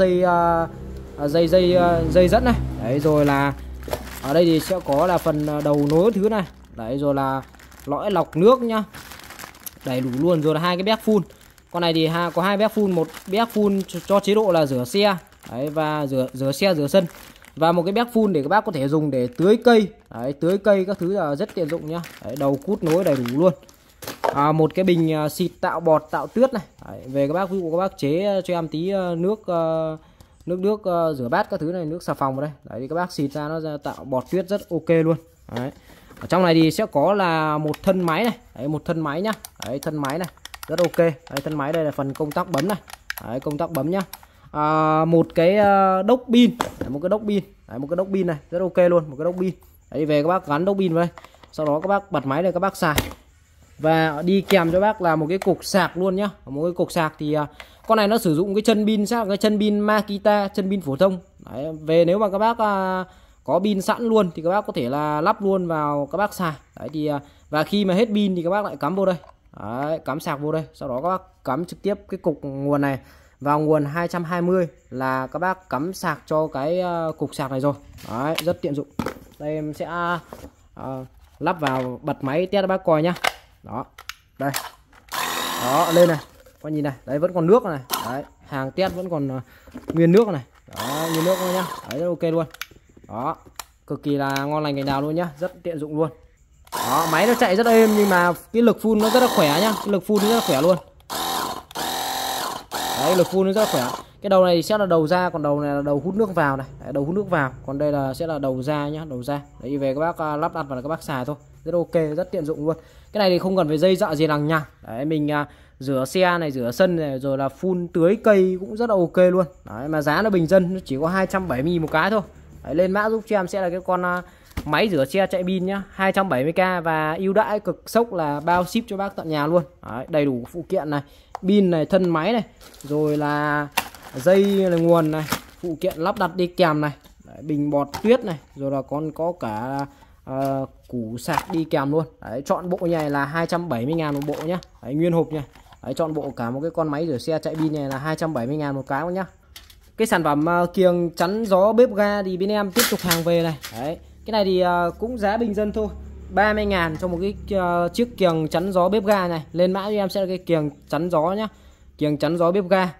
dây dẫn này. Đấy, rồi là ở đây thì sẽ có là phần đầu nối thứ này. Đấy, rồi là lõi lọc nước nhá, đầy đủ luôn. Rồi là 2 cái béc phun. Con này thì có 2 béc phun, một béc phun cho chế độ là rửa xe đấy, và rửa xe rửa sân, và một cái béc phun để các bác có thể dùng để tưới cây đấy, tưới cây các thứ là rất tiện dụng nhá. Đấy, đầu cút nối đầy đủ luôn. Một cái bình xịt tạo bọt tạo tuyết này đấy, về các bác, ví dụ các bác chế cho em tí nước rửa bát các thứ này, nước xà phòng vào đây đấy, thì các bác xịt ra nó ra tạo bọt tuyết rất ok luôn đấy. Ở trong này thì sẽ có là một thân máy này đấy, một thân máy nhá đấy, thân máy này rất ok đấy, thân máy đây là phần công tắc bấm này đấy, công tắc bấm nhá. Một cái đốc pin đấy, một cái đốc pin đấy, một cái đốc pin này rất ok luôn, một cái đốc pin đấy, về các bác gắn đốc pin vào đây, sau đó các bác bật máy để các bác xài. Và đi kèm cho bác là một cái cục sạc luôn nhá. Một cái cục sạc thì con này nó sử dụng cái chân pin cái chân pin Makita, chân pin phổ thông đấy. Về nếu mà các bác có pin sẵn luôn thì các bác có thể là lắp luôn vào các bác xài đấy, thì và khi mà hết pin thì các bác lại cắm vô đây đấy, cắm sạc vô đây, sau đó các bác cắm trực tiếp cái cục nguồn này vào nguồn 220 là các bác cắm sạc cho cái cục sạc này rồi đấy, rất tiện dụng. Đây em sẽ lắp vào, bật máy test các bác coi nhá. Đó đây, đó lên này, coi nhìn này, đấy vẫn còn nước này, đấy hàng test vẫn còn nguyên nước này, đó nguyên nước thôi nhá, đấy rất ok luôn. Đó cực kỳ là ngon lành cành đào luôn nhá, rất tiện dụng luôn. Đó máy nó chạy rất êm nhưng mà cái lực phun nó rất là khỏe nhá, cái lực phun nó rất là khỏe luôn. Đấy lực phun nó rất là khỏe. Cái đầu này sẽ là đầu ra, còn đầu này là đầu hút nước vào này, đấy, đầu hút nước vào, còn đây là sẽ là đầu ra nhá, đầu ra. Đấy về các bác lắp đặt vào là các bác xài thôi, rất ok, rất tiện dụng luôn. Cái này thì không cần phải dây dợ gì lằng nhằng. Đấy mình rửa xe này, rửa sân này, rồi là phun tưới cây cũng rất là ok luôn. Đấy mà giá nó bình dân, nó chỉ có 270.000 một cái thôi. Đấy, lên mã giúp cho em sẽ là cái con máy rửa xe chạy pin nhá, 270k và ưu đãi cực sốc là bao ship cho bác tận nhà luôn. Đấy, đầy đủ phụ kiện này, pin này, thân máy này, rồi là dây là nguồn này, phụ kiện lắp đặt đi kèm này. Đấy, bình bọt tuyết này, rồi là còn có cả củ sạc đi kèm luôn. Đấy, chọn bộ này là 270.000 một bộ nhá. Đấy, nguyên hộp nha. Đấy, chọn bộ cả một cái con máy rửa xe chạy pin này là 270.000 một cái nhá. Cái sản phẩm kiềng chắn gió bếp ga thì bên em tiếp tục hàng về này. Đấy, cái này thì cũng giá bình dân thôi, 30.000 cho một cái chiếc kiềng chắn gió bếp ga này. Lên mã cho em sẽ là cái kiềng chắn gió nhá, kiềng chắn gió bếp ga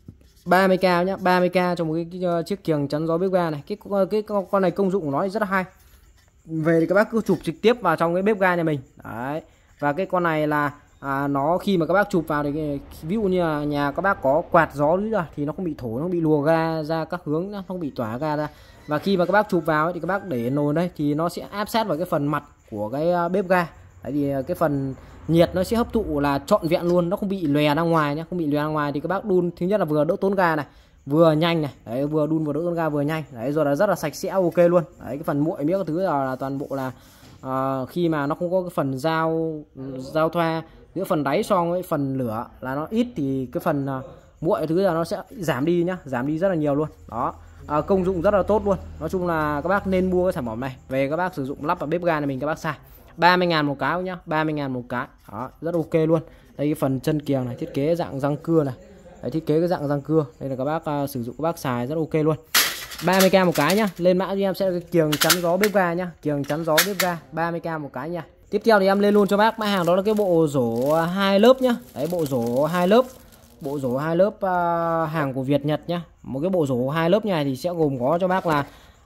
30k nhá, 30k cho một cái chiếc kiềng chắn gió bếp ga này. Cái con này công dụng của nó rất là hay. Về thì các bác cứ chụp trực tiếp vào trong cái bếp ga nhà mình. Đấy. Và cái con này là nó khi mà các bác chụp vào thì ví dụ như là nhà các bác có quạt gió nữa thì nó không bị thổi, nó không bị lùa ga ra các hướng, nó không bị tỏa ga ra. Và khi mà các bác chụp vào thì các bác để nồi đây thì nó sẽ áp sát vào cái phần mặt của cái bếp ga. Đấy thì cái phần nhiệt nó sẽ hấp thụ là trọn vẹn luôn, nó không bị lòe ra ngoài nhé, không bị lòe ra ngoài thì các bác đun thứ nhất là vừa đỡ tốn ga này, vừa nhanh này, đấy, vừa đun vừa đỡ tốn ga vừa nhanh, đấy rồi là rất là sạch sẽ ok luôn. Đấy cái phần muội miếng các thứ là toàn bộ là khi mà nó không có cái phần giao thoa giữa phần đáy son với phần lửa là nó ít thì cái phần muội thứ là nó sẽ giảm đi nhá, giảm đi rất là nhiều luôn. Đó công dụng rất là tốt luôn. Nói chung là các bác nên mua cái sản phẩm này về các bác sử dụng lắp vào bếp ga này mình các bác xài. 30.000 một cái nhá, 30.000 một cái. Đó, rất ok luôn. Đây cái phần chân kiềng này thiết kế dạng răng cưa này. Đấy, thiết kế cái dạng răng cưa. Đây là các bác sử dụng các bác xài rất ok luôn. 30k một cái nhá. Lên mã cho em sẽ là cái kiềng chắn gió bếp ga nhá, kiềng chắn gió bếp ga 30k một cái nha. Tiếp theo thì em lên luôn cho bác mã hàng đó là cái bộ rổ 2 lớp nhá. Đấy bộ rổ 2 lớp. Bộ rổ 2 lớp hàng của Việt Nhật nhá. Một cái bộ rổ 2 lớp này thì sẽ gồm có cho bác là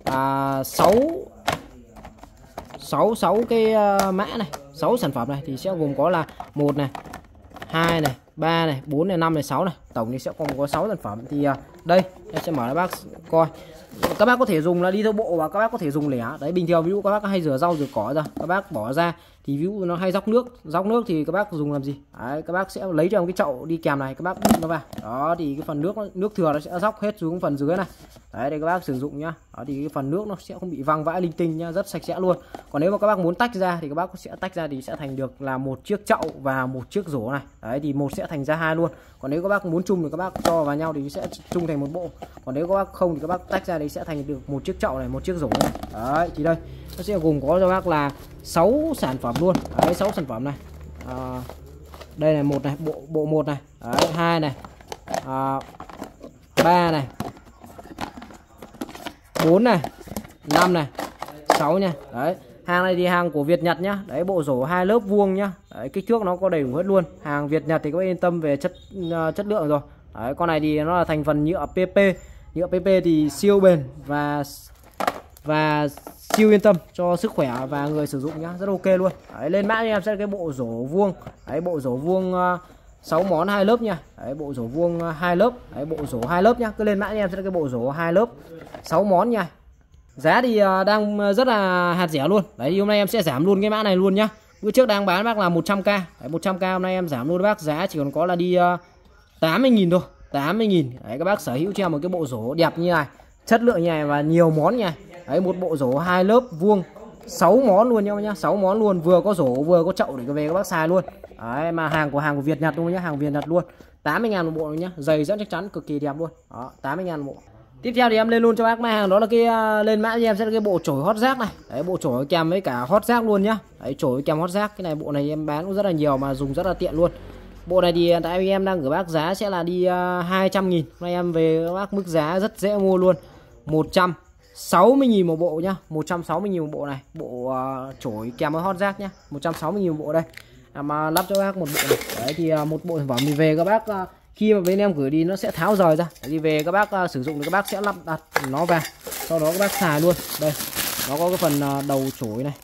6 cái mã này, 6 sản phẩm này thì sẽ gồm có là 1 này, 2 này, 3 này, 4 này, 5 này, 6 này. Tổng thì sẽ còn có 6 sản phẩm. Thì đây em sẽ mở cho bác coi. Các bác có thể dùng là đi theo bộ và các bác có thể dùng lẻ. Đấy bình thường ví dụ các bác hay rửa rau rửa cỏ ra, các bác bỏ ra thì ví dụ nó hay róc nước thì các bác dùng làm gì? Đấy, các bác sẽ lấy cho cái chậu đi kèm này, các bác bứt nó vào. Đó thì cái phần nước thừa nó sẽ róc hết xuống phần dưới này. Đấy để các bác sử dụng nhá. Đó thì cái phần nước nó sẽ không bị văng vãi linh tinh nhá, rất sạch sẽ luôn. Còn nếu mà các bác muốn tách ra thì các bác sẽ tách ra thì sẽ thành được là một chiếc chậu và một chiếc rổ này. Đấy thì một sẽ thành ra 2 luôn. Còn nếu các bác muốn chung thì các bác cho vào nhau thì sẽ chung thành một bộ. Còn nếu các bác không thì các bác tách ra thì sẽ thành được một chiếc chậu này, một chiếc rổ này. Đấy thì đây nó sẽ gồm có cho bác là 6 sản phẩm luôn. Đấy 6 sản phẩm này. Đây này, một này, bộ 1 này. Đấy 2 này. 3 này. 4 này, 5 này, 6 nha. Đấy, Hàng này thì hàng của Việt Nhật nhá. Đấy, bộ rổ 2 lớp vuông nhá. Đấy, kích thước nó có đầy đủ hết luôn. Hàng Việt Nhật thì các bác yên tâm về chất lượng rồi. Đấy, con này thì nó là thành phần nhựa PP. Nhựa PP thì siêu bền và siêu yên tâm cho sức khỏe và người sử dụng nhá, rất ok luôn. Đấy, lên mã em sẽ cái bộ rổ vuông. Đấy, bộ rổ vuông 6 món 2 lớp nha. Đấy, bộ rổ vuông 2 lớp. Đấy, bộ rổ 2 lớp nhá. Cứ lên mã em sẽ cái bộ rổ 2 lớp 6 món nha. Giá thì đang rất là hạt rẻ luôn. Đấy, hôm nay em sẽ giảm luôn cái mã này luôn nhá. Bữa trước đang bán bác là 100k. Đấy, 100k hôm nay em giảm luôn bác, giá chỉ còn có là đi 80.000 thôi. 80.000. Đấy, các bác sở hữu cho em một cái bộ rổ đẹp như này, chất lượng như này và nhiều món nha. Đấy, một bộ rổ 2 lớp vuông 6 món luôn nhá, 6 món luôn, vừa có rổ vừa có chậu để về các bác xài luôn. Đấy, mà hàng của Việt Nhật luôn nhá, hàng Việt Nhật luôn. 80.000 một bộ nhá, giày rất chắc chắn, cực kỳ đẹp luôn. Đó, 80.000 một bộ. Tiếp theo thì em lên luôn cho bác mã hàng đó là cái lên mã cho em sẽ là cái bộ chổi hót rác này. Đấy, bộ chổi kèm với cả hót rác luôn nhá. Đấy, chổi kèm hót rác, cái này bộ này em bán cũng rất là nhiều mà dùng rất là tiện luôn. Bộ này thì tại em đang gửi bác giá sẽ là đi 200.000. Nay em về các bác mức giá rất dễ mua luôn. 160.000 một bộ nhá, 160.000 một bộ này, bộ chổi kèm với hót rác nhá, 160.000 một bộ đây. Mà lắp cho bác một bộ này. Đấy thì một bộ sản phẩm thì về các bác khi mà bên em gửi đi nó sẽ tháo rời ra. Đấy, thì về các bác sử dụng thì các bác sẽ lắp đặt nó vào, sau đó các bác xài luôn. Đây, nó có cái phần đầu chổi này,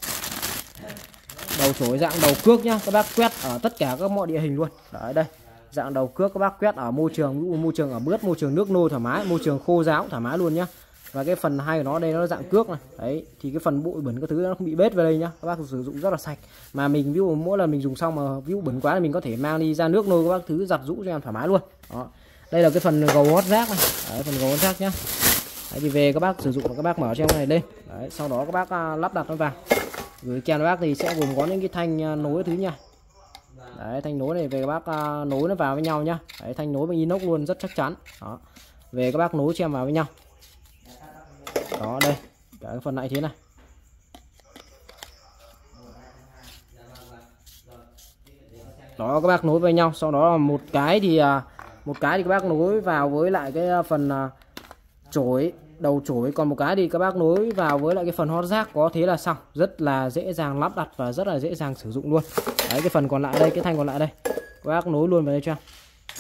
đầu chổi dạng đầu cước nhá, các bác quét ở tất cả các mọi địa hình luôn. Đấy, đây dạng đầu cước các bác quét ở môi trường, môi trường ở bướt, môi trường nước nôi thoải mái, môi trường khô ráo thoải mái luôn nhá. Và cái phần hay của nó đây nó dạng cước này. Đấy thì cái phần bụi bẩn các thứ nó không bị bết về đây nhá, các bác sử dụng rất là sạch. Mà mình ví dụ mỗi lần mình dùng xong mà ví dụ bẩn quá thì mình có thể mang đi ra nước nôi các bác thứ giặt rũ cho em thoải mái luôn. Đó, đây là cái phần gầu hót rác này. Đấy, phần gầu hót rác nhá. Đấy thì về các bác sử dụng và các bác mở cho em này lên. Đấy, sau đó các bác lắp đặt nó vào. Gửi kèm các bác thì sẽ gồm có những cái thanh nối thứ nha. Đấy, thanh nối này về các bác nối nó vào với nhau nhá. Đấy, thanh nối bằng inox luôn, rất chắc chắn. Đó, về các bác nối cho em vào với nhau. Đó, đây cả cái phần này thế này. Đó, các bác nối với nhau, sau đó là một cái thì các bác nối vào với lại cái phần chổi, đầu chổi, còn một cái thì các bác nối vào với lại cái phần hót rác, có thế là xong, rất là dễ dàng lắp đặt và rất là dễ dàng sử dụng luôn. Đấy, cái phần còn lại đây, cái thanh còn lại đây các bác nối luôn vào đây cho em.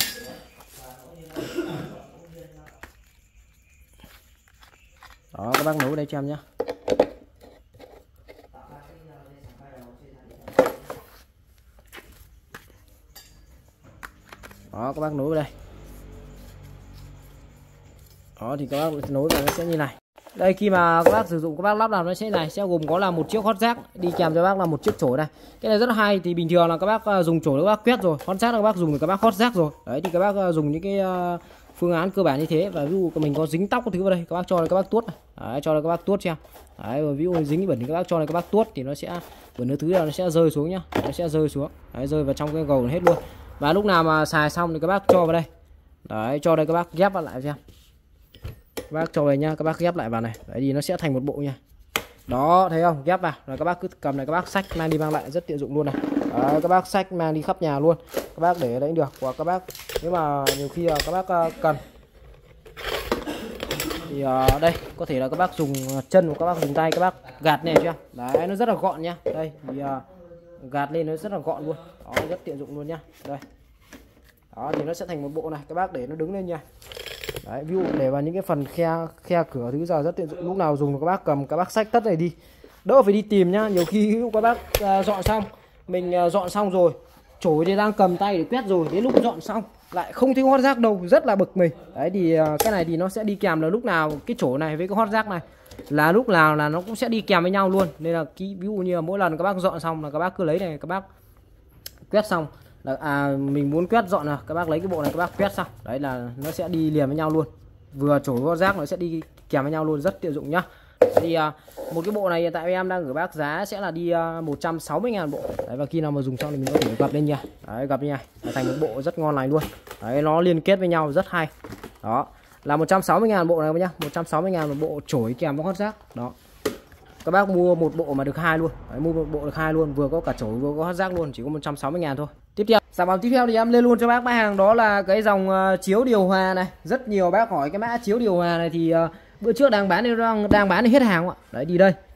Đó, các bác nối vào đây cho em nhé. Đó, các bác nối vào đây. Đó thì các bác nối vào nó sẽ như này. Đây, khi mà các bác sử dụng các bác lắp đặt nó sẽ như này, sẽ gồm có là một chiếc hót rác đi kèm cho bác là một chiếc chổi này. Cái này rất là hay, thì bình thường là các bác dùng chổi các bác quét rồi, hót rác là các bác dùng thì các bác hót rác rồi. Đấy thì các bác dùng những cái phương án cơ bản như thế. Và ví dụ mình có dính tóc các thứ vào đây, các bác cho đây các bác tuốt này. Đấy, cho đây các bác tuốt cho em. Đấy, rồi ví dụ dính bẩn thì các bác cho đây các bác tuốt thì nó sẽ bẩn thứ là nó sẽ rơi xuống nhá, nó sẽ rơi xuống. Đấy, rơi vào trong cái gầu hết luôn. Và lúc nào mà xài xong thì các bác cho vào đây. Đấy, cho đây các bác ghép vào lại cho em. Các bác cho đây nhá, các bác ghép lại vào này. Đấy thì nó sẽ thành một bộ nha. Đó, thấy không? Ghép vào rồi các bác cứ cầm này các bác xách mang đi mang lại rất tiện dụng luôn này. Đấy, các bác xách mang đi khắp nhà luôn. Các bác để ở đấy được, hoặc các bác nếu mà nhiều khi các bác cần thì đây có thể là các bác dùng chân hoặc các bác dùng tay các bác gạt này chưa? Đấy, nó rất là gọn nhá. Đây thì gạt lên nó rất là gọn luôn. Đó, rất tiện dụng luôn nhá. Đây. Đó thì nó sẽ thành một bộ này, các bác để nó đứng lên nha. Đấy, ví dụ để vào những cái phần khe cửa thứ giờ rất tiện dụng, lúc nào dùng các bác cầm các bác xách tất này đi, đỡ phải đi tìm nhá. Nhiều khi lúc các bác dọn xong, mình dọn xong rồi, chổi thì đang cầm tay để quét rồi, đến lúc dọn xong lại không thấy hót rác đâu, rất là bực mình. Đấy thì cái này thì nó sẽ đi kèm là lúc nào cái chổi này với cái hót rác này là lúc nào là nó cũng sẽ đi kèm với nhau luôn. Nên là ví dụ như là mỗi lần các bác dọn xong là các bác cứ lấy này các bác quét xong là mình muốn quét dọn là các bác lấy cái bộ này các bác quét xong, đấy là nó sẽ đi liền với nhau luôn, vừa chổi hót rác nó sẽ đi kèm với nhau luôn, rất tiện dụng nhá. Thì một cái bộ này hiện tại em đang gửi bác giá sẽ là đi 160.000 bộ. Đấy, và khi nào mà dùng xong thì mình có thể gập lên nha. Đấy, gập như này thành một bộ rất ngon lành luôn. Đấy, nó liên kết với nhau rất hay. Đó là 160.000 bộ này nhá, 160.000 một bộ chổi kèm với hót rác. Đó, các bác mua một bộ mà được hai luôn. Đấy, mua một bộ được hai luôn, vừa có cả chổi vừa có hót rác luôn, chỉ có 160.000 thôi. Tiếp theo sản phẩm tiếp theo thì em lên luôn cho bác mã hàng đó là cái dòng chiếu điều hòa này. Rất nhiều bác hỏi cái mã chiếu điều hòa này thì bữa trước đang bán thì đang bán thì hết hàng ạ. Đấy đi đây.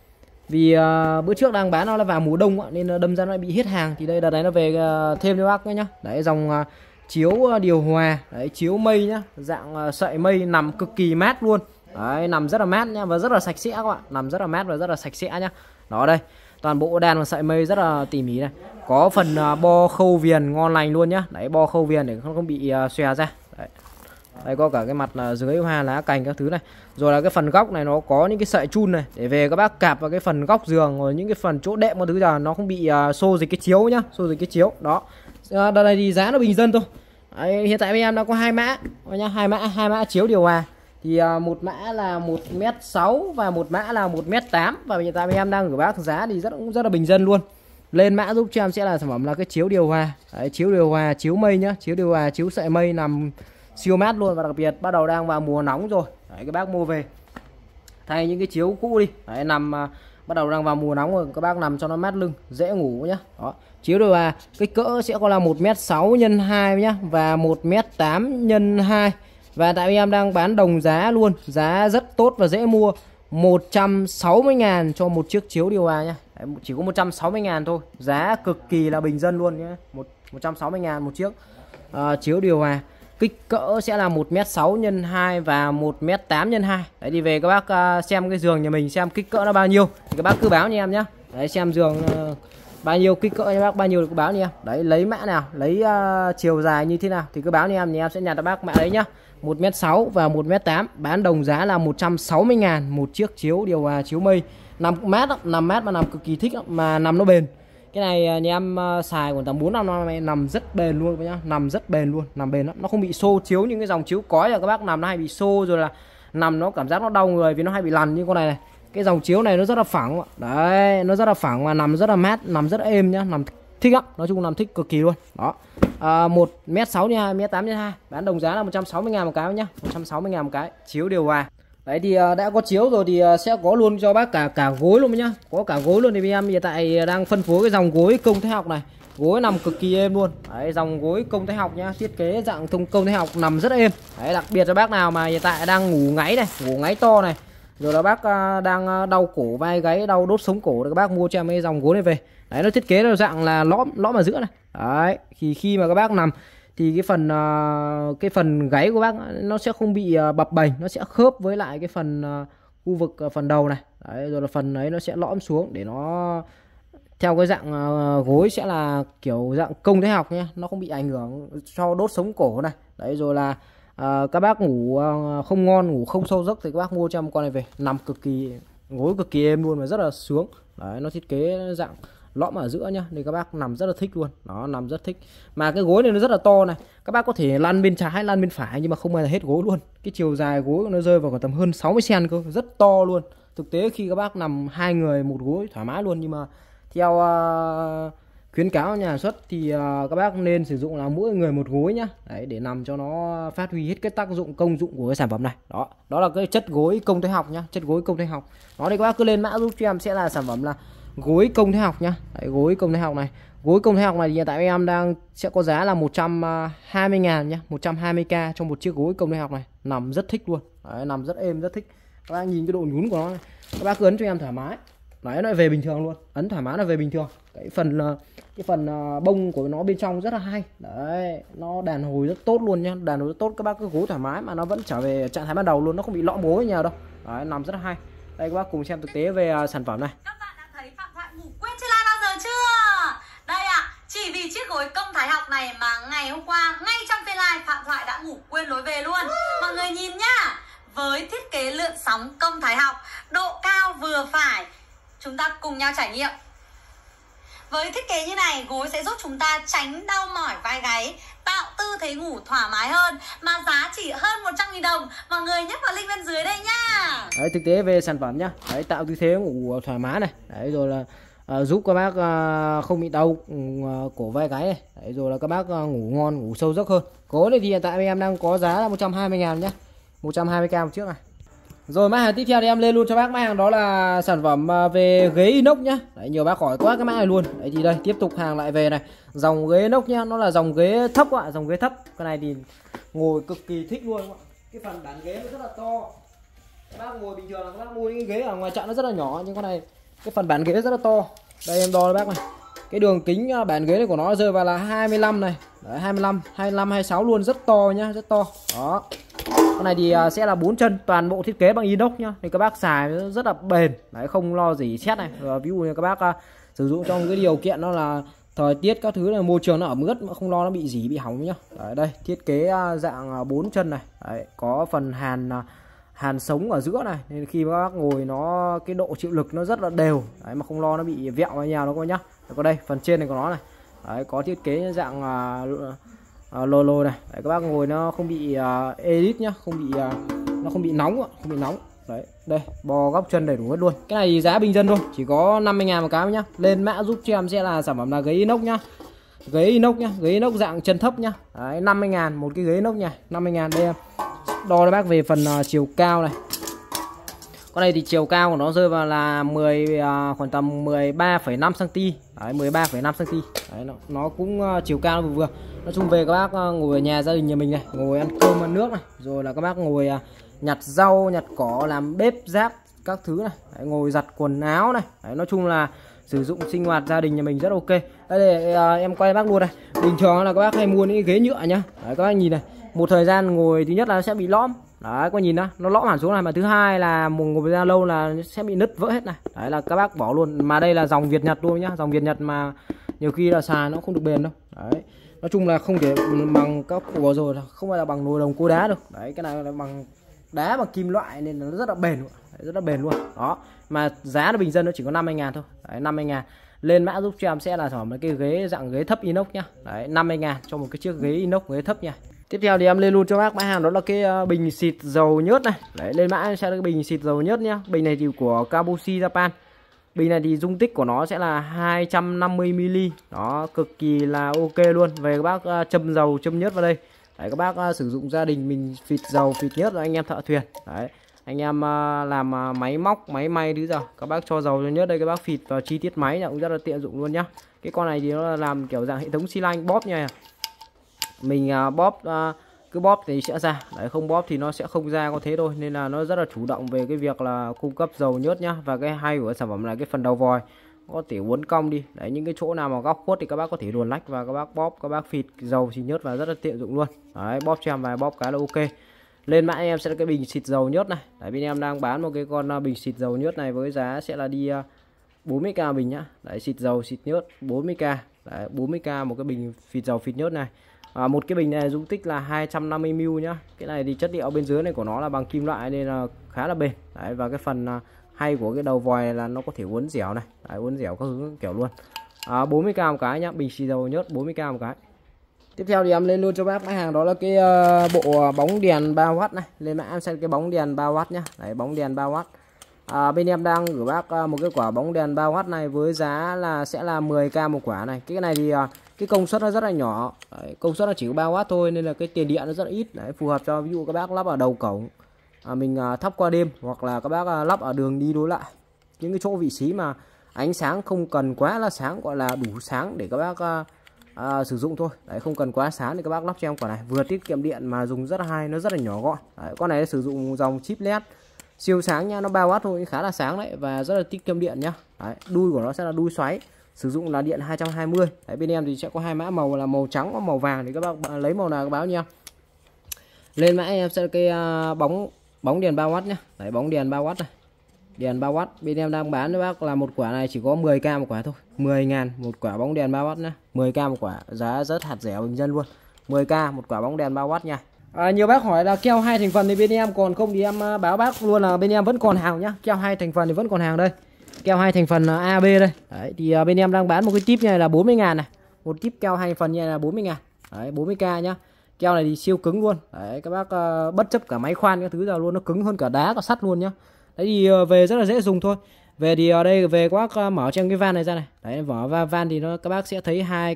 Vì bữa trước đang bán nó là vào mùa đông nên đâm ra nó bị hết hàng. Thì đây đợt này nó về thêm cho bác nhá. Đấy, dòng chiếu điều hòa, đấy, chiếu mây nhá, dạng sợi mây nằm cực kỳ mát luôn. Đấy, nằm rất là mát nhá và rất là sạch sẽ các bạn, nằm rất là mát và rất là sạch sẽ nhá. Đó đây, toàn bộ đàn và sợi mây rất là tỉ mỉ này. Có phần bo khâu viền ngon lành luôn nhá. Đấy, bo khâu viền để không bị xòe ra. Đấy. Đây có cả cái mặt dưới hoa lá cành các thứ này. Rồi là cái phần góc này nó có những cái sợi chun này để về các bác cạp vào cái phần góc giường, rồi những cái phần chỗ đệm một thứ là nó không bị xô dịch cái chiếu nhá, xô dịch cái chiếu. Đó. Đợt này thì giá nó bình dân thôi. Đấy, hiện tại bên em đã có hai mã nhá, hai mã chiếu điều hòa. Thì một mã là 1m6 và một mã là 1m8, và hiện tại bên em đang gửi bác giá thì rất là bình dân luôn. Lên mã giúp cho em sẽ là sản phẩm là cái chiếu điều hòa. Đấy, chiếu điều hòa chiếu mây nhá, chiếu điều hòa chiếu sợi mây nằm siêu mát luôn, và đặc biệt bắt đầu đang vào mùa nóng rồi. Đấy, các bác mua về thay những cái chiếu cũ đi. Đấy, nằm bắt đầu đang vào mùa nóng rồi, các bác nằm cho nó mát lưng, dễ ngủ nhá. Đó, chiếu điều hòa kích cỡ sẽ có là 1m6 x 2 nhá và 1m8 x 2. Và tại em đang bán đồng giá luôn, giá rất tốt và dễ mua, 160.000 cho một chiếc chiếu điều hòa nhá. Đấy, chỉ có 160.000 thôi, giá cực kỳ là bình dân luôn nhé. 160.000 một chiếc chiếu điều hòa. Kích cỡ sẽ là 1m6 x 2 và 1m8 x 2. Đấy thì về các bác xem cái giường nhà mình xem kích cỡ nó bao nhiêu thì các bác cứ báo nha em nhé. Đấy, xem giường bao nhiêu kích cỡ cho bác bao nhiêu thì cứ báo nha em. Đấy, lấy mã nào, lấy chiều dài như thế nào thì cứ báo nha em, thì em sẽ nhặt cho bác mã đấy nhá. 1m6 và 1m8 bán đồng giá là 160.000 một chiếc chiếu điều hòa chiếu mây. Nằm mát lắm, nằm mát mà nằm cực kỳ thích lắm, mà nằm nó bền. Cái này nhà em xài khoảng tầm 4 năm nay, nằm rất bền luôn nhá, nằm rất bền luôn, nằm bền lắm, nó không bị xô chiếu những cái dòng chiếu cói là các bác nằm nó hay bị xô, rồi là nằm nó cảm giác nó đau người vì nó hay bị lằn. Như con này này, cái dòng chiếu này nó rất là phẳng, đấy, nó rất là phẳng và nằm rất là mát, nằm rất là êm nhá, nằm thích lắm, nói chung nằm thích cực kỳ luôn. Đó, 1m6 x 2, 1m8 x 2 bán đồng giá là 160.000 một cái nhá, 160.000 một cái chiếu điều hòa. Đấy thì đã có chiếu rồi thì sẽ có luôn cho bác cả gối luôn nhá, có cả gối luôn. Thì bên em hiện tại đang phân phối cái dòng gối công thái học này, gối nằm cực kỳ êm luôn. Đấy, dòng gối công thái học nhá, thiết kế dạng công thái học nằm rất êm. Đấy, đặc biệt cho bác nào mà hiện tại đang ngủ ngáy này, ngủ ngáy to này, rồi là bác đang đau cổ vai gáy, đau đốt sống cổ thì các bác mua cho em cái dòng gối này về. Đấy, nó thiết kế là dạng là lõm ở giữa này. Đấy, thì khi mà các bác nằm thì cái phần gáy của bác nó sẽ không bị bập bềnh, nó sẽ khớp với lại cái phần khu vực phần đầu này. Đấy, rồi là phần ấy nó sẽ lõm xuống để nó theo cái dạng gối sẽ là kiểu dạng công thái học nhé, nó không bị ảnh hưởng cho đốt sống cổ này. Đấy, rồi là các bác ngủ không ngon, ngủ không sâu giấc thì các bác mua cho một con này về, nằm cực kỳ, gối cực kỳ êm luôn và rất là sướng. Đấy, nó thiết kế dạng lõm ở giữa nhá, thì các bác nằm rất là thích luôn. Đó, nằm rất thích. Mà cái gối này nó rất là to này, các bác có thể lăn bên trái lăn bên phải nhưng mà không bao giờ hết gối luôn. Cái chiều dài gối nó rơi vào khoảng tầm hơn 60 cm cơ, rất to luôn. Thực tế khi các bác nằm hai người một gối thoải mái luôn, nhưng mà theo khuyến cáo nhà sản xuất thì các bác nên sử dụng là mỗi người một gối nhá. Đấy, để nằm cho nó phát huy hết cái tác dụng công dụng của cái sản phẩm này. Đó là cái chất gối công thái học nhá, chất gối công thái học. Đó thì các bác cứ lên mã giúp cho em sẽ là sản phẩm là gối công thái học nhá. Đấy, gối công thái học này, gối công thái học này thì hiện tại em đang sẽ có giá là 120.000 nhá, 120k cho một chiếc gối công thái học này, nằm rất thích luôn. Đấy, nằm rất êm, rất thích. Các bác nhìn cái độ nhún của nó này, các bác cứ ấn cho em thoải mái. Đấy, nó về bình thường luôn, ấn thoải mái là về bình thường. Cái phần bông của nó bên trong rất là hay. Đấy, nó đàn hồi rất tốt luôn nhá, đàn hồi rất tốt. Các bác cứ gối thoải mái mà nó vẫn trở về trạng thái ban đầu luôn, nó không bị lõm gối nhau đâu. Đấy, nằm rất là hay. Đây các bác cùng xem thực tế về sản phẩm này. Các bạn đã thấy Phạm Thoại ngủ quên trên live bao giờ chưa? Đây ạ, chỉ vì chiếc gối công thái học này mà ngày hôm qua ngay trong phiên live Phạm Thoại đã ngủ quên lối về luôn. Mọi người nhìn nhá, với thiết kế lượn sóng công thái học, độ cao vừa phải, chúng ta cùng nhau trải nghiệm. Với thiết kế như này, gối sẽ giúp chúng ta tránh đau mỏi vai gáy, tạo tư thế ngủ thoải mái hơn, mà giá chỉ hơn 100.000 đồng. Mọi người nhấp vào link bên dưới đây nhá. Đấy, thực tế về sản phẩm nhá. Đấy, tạo tư thế ngủ thoải mái này. Đấy, rồi là giúp các bác không bị đau cổ vai gáy này. Đấy, rồi là các bác ngủ ngon, ngủ sâu giấc hơn. Gối này thì hiện tại em đang có giá là 120.000 nhá, 120k một chiếc này. Rồi mã hàng tiếp theo thì em lên luôn cho bác mã hàng đó là sản phẩm về ghế inox nhá. Đấy, nhiều bác hỏi quá cái mã này luôn. Đấy thì đây tiếp tục hàng lại về này, dòng ghế inox nhá, nó là dòng ghế thấp ạ, dòng ghế thấp. Cái này thì ngồi cực kỳ thích luôn ạ. Cái phần bản ghế nó rất là to. Các bác ngồi bình thường là các bác mua những cái ghế ở ngoài chợ nó rất là nhỏ, nhưng con này Cái phần bàn ghế rất là to. Đây em đo cho bác này. Cái đường kính bàn ghế này của nó rơi vào là 25 này. Đấy, 25, 26 luôn, rất to nhá, rất to. Đó. Con này thì sẽ là 4 chân, toàn bộ thiết kế bằng inox nhá. Thì các bác xài rất là bền. Đấy, không lo gì xét này. Ví dụ như các bác sử dụng trong cái điều kiện nó là thời tiết các thứ này, môi trường nó ẩm ướt mà không lo nó bị gì, bị hỏng nhá. Đấy, đây thiết kế dạng 4 chân này. Đấy, có phần hàn sống ở giữa này, nên khi các bác ngồi nó cái độ chịu lực nó rất là đều. Đấy, mà không lo nó bị vẹo vào nhà nó có nhá. Đấy, có đây phần trên này của nó này. Đấy, có thiết kế dạng lồ này. Đấy, các bác ngồi nó không bị edit nhá, nó không bị nóng, không bị nóng. Đấy, đây bò góc chân đầy đủ hết luôn. Cái này thì giá bình dân thôi, chỉ có 50.000 một cái nhá. Lên mã giúp cho em sẽ là sản phẩm là ghế inox nhá. Ghế inox nhá, ghế inox dạng chân thấp nhá. Đấy, 50.000 một cái ghế inox nha. 50.000 đây em. Đo cho bác về phần chiều cao này. Con này thì chiều cao của nó rơi vào là khoảng tầm 13,5 cm. Đấy, 13,5 cm. Đấy, nó cũng chiều cao vừa. Nói chung về các bác ngồi ở nhà gia đình nhà mình này, ngồi ăn cơm ăn nước này, rồi là các bác ngồi nhặt rau, nhặt cỏ, làm bếp rác các thứ này. Đấy, ngồi giặt quần áo này. Đấy, nói chung là sử dụng sinh hoạt gia đình nhà mình rất ok. Đây để em quay bác luôn này. Bình thường là các bác hay mua những ghế nhựa nhá. Đấy, các bác nhìn này, một thời gian ngồi thứ nhất là sẽ bị lõm. Đấy, có nhìn đó, nó lõm hẳn xuống này, mà thứ hai là ngồi ra lâu là sẽ bị nứt vỡ hết này. Đấy là các bác bỏ luôn. Mà đây là dòng Việt Nhật luôn nhá, dòng Việt Nhật mà nhiều khi là xài nó không được bền đâu. Đấy, nói chung là không thể bằng các cụ rồi, là không phải là bằng nồi đồng cối đá được. Đấy, cái này là bằng đá, bằng kim loại nên nó rất là bền. Đấy, rất là bền luôn. Đó, mà giá nó bình dân nó chỉ có 50.000 thôi. Đấy, 50.000. Lên mã giúp cho em sẽ là sản phẩm cái ghế dạng ghế thấp inox nhá. Đấy, 50.000 cho một cái chiếc ghế inox ghế thấp nha. Tiếp theo thì em lên luôn cho bác mã hàng đó là cái bình xịt dầu nhớt này. Đấy, lên mã sẽ là cái bình xịt dầu nhớt nhá. Bình này thì của Kabushi Japan. Bình này thì dung tích của nó sẽ là 250 ml. Đó, cực kỳ là ok luôn. Về các bác châm dầu, châm nhớt vào đây. Đấy, các bác sử dụng gia đình mình phịt dầu, phịt nhớt rồi anh em thợ thuyền. Đấy, anh em làm máy móc, máy may thứ giờ các bác cho dầu cho nhớt đây, các bác phịt vào chi tiết máy cũng rất là tiện dụng luôn nhá. Cái con này thì nó là làm kiểu dạng hệ thống xi lanh bóp nha. Mình bóp cứ bóp thì sẽ ra. Đấy, không bóp thì nó sẽ không ra, có thế thôi. Nên là nó rất là chủ động về cái việc là cung cấp dầu nhớt nhá. Và cái hay của sản phẩm là cái phần đầu vòi có thể uốn cong đi. Đấy, những cái chỗ nào mà góc khuất thì các bác có thể luồn lách và các bác bóp, các bác phịt dầu xịt nhớt và rất là tiện dụng luôn. Đấy, bóp cho em vài bóp cái là ok. Lên mã em sẽ là cái bình xịt dầu nhớt này. Đấy, bên em đang bán một cái con bình xịt dầu nhớt này với giá sẽ là đi 40k bình nhá. Đấy, xịt dầu xịt nhớt 40k. Đấy, 40k một cái bình xịt dầu xịt nhớt này. Một cái bình này dung tích là 250 ml nhá. Cái này thì chất liệu bên dưới này của nó là bằng kim loại nên là khá là bền. Đấy, và cái phần hay của cái đầu vòi này là nó có thể uốn dẻo này. Đấy, uốn dẻo các hướng kiểu luôn. 40k một cái nhá, bình xịt dầu nhớt 40k một cái. Tiếp theo thì em lên luôn cho bác mã hàng đó là cái bộ bóng đèn 3W này. Lên mã em xem cái bóng đèn 3W nhá. Đấy, bóng đèn 3W. Bên em đang gửi bác một cái quả bóng đèn 3W này với giá là sẽ là 10k một quả này. Cái này thì cái công suất nó rất là nhỏ. Đấy, công suất nó chỉ có 3W thôi nên là cái tiền điện nó rất là ít. Đấy, phù hợp cho ví dụ các bác lắp ở đầu cổng, mình thắp qua đêm, hoặc là các bác lắp ở đường đi đối lại, những cái chỗ vị trí mà ánh sáng không cần quá là sáng, gọi là đủ sáng để các bác sử dụng thôi. Đấy, không cần quá sáng thì các bác lắp cho em quả này, vừa tiết kiệm điện mà dùng rất là hay, nó rất là nhỏ gọn. Đấy, con này sử dụng dòng chip LED siêu sáng nha, nó 3W thôi, khá là sáng đấy và rất là tiết kiệm điện nhá. Đấy, đuôi của nó sẽ là đuôi xoáy, sử dụng là điện 220. Đấy, bên em thì sẽ có hai mã màu là màu trắng và màu vàng, thì các bác lấy màu nào các báo nha. Lên mã em sẽ cái bóng đèn 3W nhá. Đấy, bóng đèn 3W này, đèn 3W bên em đang bán cho bác là một quả này chỉ có 10k một quả thôi, 10.000 một quả bóng đèn 3W nhá, 10k một quả, giá rất hạt rẻ bình dân luôn, 10k một quả bóng đèn 3W nha. Nhiều bác hỏi là keo 2 thành phần thì bên em còn không, thì em báo bác luôn là bên em vẫn còn hàng nhá. Keo 2 thành phần thì vẫn còn hàng đây, keo 2 thành phần AB đây. Đấy, thì bên em đang bán một cái tip này là 40.000 này, một tip keo 2 thành phần như này là 40.000. Đấy, 40k nhá. Keo này thì siêu cứng luôn. Đấy, các bác bất chấp cả máy khoan các thứ giờ luôn, nó cứng hơn cả đá cả sắt luôn nhá. Đấy thì về rất là dễ dùng thôi. Về thì ở đây về các bác mở trong cái van này ra này. Đấy, mở van thì nó các bác sẽ thấy hai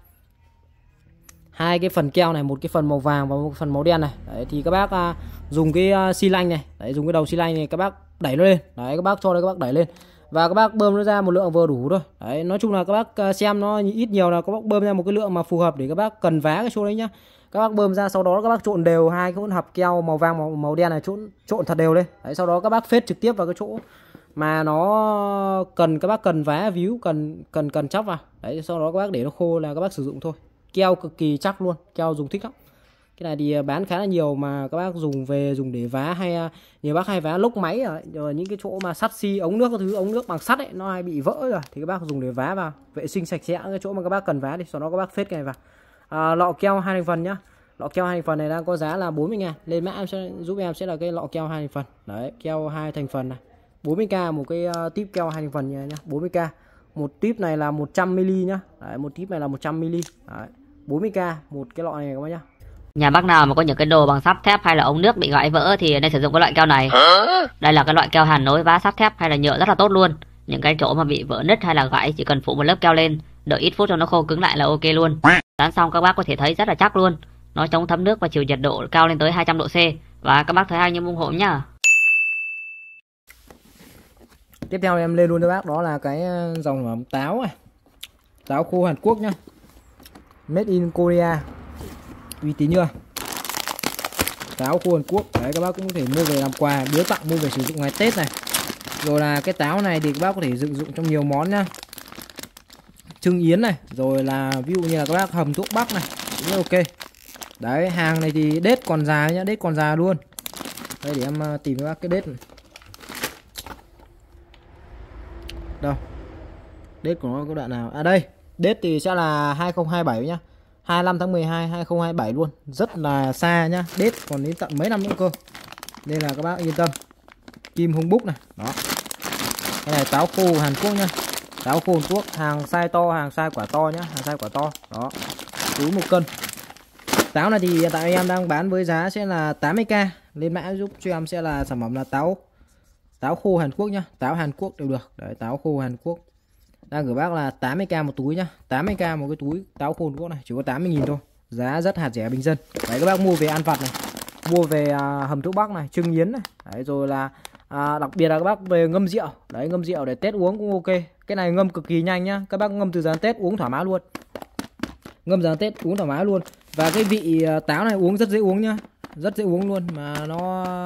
cái phần keo này, một cái phần màu vàng và một phần màu đen này. Đấy, thì các bác dùng cái xi lanh này, đấy, dùng cái đầu xi lanh này các bác đẩy nó lên. Đấy, các bác cho đây, các bác đẩy lên và các bác bơm nó ra một lượng vừa đủ thôi. Đấy, nói chung là các bác xem nó ít nhiều là các bác bơm ra một cái lượng mà phù hợp để các bác cần vá cái chỗ đấy nhá. Các bác bơm ra, sau đó các bác trộn đều hai cái hỗn hợp keo màu vàng màu đen này, trộn thật đều lên. Đấy, sau đó các bác phết trực tiếp vào cái chỗ mà nó cần các bác cần vá víu, cần chóc vào đấy, sau đó các bác để nó khô là các bác sử dụng thôi. Keo cực kỳ chắc luôn, keo dùng thích lắm. Cái này thì bán khá là nhiều mà các bác dùng về dùng để vá, hay nhiều bác hay vá lốc máy rồi những cái chỗ mà sắt xi ống nước, các thứ ống nước bằng sắt ấy nó hay bị vỡ rồi thì các bác dùng để vá vào, vệ sinh sạch sẽ cái chỗ mà các bác cần vá thì sau đó các bác phết cái này vào. Lọ keo 2 thành phần nhá. Lọ keo 2 thành phần này đang có giá là 40.000. Lên mã em sẽ giúp em sẽ là cái lọ keo 2 thành phần. Đấy, keo 2 thành phần này. 40k một cái típ keo 2 thành phần nhá, 40k. Một típ này là 100 ml nhá. Đấy, một típ này là 100 ml. Đấy, 40k một cái lọ này các bác nhá. Nhà bác nào mà có những cái đồ bằng sắt thép hay là ống nước bị gãy vỡ thì nên sử dụng cái loại keo này. Đây là cái loại keo hàn nối vá sắt thép hay là nhựa rất là tốt luôn. Những cái chỗ mà bị vỡ nứt hay là gãy chỉ cần phủ một lớp keo lên, đợi ít phút cho nó khô cứng lại là ok luôn. Dán xong các bác có thể thấy rất là chắc luôn. Nó chống thấm nước và chịu nhiệt độ cao lên tới 200 độ C. Và các bác thấy hay như ủng hộ nhá. Tiếp theo em lên luôn cho bác đó là cái dòng táo này. Táo khô Hàn Quốc nhá. Made in Korea. Uy tín chưa? Táo khô Hàn Quốc. Đấy, các bác cũng có thể mua về làm quà biếu tặng, mua về sử dụng ngày Tết này. Rồi là cái táo này thì các bác có thể sử dụng trong nhiều món nhá. Trưng yến này, rồi là ví dụ như là các bác hầm thuốc bắc này, cũng rất ok. Đấy, hàng này thì đết còn già nhá, đết còn già luôn. Đây để em tìm cho bác cái đết này. Đâu? Đết của nó có đoạn nào? À đây, đết thì sẽ là 2027 nhá. 25 tháng 12 2027 luôn, rất là xa nhá, đết còn đến tận mấy năm nữa cơ. Nên là các bác yên tâm. Kim Hung Búc này, đó. Cái này táo khô Hàn Quốc nhá. Táo khô Hàn Quốc, hàng size to, hàng size quả to nhá, hàng size quả to. Đó. Túi 1 cân. Táo này thì hiện tại em đang bán với giá sẽ là 80k. Lên mã giúp cho em sẽ là sản phẩm là táo khô Hàn Quốc nhá, táo Hàn Quốc đều được. Đấy, táo khô Hàn Quốc. Đang gửi bác là 80k một túi nhá, 80k một cái túi táo khô Hàn Quốc này, chỉ có 80.000 thôi. Giá rất hạt rẻ bình dân. Đấy, các bác mua về ăn vặt này, mua về hầm thuốc bắc này, trưng yến này. Đấy, rồi là đặc biệt là các bác về ngâm rượu. Đấy, ngâm rượu để Tết uống cũng ok. Cái này ngâm cực kỳ nhanh nhá, các bác ngâm từ giờ Tết uống thoải mái luôn. Ngâm giờ Tết uống thoải mái luôn. Và cái vị táo này uống rất dễ uống nhá, rất dễ uống luôn, mà nó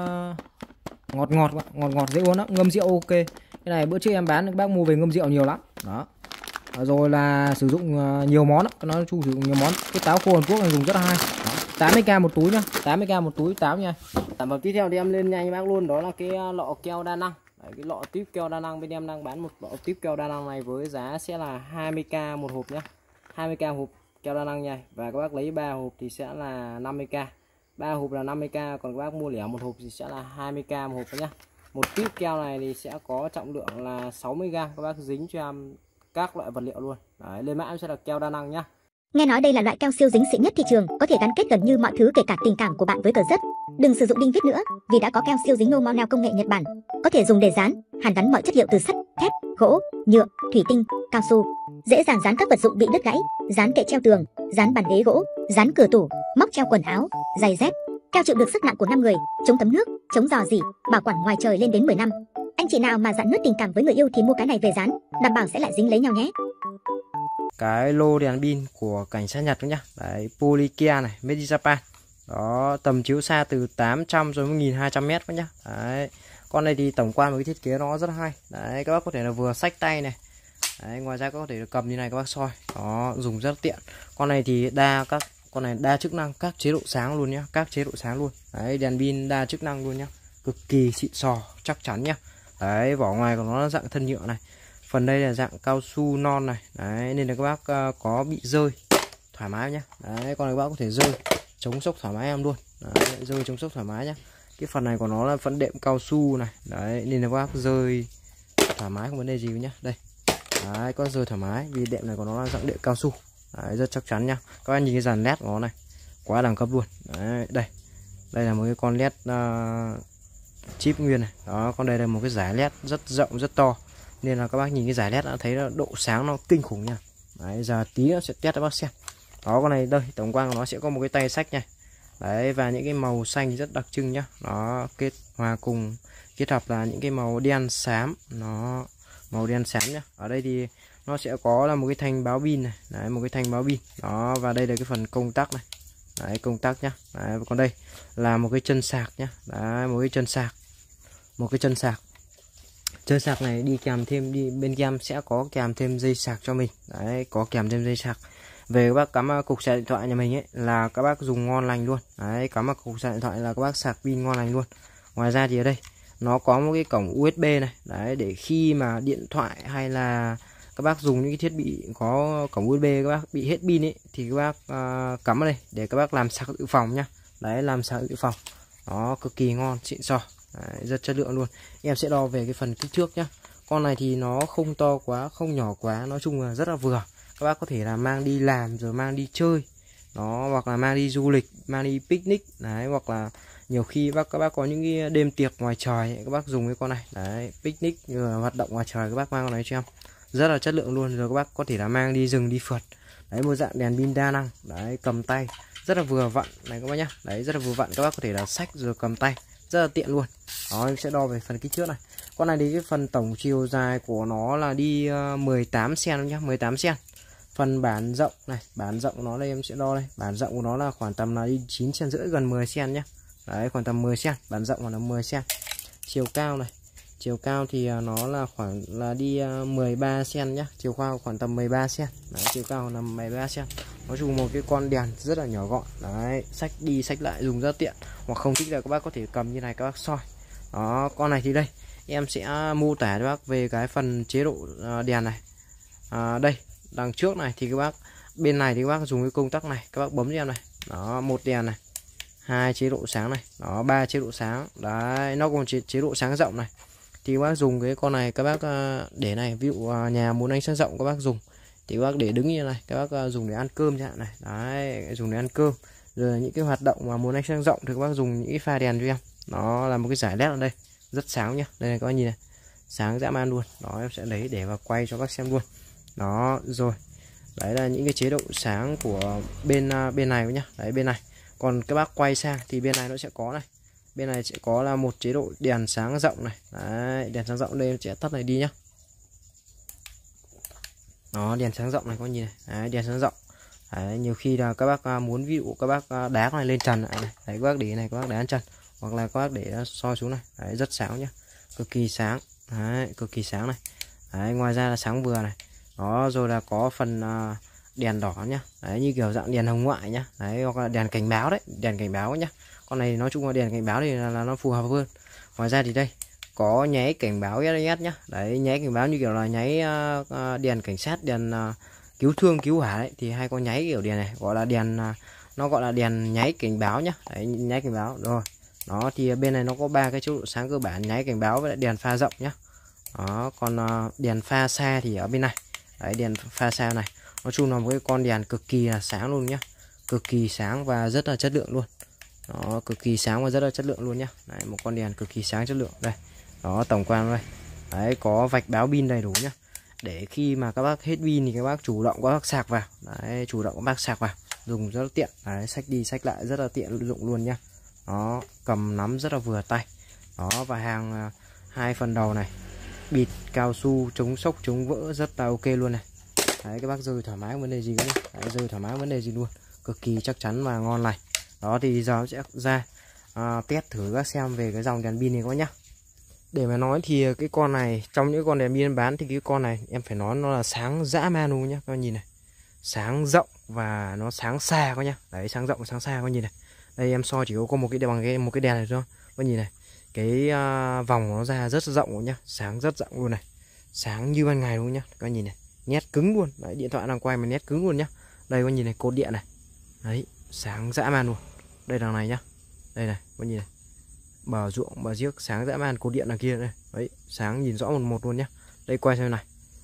ngọt dễ uống lắm, ngâm rượu ok. Cái này bữa trước em bán các bác mua về ngâm rượu nhiều lắm. Đó. Rồi là sử dụng nhiều món đó. Nó sử dụng nhiều món. Cái táo khô Hàn Quốc này dùng rất là hay. Đó. 80k một túi nhá, 80k một túi táo nha. Sản phẩm tiếp theo thì em lên nhanh bác luôn, đó là cái lọ keo đa năng. Đấy, cái lọ tiếp keo đa năng bên em đang bán một lọ tiếp keo đa năng này với giá sẽ là 20k một hộp nhá. 20k hộp keo đa năng nha. Và các bác lấy 3 hộp thì sẽ là 50k. 3 hộp là 50k, còn các bác mua lẻ một hộp thì sẽ là 20k một hộp nhá. Một tiếp keo này thì sẽ có trọng lượng là 60g, các bác dính cho em các loại vật liệu luôn. Đấy, lên mã em sẽ là keo đa năng nhá. Nghe nói đây là loại keo siêu dính xịn nhất thị trường, có thể gắn kết gần như mọi thứ kể cả tình cảm của bạn với tờ giấy. Đừng sử dụng đinh vít nữa, vì đã có keo siêu dính Nomonel công nghệ Nhật Bản, có thể dùng để dán, hàn gắn mọi chất liệu từ sắt, thép, gỗ, nhựa, thủy tinh, cao su, dễ dàng dán các vật dụng bị đứt gãy, dán kệ treo tường, dán bàn ghế gỗ, dán cửa tủ, móc treo quần áo, giày dép. Keo chịu được sức nặng của 5 người, chống thấm nước, chống rò rỉ, bảo quản ngoài trời lên đến 10 năm. Anh chị nào mà dạn nứt tình cảm với người yêu thì mua cái này về dán, đảm bảo sẽ lại dính lấy nhau nhé. Cái lô đèn pin của cảnh sát Nhật nhá. Đấy, Polykia này, made in Japan. Đó, tầm chiếu xa từ 800 cho đến 1200 m các nhá. Đấy. Con này thì tổng quan với cái thiết kế nó rất hay. Đấy, các bác có thể là vừa xách tay này. Đấy, ngoài ra có thể là cầm như này các bác soi. Đó, dùng rất tiện. Con này thì con này đa chức năng, các chế độ sáng luôn nhá, các chế độ sáng luôn. Đấy, đèn pin đa chức năng luôn nhá. Cực kỳ xịn sò, chắc chắn nhá. Đấy, vỏ ngoài của nó là dạng thân nhựa này. Phần đây là dạng cao su non này. Đấy, nên là các bác có bị rơi thoải mái nhá. Đấy, con này các bác có thể rơi chống sốc thoải mái em luôn. Đấy, rơi chống sốc thoải mái nhá. Cái phần này của nó là phần đệm cao su này. Đấy, nên là các bác rơi thoải mái không vấn đề gì nhá. Đây. Đấy, có rơi thoải mái vì đệm này của nó là dạng đệm cao su. Đấy, rất chắc chắn nhá. Các bạn nhìn cái dàn led của nó này, quá đẳng cấp luôn. Đấy, đây là một cái con led chip nguyên này. Đó, con đây là một cái dải led rất rộng rất to, nên là các bác nhìn cái dải led đã thấy là độ sáng nó kinh khủng nha. Đấy, giờ tí nó sẽ test cho bác xem. Đó, con này đây tổng quan của nó sẽ có một cái tay xách nha. Đấy, và những cái màu xanh rất đặc trưng nhá. Nó kết hợp là những cái màu đen xám, nó màu đen xám nhá. Ở đây thì nó sẽ có là một cái thanh báo pin này. Đấy, một cái thanh báo pin. Đó, và đây là cái phần công tắc này. Đấy, công tắc nhá. Đấy, và còn đây là một cái chân sạc nhá. Đấy, một cái chân sạc. Chơi sạc này đi kèm thêm, đi bên em sẽ có kèm thêm dây sạc cho mình. Đấy, có kèm thêm dây sạc. Về các bác cắm cục sạc điện thoại nhà mình ấy là các bác dùng ngon lành luôn. Đấy, cắm cục sạc điện thoại là các bác sạc pin ngon lành luôn. Ngoài ra thì ở đây nó có một cái cổng USB này. Đấy, để khi mà điện thoại hay là các bác dùng những cái thiết bị có cổng USB các bác bị hết pin ấy thì các bác cắm ở đây để các bác làm sạc dự phòng nhá. Đấy, làm sạc dự phòng. Nó cực kỳ ngon, xịn sò. Đấy, rất chất lượng luôn. Em sẽ đo về cái phần kích thước nhá. Con này thì nó không to quá, không nhỏ quá, nói chung là rất là vừa. Các bác có thể là mang đi làm rồi mang đi chơi. Nó hoặc là mang đi du lịch, mang đi picnic. Đấy, hoặc là nhiều khi các bác có những cái đêm tiệc ngoài trời ấy, các bác dùng cái con này. Đấy, picnic như là hoạt động ngoài trời các bác mang con này cho em. Rất là chất lượng luôn. Rồi các bác có thể là mang đi rừng đi phượt. Đấy, một dạng đèn pin đa năng. Đấy, cầm tay rất là vừa vặn này các bác nhá. Đấy, rất là vừa vặn, các bác có thể là xách rồi cầm tay, rất là tiện luôn. Đó, em sẽ đo về phần kích thước này. Con này thì cái phần tổng chiều dài của nó là đi 18 cm nhá, 18 cm. Phần bản rộng này, bản rộng của nó đây em sẽ đo đây. Bản rộng của nó là khoảng tầm là đi 9 cm rưỡi, gần 10 cm nhá. Đấy, khoảng tầm 10 cm, bản rộng của nó 10 cm. Chiều cao này, chiều cao thì nó là khoảng là đi 13 cm nhá, chiều cao khoảng tầm 13 cm. Đấy, chiều cao là 13 cm. Nói chung một cái con đèn rất là nhỏ gọn. Đấy, xách đi xách lại dùng rất tiện. Hoặc không thích là các bác có thể cầm như này các bác soi. Đó, con này thì đây em sẽ mô tả cho bác về cái phần chế độ đèn này. Đây, đằng trước này thì các bác, bên này thì các bác dùng cái công tắc này, các bác bấm cho em này. Đó, một đèn này, 2 chế độ sáng này, đó, 3 chế độ sáng. Đấy, nó còn chế độ sáng rộng này. Thì các bác dùng cái con này các bác để này, ví dụ nhà muốn ánh sáng rộng các bác dùng thì các bác để đứng như này, các bác dùng để ăn cơm chẳng hạn này. Đấy, dùng để ăn cơm. Rồi những cái hoạt động mà muốn ánh sáng rộng thì các bác dùng những cái pha đèn cho em. Nó là một cái giải led ở đây, rất sáng nhá. Đây này các bác nhìn này, sáng dã man luôn. Đó, em sẽ lấy để và quay cho các bác xem luôn. Đó, rồi. Đấy là những cái chế độ sáng của bên này nhá. Đấy, bên này. Còn các bác quay sang thì bên này nó sẽ có này. Bên này sẽ có là một chế độ đèn sáng rộng này. Đấy, đèn sáng rộng đây em sẽ tắt này đi nhá. Đó, đèn sáng rộng này các bác nhìn này. Đấy, đèn sáng rộng. Đấy, nhiều khi là các bác muốn, ví dụ các bác đá con này lên trần này. Đấy, các bác để này, các bác đá lên trần. Hoặc là các bác để soi xuống này. Đấy, rất sáng nhá. Cực kỳ sáng. Đấy, cực kỳ sáng này. Đấy, ngoài ra là sáng vừa này. Đó, rồi là có phần đèn đỏ nhá. Đấy, như kiểu dạng đèn hồng ngoại nhá. Đấy, hoặc là đèn cảnh báo đấy, đèn cảnh báo nhá. Con này nói chung là đèn cảnh báo thì là nó phù hợp hơn. Ngoài ra thì đây có nháy cảnh báo SOS nhá. Đấy, nháy cảnh báo như kiểu là nháy đèn cảnh sát, đèn cứu thương, cứu hỏa đấy, thì hay có nháy kiểu đèn này, gọi là đèn nó gọi là đèn nháy cảnh báo nhá. Đấy, nháy cảnh báo rồi. Đó, thì bên này nó có 3 cái chế độ sáng cơ bản, nháy cảnh báo với lại đèn pha rộng nhá. Đó, còn đèn pha xa thì ở bên này. Đấy, đèn pha xa này. Nói chung là một cái con đèn cực kỳ là sáng luôn nhá. Cực kỳ sáng và rất là chất lượng luôn. Đó, cực kỳ sáng và rất là chất lượng luôn nhá. Đấy, một con đèn cực kỳ sáng chất lượng đây. Đó, tổng quan đây. Đấy, có vạch báo pin đầy đủ nhá. Để khi mà các bác hết pin thì các bác chủ động các bác sạc vào. Đấy, chủ động các bác sạc vào, dùng rất là tiện. Đấy, xách đi xách lại rất là tiện dụng luôn nhá. Đó, cầm nắm rất là vừa tay. Đó, và hàng hai phần đầu này bịt cao su chống sốc chống vỡ rất là ok luôn này. Đấy, các bác rơi thoải mái vấn đề gì nữa. Đấy, rơi thoải mái vấn đề gì luôn, cực kỳ chắc chắn và ngon này. Đó, thì giờ sẽ ra test thử các xem về cái dòng đèn pin này các bác nhá. Để mà nói thì cái con này trong những con đèn pin bán thì cái con này em phải nói nó là sáng dã man luôn nhá. Các bác nhìn này, sáng rộng và nó sáng xa các nhá. Đấy, sáng rộng và sáng xa các bác nhìn này. Đây em soi chỉ có một cái bằng một cái đèn này thôi. Các bác nhìn này, cái vòng nó ra rất rộng luôn nhá, sáng rất rộng luôn này, sáng như ban ngày luôn nhá. Các bác nhìn này, nét cứng luôn. Đấy, điện thoại đang quay mà nét cứng luôn nhá. Đây các bác nhìn này, cột điện này. Đấy, sáng dã man luôn. Đây đằng này nhá. Đây này, các bác nhìn này, bờ ruộng bờ giếc sáng dã man, cột điện đằng kia đây. Đấy, sáng nhìn rõ một luôn nhá. Đây quay xem này.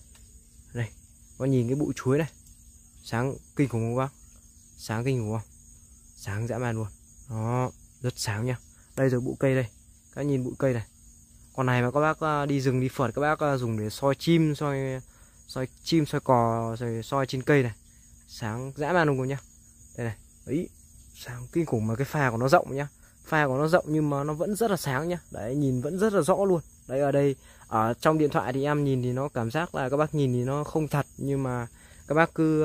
Đây, có nhìn cái bụi chuối này. Sáng kinh khủng không bác? Sáng kinh khủng không? Sáng dã man luôn. Đó, rất sáng nhá. Đây rồi bụi cây đây. Các nhìn bụi cây này. Con này mà các bác đi rừng đi phượt các bác dùng để soi chim, soi chim, soi cò, rồi soi trên cây này. Sáng dã man luôn nhá. Đây này. Đấy, sáng kinh khủng mà cái pha của nó rộng nhá. Pha của nó rộng nhưng mà nó vẫn rất là sáng nhá. Đấy, nhìn vẫn rất là rõ luôn. Đấy, ở đây ở trong điện thoại thì em nhìn thì nó cảm giác là các bác nhìn thì nó không thật, nhưng mà các bác cứ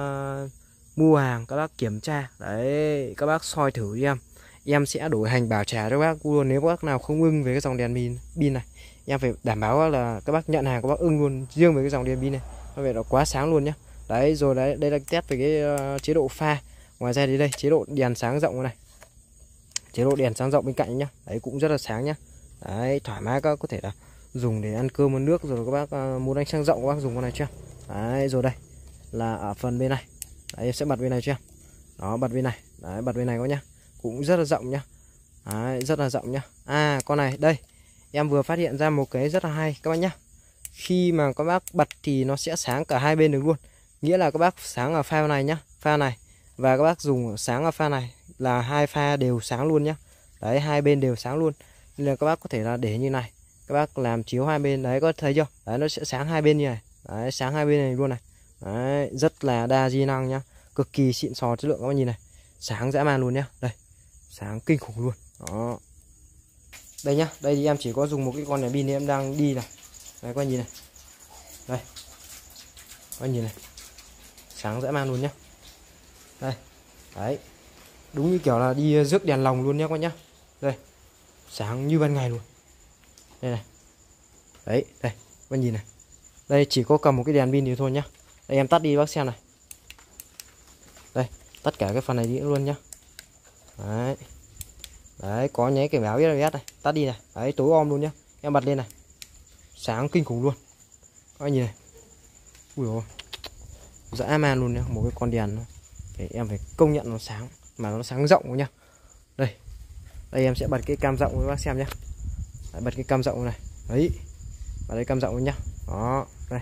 mua hàng các bác kiểm tra. Đấy, các bác soi thử cho em sẽ đổi hành bảo trả cho các bác luôn. Nếu các bác nào không ưng về cái dòng đèn pin này em phải đảm bảo là các bác nhận hàng các bác ưng luôn, riêng với cái dòng đèn pin này nó về nó quá sáng luôn nhá. Đấy rồi đấy, đây là test về cái chế độ pha. Ngoài ra thì đây chế độ đèn sáng rộng này, chế độ đèn sáng rộng bên cạnh nhá, đấy cũng rất là sáng nhá. Đấy thoải mái các có thể là dùng để ăn cơm ăn nước, rồi các bác muốn ánh sáng rộng các bác dùng con này chưa. Đấy rồi đây là ở phần bên này, đấy em sẽ bật bên này chưa. Đó bật bên này, đấy bật bên này có nhá, cũng rất là rộng nhá. Đấy, rất là rộng nhá. Con này đây em vừa phát hiện ra một cái rất là hay các bác nhá. Khi mà các bác bật thì nó sẽ sáng cả hai bên được luôn. Nghĩa là các bác sáng ở pha này nhá, pha này, và các bác dùng sáng ở pha này là hai pha đều sáng luôn nhá. Đấy hai bên đều sáng luôn. Nên là các bác có thể là để như này, các bác làm chiếu hai bên, đấy có thấy chưa. Đấy nó sẽ sáng hai bên như này. Đấy sáng hai bên này luôn này. Đấy rất là đa di năng nhá, cực kỳ xịn sò chất lượng các bác nhìn này. Sáng dã man luôn nhá. Đây sáng kinh khủng luôn. Đó. Đây nhá, đây thì em chỉ có dùng một cái con đèn pin em đang đi này. Đấy các bạn nhìn này. Đây. Các bạn nhìn này. Sáng dã man luôn nhá. Đây. Đấy. Đúng như kiểu là đi rước đèn lồng luôn nhá các bạn nhá. Đây. Sáng như ban ngày luôn. Đây này. Đấy, đây. Các bạn nhìn này. Đây chỉ có cầm một cái đèn pin thì thôi nhá. Đây em tắt đi bác xem này. Đây, tất cả cái phần này đi luôn nhá. Đấy. Đấy có nháy cảnh báo SOS này, tắt đi này. Đấy tối om luôn nhá. Em bật lên này. Sáng kinh khủng luôn. Các anh nhìn này. Ui dồi, dã man luôn nhá, một cái con đèn em phải công nhận nó sáng, mà nó sáng rộng nhá. Đây. Đây em sẽ bật cái cam rộng cho bác xem nhá. Đấy, bật cái cam rộng này. Đấy. Bật đây cam rộng nhá. Đó, đây.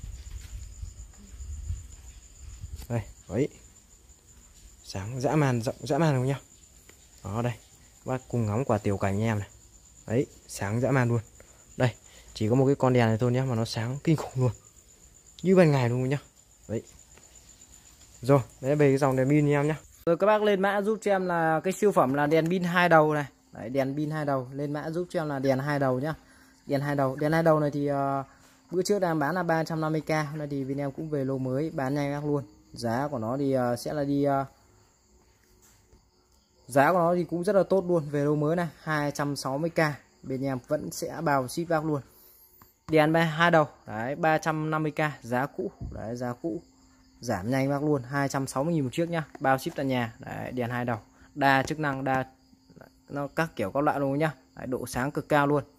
Đây, đấy. Sáng dã man, rộng dã man luôn nhá. Đó đây. Bác cùng ngắm quả tiểu cảnh nha em này. Đấy, sáng dã man luôn. Đây, chỉ có một cái con đèn này thôi nhá, mà nó sáng kinh khủng luôn. Như ban ngày luôn nhá. Đấy. Rồi, đấy về cái dòng đèn pin nha em nhá. Rồi các bác lên mã giúp cho em là cái siêu phẩm là đèn pin hai đầu này. Đấy, đèn pin hai đầu, lên mã giúp cho em là đèn hai đầu nhá. Đèn hai đầu này thì bữa trước đang bán là 350k, hôm nay thì bên em cũng về lô mới bán nhanh các luôn. Giá của nó thì sẽ là đi giá của nó thì cũng rất là tốt luôn, về lô mới này 260k, bên em vẫn sẽ bao ship bác luôn. Đèn hai đầu đấy 350k, giá cũ đấy, giá cũ giảm nhanh bác luôn, 260.000 một chiếc nhá, bao ship tận nhà. Đấy, đèn hai đầu đa chức năng, đa nó các kiểu các loại luôn nhá. Đấy, độ sáng cực cao luôn.